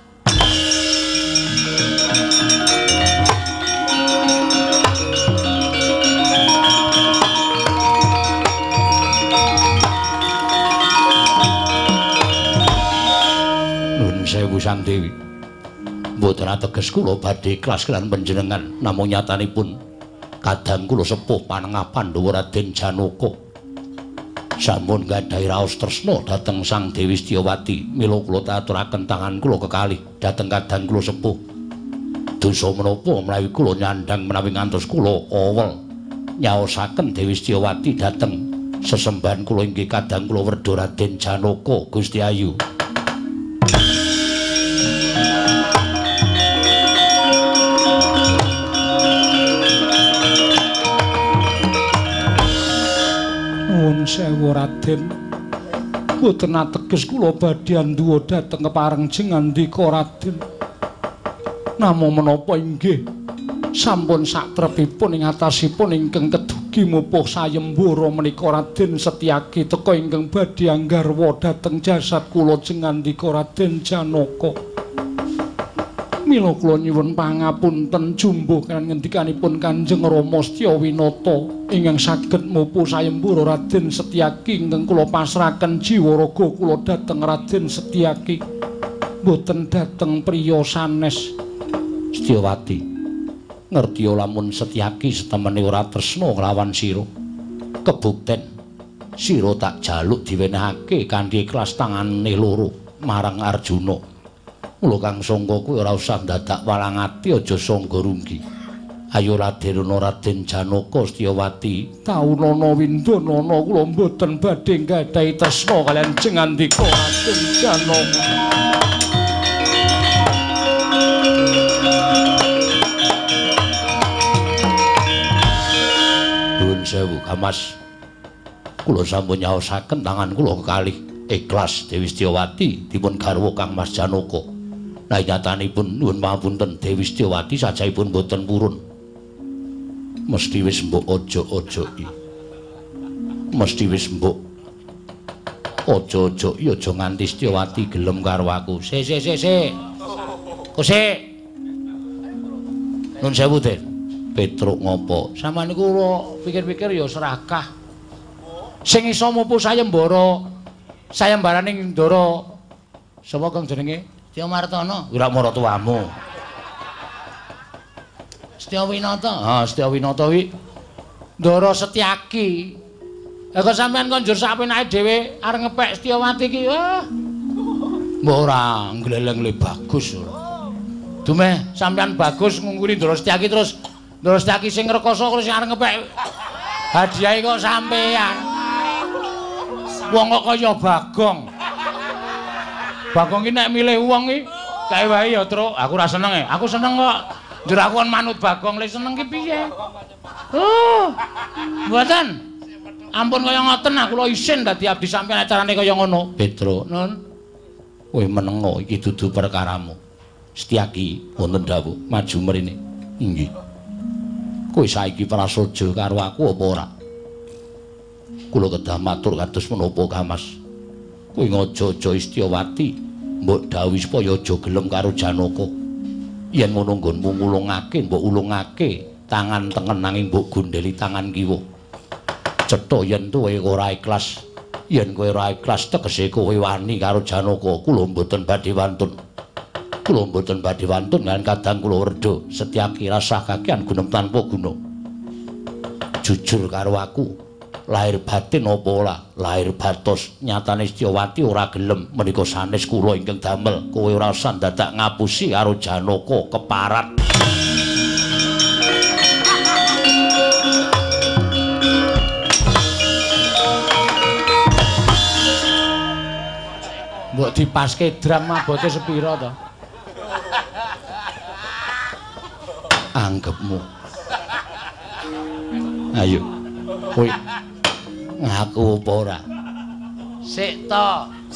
Sewu Sang Dewi, mboten ateges kula badhe ikhlas kelan panjenengan, namung nyatanipun kadang kula sepuh panengah Pandhawa Raden Janaka sampun gadhahi raos tresna dhateng Sang Dewi Setyawati. Mila kula aturaken tangan kula kekalih dhateng kadang kula sepuh. Dosa menapa menawi kula nyandhang menawi ngantos kula awel nyaosaken Dewi Setyawati dhateng sesembahan kula inggih kadang kula Werda Raden Janaka Gusti Ayu. Sewu Raden, boten ateges kula badhe anduwa dhateng kepareng ngandika Raden. Namung menapa inggih sampun satrepipun ing atasipun ingkang kedugi mupuh sayembara menika Raden Setyaki teka ingkang badhe anggarwa dhateng jasad kula ngandika Raden Janaka. Mila kula nyuwun pangapunten jumbuh kan ngendikanipun Kanjeng Rama Setya Winata ingkang saged mupu sayembara Raden Setyaki ingkang kula pasrahaken jiwa raga kula dhateng Raden Setyaki, boten dhateng priya sanes. Setyawati, ngerti lamun Setyaki setemene ora tresna nglawan sira, kebukten sira tak jaluk diwenehake kanthi ikhlas tangane loro marang Arjuna. Mula kang sangka kuwi ora usah dadak walang ati, aja sangga runggi. Ayo Radenana Raden Janaka Setyawati, taunana windanana kula mboten badhe nggadahi tresna kaliyan jengandika Raden Janaka. Nuwun sewu Kamas, kula sampun nyaosaken tangan kula kekalih ikhlas Dewi Setyawati dipun garwa Kang Mas Janaka. Nah nyatanipun nuwun pamunten Dewi Setyawati sajaipun boten purun. Mesti wis mbok ojo-ojoki. Mesti wis mbok Aja iya aja nganti Setyawati gelem karo aku. Sik. Kosik. Nun sewu, Den. Petruk ngopo? Sampeyan niku kula pikir-pikir ya serakah. Sing iso mupu sayembaraning Ndara sapa kang jenenge? Setya Martana. Ora maratuwamu. Setya Winata. Ha, Setya Winata kuwi Ndara Setyaki. Lah kok sampean kok njur sapenake dhewe arep ngepek Setyawati ki. Wah. Mbok ora gleleng le bagus. Dumeh sampean bagus ngungkuri Ndara Setyaki terus Ndara Setyaki sing ngrekoso terus arep ngepek hadiahe kok sampean. Wong kok kaya Bagong. Bagong ki nek milih wong ki kae wae ya, Truk. Aku ora seneng e. Aku seneng kok njur aku kon manut Bagong. Lek seneng ki piye? Mboten. Ampun kaya ngoten aku lho isin dadi abdi sampeyan acarane kaya ngono. Petruk, Nun. Kowe menengo iki dudu perkaramu. Setyaki wonten dawuh maju mrene. Inggih. Kowe saiki prasaja karo aku apa ora? Kula kedah matur kados menapa Kamas. Kowe ngaja-aja Setyawati mbok dawuhi supaya aja gelem karo Janaka. Yen ngono nggonmu ngulungake mbok ulungake tangan tengen nanging mbok gondheli tangan kiwa. Cetha yen kowe ora ikhlas. Yen kowe ora ikhlas tegese kowe wani karo Janaka. Kula mboten badhe wantun. Kula mboten badhe wantun lan kadang kula werda Setyaki rasah kakehan gunem tanpa guna. Jujur karo aku, lahir batin apa ora, lahir batos nyatane Setyawati ora gelem menika sanes kula ingkang damel kowe ora usah dadak ngapusi karo Janaka keparat. Mbok dipaske dram abote sepira to? Anggepmu. Ayo. Kowe ngaku apa ora? Sik to.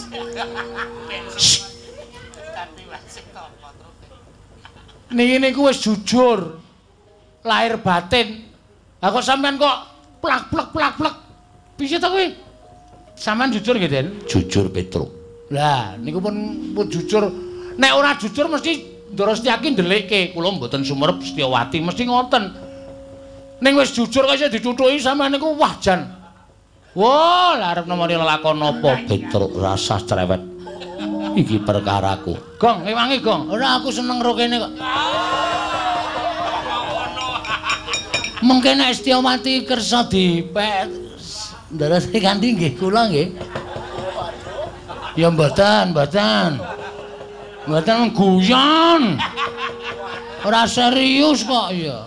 Niki niku wis jujur. Lahir batin. Lah kok sampean kok plak-plek. Piye to kowe? Sampean jujur nggih, Den? Jujur, Petruk. Lah, niku pun jujur. Nek ora jujur mesti Ndara Setyaki ndelikke kula mboten sumerep Setyawati mesti ngoten. Ning wis jujur kok isih dicuthuki sampean niku wah jan. Wah, lah arep nemoni lelakon apa Petruk rasa cerewet. Iki perkaraku. Gong, ewangi Gong. Ora aku seneng ro kene kok. Mengke nek Setyawati kersa dipek Ndara Setyaki nggih kula nggih. Ya mboten. Mboten guyon. Ora serius kok ya.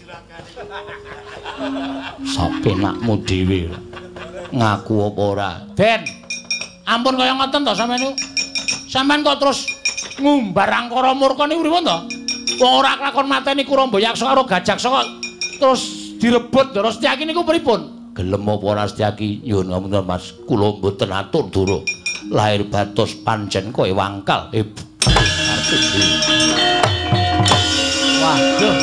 Sapenakmu dhewe. Ngaku apa ora? Den. Ampun kaya ngoten to sampeyan niku. Sampeyan kok terus ngumbar angkara murka niku pripun to? Wong ora kelakon mateni Kurambayaksa karo Gajaksa kok terus direbut Ndara Setyaki niku pripun? Gelem apa ora Setyaki? Nyuwun ngapunten Mas, kula mboten atur Ndara. Lahir batos pancen kowe wangkal. Waduh.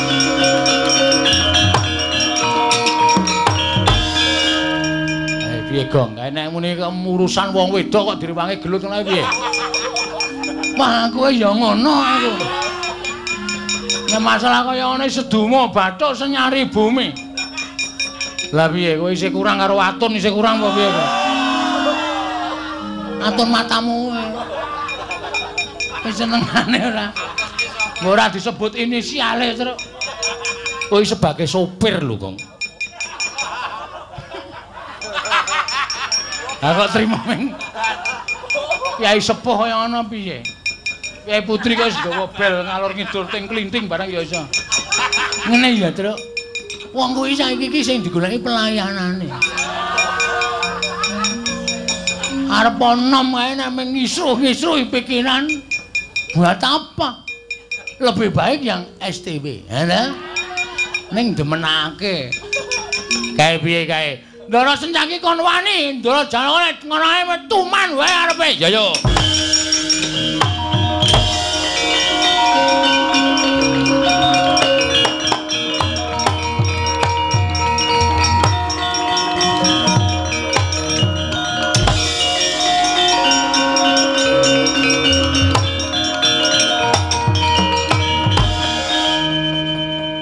Piye Gong? Nek muni urusan wong wedok kok direwangi gelut ngono piye? Wah, kowe ya ngono aku. Nek masalah kaya ngene seduma bathuk senyari bumi. Lah piye kowe isih kurang karo watun isih kurang apa piye kok? Atur matamu. Wis senengane ora. Ora disebut inisiale, Truk. Kowe sebagai sopir lho, Gong. Lah kok trimo ming. Kyai sepuh kaya ana piye? Kyai putri kok wis gawa bel ngalor ngidul ting klinting barang ya iso. Ngene ya, Truk. Wong kuwi saiki iki sing digoleki pelayanane. Arep nom kae nek ngisruh-ngisruh pikiran buat apa? Lebih baik yang STW, ya. Ning demenake. Kae piye kae? Ndara Setyaki kon wani, Ndara Janaka ngono ae metuman wae arepe. Ya yo.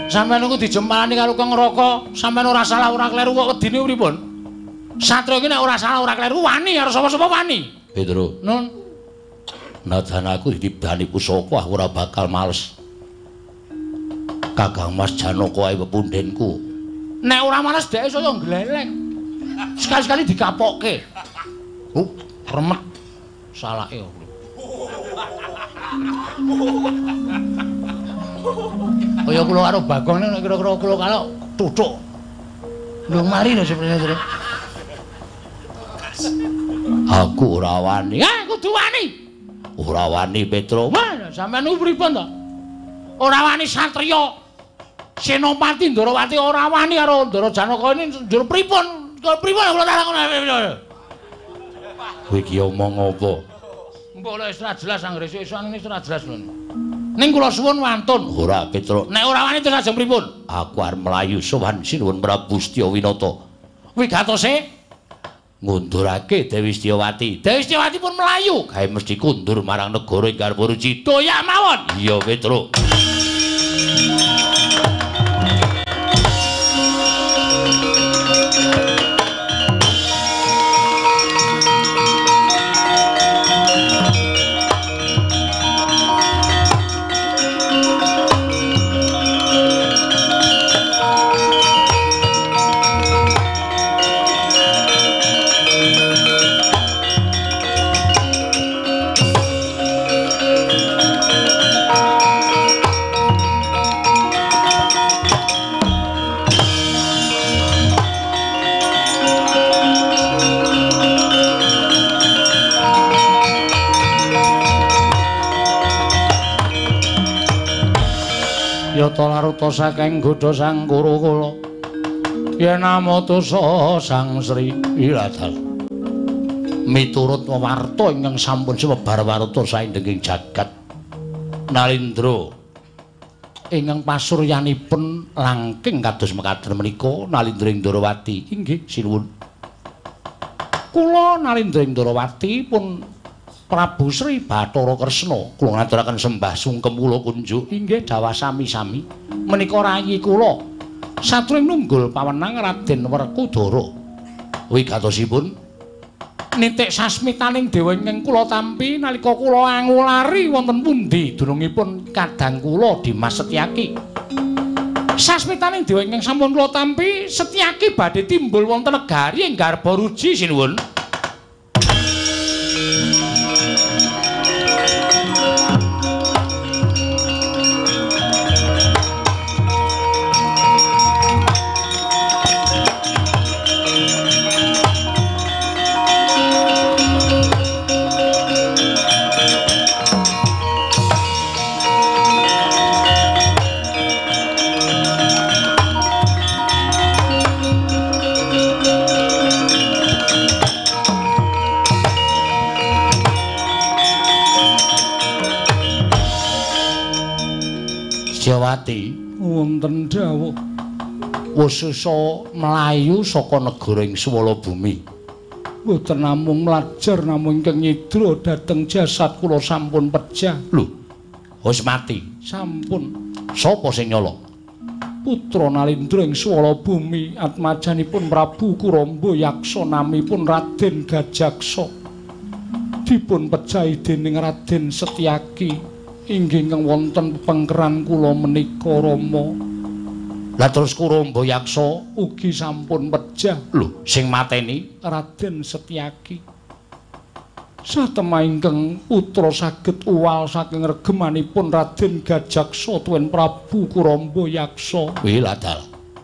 Sampeyan niku dijempalani karo Kang Raka, sampeyan ora salah ora kleru kok wedine pripun? Satria iki nek ora salah ora kleru wani karo sapa-sapa wani. Petro. Nun. Najan aku ditibani pusaka aku ora bakal males. Kakang Mas Janaka ae pepundhenku. Nek ora males dhek saya gleleng. Sekali-sekali dikapokke. Remet salake. Kaya kula karo Bagong nek kira-kira kula kalau tuthuk. Lho mari lho sebenarnya. Aku ora wani. Kudu wani. Ora wani Petro. Wah, sampeyan niku pripun to? Ora wani satriya. Senopati Ndarawati ora wani karo Ndara Janaka ini njur pripun? Pripun kula takon. Kowe iki omong apa? Mbok lek ora jelas anggere esuk-esukan ini ora jelas lho. Ning kula suwun wantun. Ora Petro. Nek ora wani terus ajeng pripun? Aku arep mlayu sowan Sinuwun Prabu Setyawinata. Wigatose ngundurake Dewi Setyawati. Dewi Setyawati pun mlayu gawe mesti kundur marang negara ingkang Ruci. Doyak mawon. Iya Petro. Yata laruta saking godha sang Kurukula yen namatosa sang Sri Wiradal miturut warta ingkang sampun sumebar warta saindenging jagat Nalindra ingkang pasuryanipun langking kados mekaten menika Nalindra Ndarawati inggih sinuwun kula Nalindra Ndarawati pun Prabu Sri Bathara Kresna kula ngaturaken sembah sungkem kula kunjuk inggih dawa sami-sami menika rayi kula satring nunggul pawenang Raden Werkudara wigatosipun nitik sasmitaning dewa ingkang kula tampi nalika kula angulari wonten pundi dunungipun kadang kula Dimas Setyaki sasmitaning dewa ingkang sampun kula tampi Setyaki badhe timbul wonten negari ing garba Ruci sinuwun. Setyawati wonten dawuh wusesa mlayu saka negara ing swala bumi boten namung mlajar namung ingkang nyidra dhateng jasad kula sampun pejah lho wis mati sampun sapa sing nyolong putra Nalindra ing swala bumi atmajanipun Prabu Kuramba Yaksa namipun Raden Gajaksa dipun pejahi dening Raden Setyaki inggih ingkang wonten pepengkeran kula menika Rama. Lah terus Kuramba Yaksa ugi sampun pejah. Lho, sing mateni Raden Setyaki. Satemah ingkang putra saged uwal saking regemanipun Raden Gajaksa tuwin Prabu Kuramba Yaksa. Wiladal.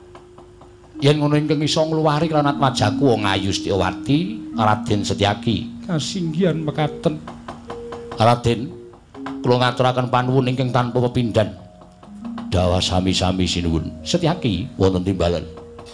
Yen ngono ingkang isa ngluwari lan atmajaku wong ayu Setyawati, Raden Setyaki. Kasinggihan mekaten. Raden kula ngaturaken panuwun ingkang tanpa pepindhan. Dawa sami-sami sinuwun. Setyaki wonten timbalan.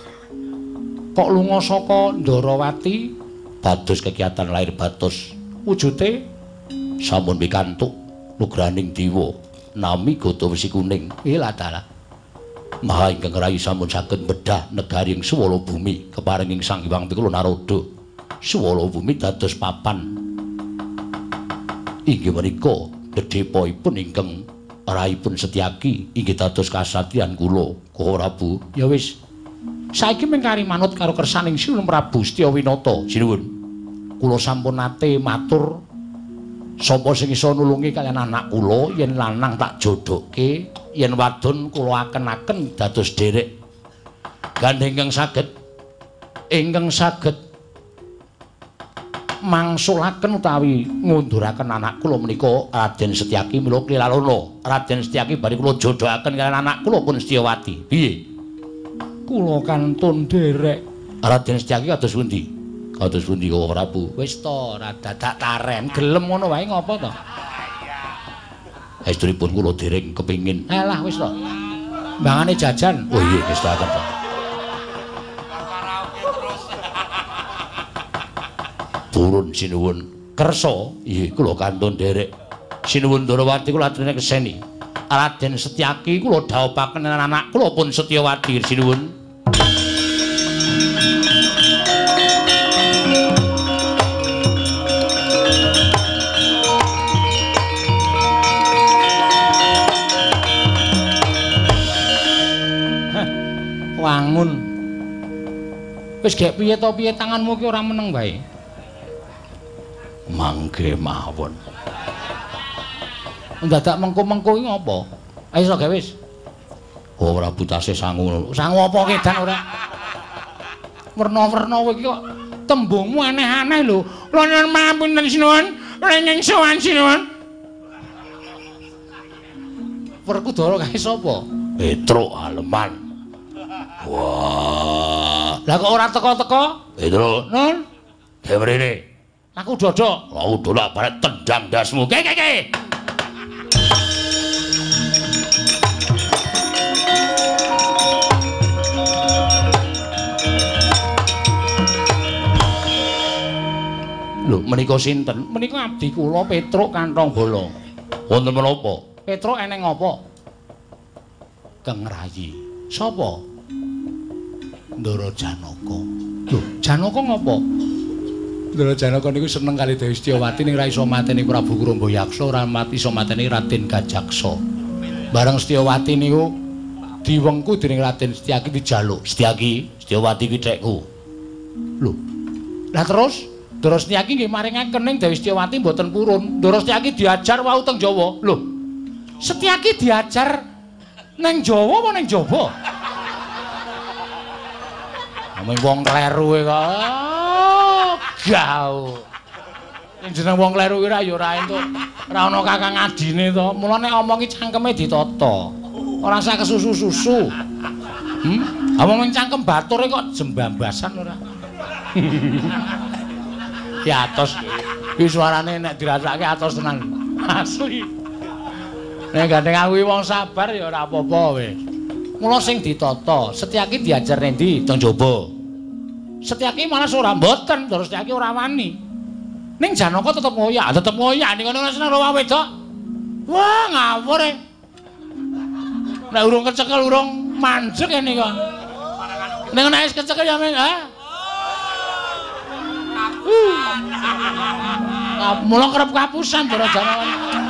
Kok lunga saka Ndarawati dados kegiatan lair batos. Wujude sampun pikantuk nugraning dewa nami Gata Wesi Kuning. Iladala. Maha ingkang rayi sampun saged bedah negari ing swala bumi keparinging Sang Hyang Pikala Narada. Swala bumi dados papan inggih menika dedhepoipun ingkang Raipun Setyaki inggih dados kasadyan kula, Gusti Prabu. Ya wis. Saiki mengkari manut karo kersaning Sinuwun Prabu Setyawinata, Sinuwun. Kula sampun nate matur sapa sing isa nulungi kaliyan anak kula yen lanang tak jodhoke, yen wadon kula aken-aken dados derek. Gandeng ingkang saged mangsulaken utawi ngunduraken anak kula menika Raden Setyaki mila klilalana. Raden Setyaki bari kula jodhoaken kaliyan anak kula pun Setyawati. Piye? Kula kantun derek. Raden Setyaki kados pundi? Kados pundi Gusti Prabu? Wis to, ora dadak taren, gelem ngono wae ngopo to? Estripun kula dereng kepingin. Alah wis to. Mbangane jajan. Oh iya wis to. Purun Sinuwun kersa nggih kula kantun derek Sinuwun Darawati kula aturne keseni Raden Setyaki kula dhawuhaken anak kula pun Setyawati Sinuwun. Wangun wis gek piye to piye tanganmu ki ora meneng bae. Mangke mawon. Ndadak mengko-mengko iki ngopo? Ayo iso gawe wis. Oh Prabu tasih sangu. Sangu apa kedan ora? Werna-werna kowe iki kok tembungmu aneh-aneh lho. Lha nyuwun pangapunten Sinuwun, renyeng sowan Sinuwun. Werkudara kae sapa? Petruk Aleman. Wah. Lah kok ora teko-teko? Petruk. Nun. Ge mrene. Aku dodok. Lah udolak barek tendang dasmu. Ke. Lho, menika sinten? Menika abdi kula Petruk Kantong Bala. Wonten menapa? Petruk eneng apa? Kang Rayi. Sapa? Ndara Janaka. Lho, Janaka ngopo? Ndara Janaka niku seneng kali Dewi Setyawati ning ra iso mateni Prabu Kurambayaksa, ora mati iso mateni Raden Gajaksa. Bareng Setyawati niku diwengku dening Raden Setyaki dijaluk. Setyawati ki dhekku. Lho. Lah terus Ndara Setyaki nggih maringaken ning Dewi Setyawati mboten purun. Ndara Setyaki diajar wau teng Jawa. Lho. Setyaki diajar ning Jawa apa ning Jaba? Ameng wong kleru kok. Gau. Sing jeneng wong kleru ki ra ya ora entuk. Ora ana kakang adine to. Mula nek omongi cangkeme ditata. Ora usah kesusu-susu. Omong cangkem bature kok jembambasan ora. Ya atos. Ki suarane nek dirasake atos tenan. Asli. Nek gandeng aku wong sabar ya ora apa-apa wis. Mula sing ditata, Setyaki diajar endi? Teng Jaba. Setyaki malah ora mboten, terus Setyaki ora wani. Ning Janaka tetep ngoyak ning kono seneng karo wedok. Wah, ngawur e. Nek urung kecekel urung mandeg kene kok. Ning nek wis kecekel ya men, ha? Mula kerep kapusan Ndara Janaka.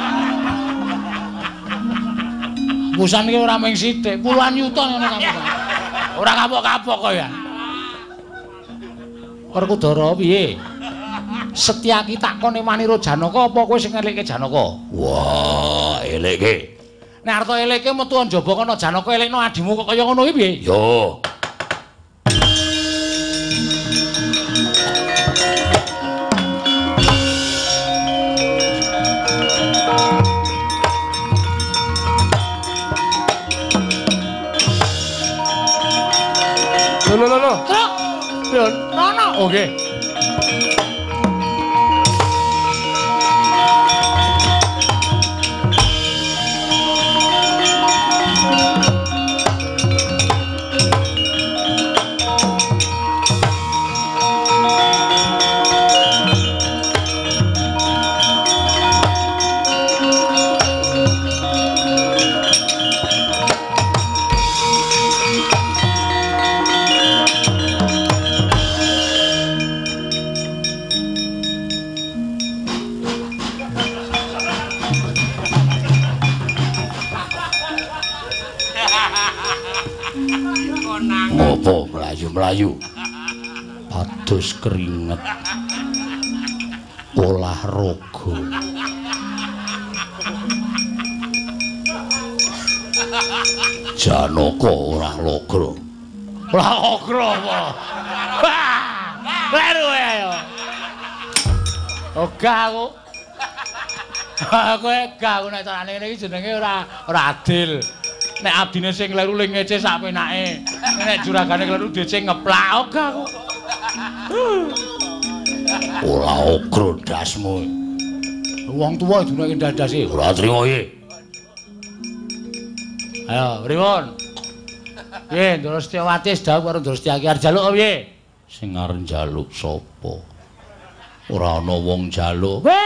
Pusan iki ora mung sithik, puluhan yuta ngene kapusan. Ora kapok-kapok kok ya. Werkudara piye? Setyaki takone manira Janaka apa kowe sing elikke Janaka? Wah, elikke. Nek arep elikke metu njaba kono Janaka elekno adimu kok kaya ngono iki piye? Yo. Loh. Truk. Lho, nono. Oke. Ngopo mlayu-mlayu? Pados keringet. Olahraga. Janaka ora logra. Ora logra apa? Kleru ayo. Oga aku. Kowe gak nek carane ngene iki jenenge ora adil. Nek abdine sing kleru ling ngece sak penake. Nek juragane kleru dhece ngeplak oga aku. Ora ogro dasmu. Wong tuwa dunake ndadase ora trimo iki. Ayo, pripun? Piye, Ndara Setyawati sedhawuh karo Ndara Setyaki arep njaluk apa piye? Sing arep njaluk sapa? Ora ana wong njaluk. Kowe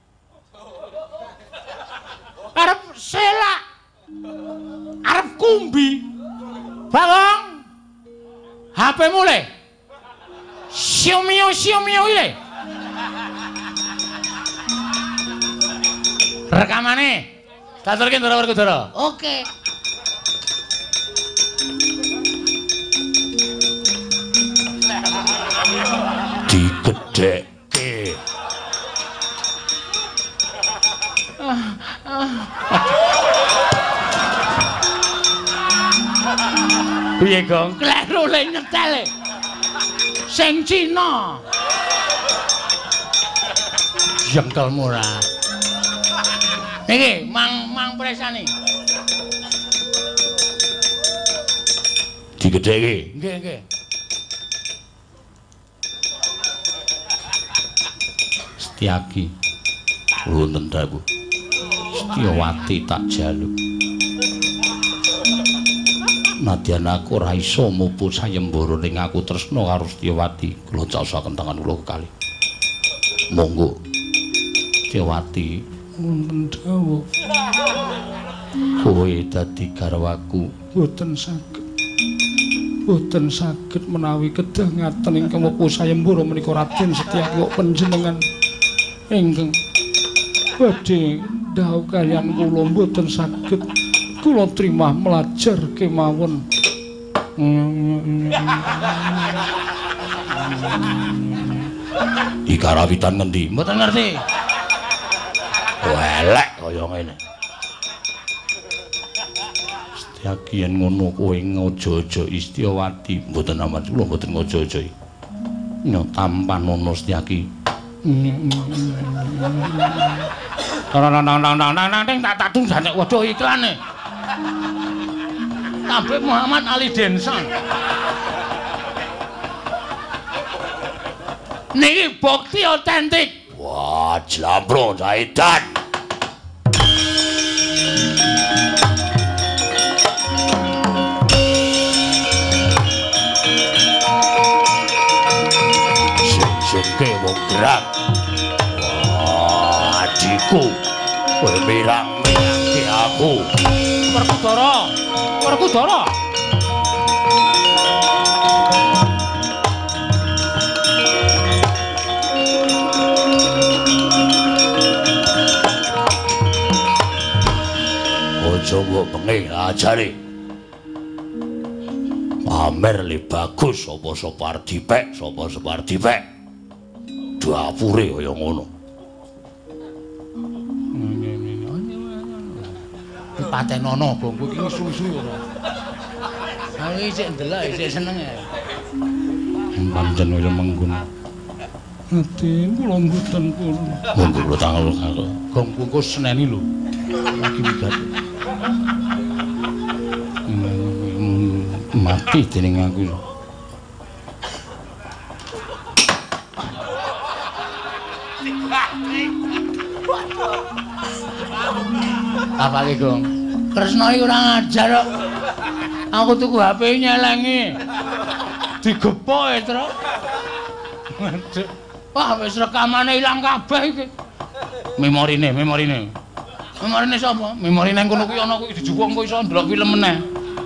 arep selak. Arep kumbi. Bawang. HP mulai. Xiaomiu ile. Rekamane. Taturke Ndara Werkudara. Oke. Digedhekke. Piye, Gong? Kleru le nyetel. Sing Cina. Jengkelmu ora. Niki, mang presane. Digedhekke. Nggih. Setyaki. Wonten dawuh. Setyawati tak jaluk. Nadyan aku ora iso mupu sayembara ning aku tresna karo Setyawati. Kula caosaken tangan kula kekalih. Monggo. Setyawati wonten dawuh. Kowe dadi garwaku boten saged menawi kedah ngaten ingkang mupu sayembara menika Raden Setyaki kok panjenengan ingkang badhe ndhawuh kaliyan kula boten saged kula trimah melajar kemawon. Iki karawitan ngendi? Mboten ngerti. Elek kaya ngene. Setyaki yen ngono kowe ngojo-ojo Setyawati, mboten aman kula mboten ngojo-ojo. Nyo tampan ono Setyaki. Nang tak tung jane waduh iklane. Tablik Muhammad Ali Denson. Niki bukti otentik. Wah, jlambro Zaidan. Sing-singke wong gerak. Wah, adikku. Kowe mirang-mirangke aku. Werkudara. Ojo mbok bengi ajare. Pamer li bagus sapa Ardipek, sapa Ardipek. Dapure kaya ngono. Patenono bongku iki susu ora. Aku iki sik ndelok sik seneng ya. Pancen kaya menggun. Ati kula mboten pun. Monggo kula tanggal karo. Gong bungkus seneni lho. Lagi migat. Mati dening aku. Apa iki, Gong? Kresna iki ora ngajar kok. Aku tuku HP nyelengi. Digepoke, Tru. Waduh. Wah, wis rekamane ilang kabeh iki. Memorine. Memorine sapa? Memorine nang kono kuwi ana kuwi dijupuk engko iso ndelok film meneh.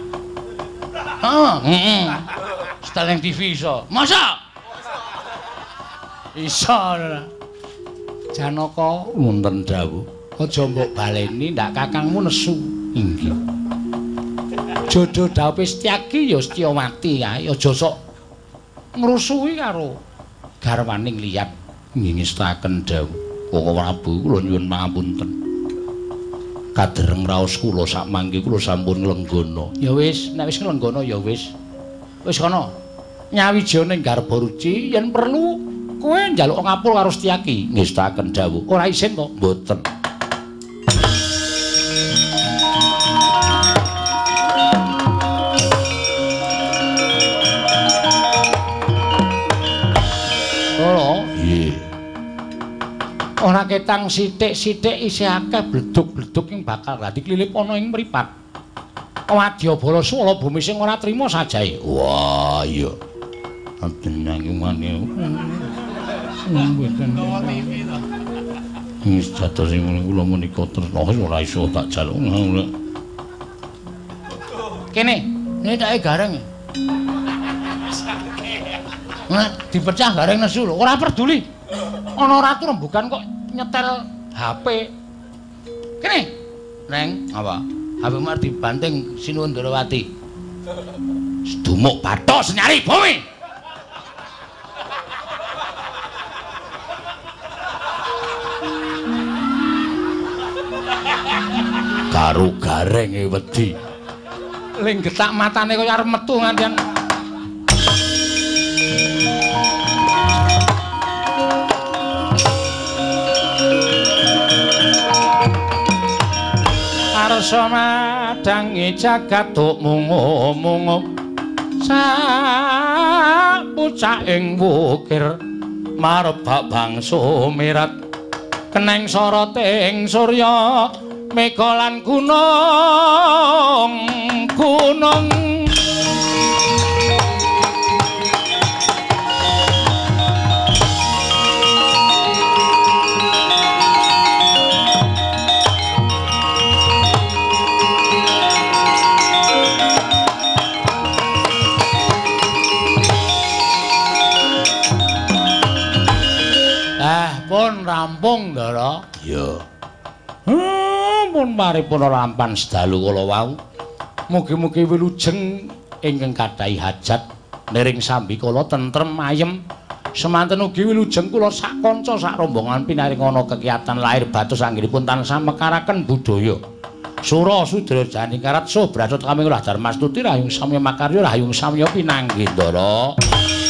Heeh. Setel ning TV iso. Masa? Iso ora. Janaka wonten dawuh. Aja mbok baleni ndak kakangmu nesu. Inggih. Jodoh dawuh Setyaki ya Setyawati kae, aja sok ngrusuhi karo garwaning liyan. Ngingestaken dawuh Koko Prabu kula nyuwun pangapunten. Kadereng raos kula sakmangke kula sampun nglenggana. Ya wis, nek wis nglenggana ya wis. Wis kana nyawijana ing garba ruci yen perlu kowe njaluk ngapur karo Setyaki. Ngestaken dawuh. Ora isin to? Mboten. Ora ketang sithik-sithik isih akeh bledug-bledug ing bakal dadi klilip ana ing mripat. Wadyabala swala bumi sing ora trima sajae. Wah, iya. Atenang mane. Mboten. Wis dados sing kula menika tresna ora iso tak jaluk. Kene, netake gareng. Nah, dipecah gareng nesu lho, ora peduli. Ana ratu rembugan kok nyetel HP. Kene. Neng, apa? HP mar dibanting Sinuwun Darawati. Sedumuk bathok senyari bumi. Karo garenge wedi. Ling getak matane kaya arep metu ngantian. Arsa madangi jagat tuk mungu-mungu sapucak ing wukir marebak bangsa mirat keneng soroting surya mega lan gunung pun rampung Ndara. Iya. Pun paripurna lampan sedalu kala wau. Mugi-mugi wilujeng ingkang kadhahi hajat niring sambikala tentrem ayem. Semanten ugi wilujeng kula sak kanca sak rombongan pinaring ana kekiyatan lair batus anggenipun tansah mekaraken budaya. Sura Sudra Jani karat so brasut kami kula Dharma Stuti rahayung samya makarya rahayung samya pinanggih Ndara.